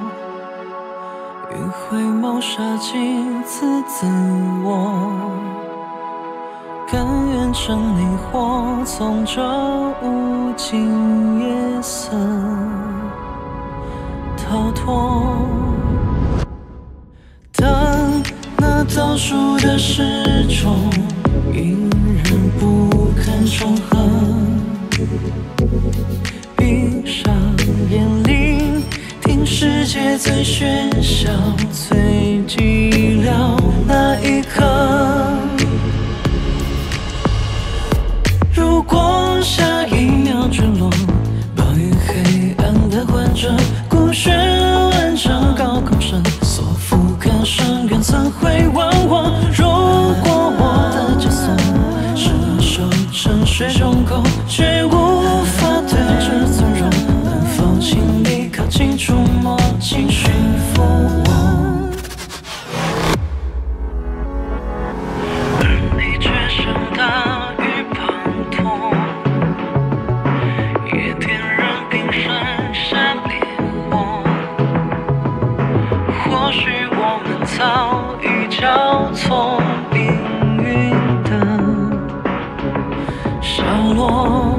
迂回谋杀几次自我，甘愿成你或从这无尽夜色逃脱。当那倒数的时钟依然不堪重合，闭上眼聆听世界最喧嚣、最寂寥那一刻。如果下一秒坠落，暴雨黑暗的患者，孤悬万丈高空绳索覆盖深渊，怎会忘我？如果我的枷锁是手沉水中沟，却无法对峙尊荣，能否请你靠近触摸，请驯服我？而你却像大雨滂沱，也点燃冰山下烈火。或许我们早已交错命运的下落。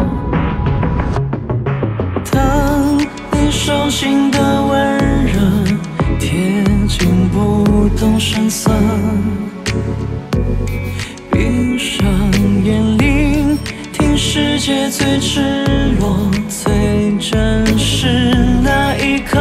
当你手心的温热贴近不动声色，闭上眼聆听世界最赤裸、最真实那一刻。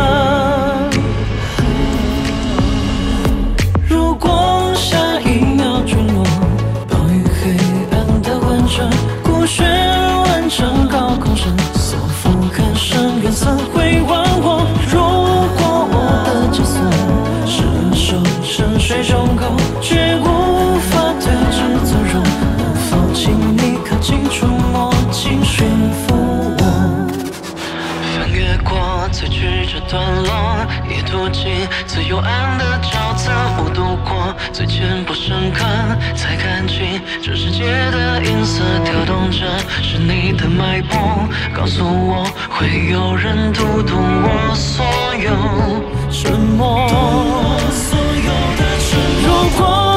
如果下一秒坠落，暴雨黑暗的患者，孤悬万丈高空绳索覆盖深渊，怎会忘我？如果我的枷锁是手沉水中沟，却无法对峙尊荣，能否请你靠近触摸，请驯服我？翻越过最曲折段落，也途经最幽暗的沼泽，我度过最浅薄深刻，才看清这世界的颜色跳动着是你的脉搏，告诉我会有人读懂我所有沉默，所有的沉默。如果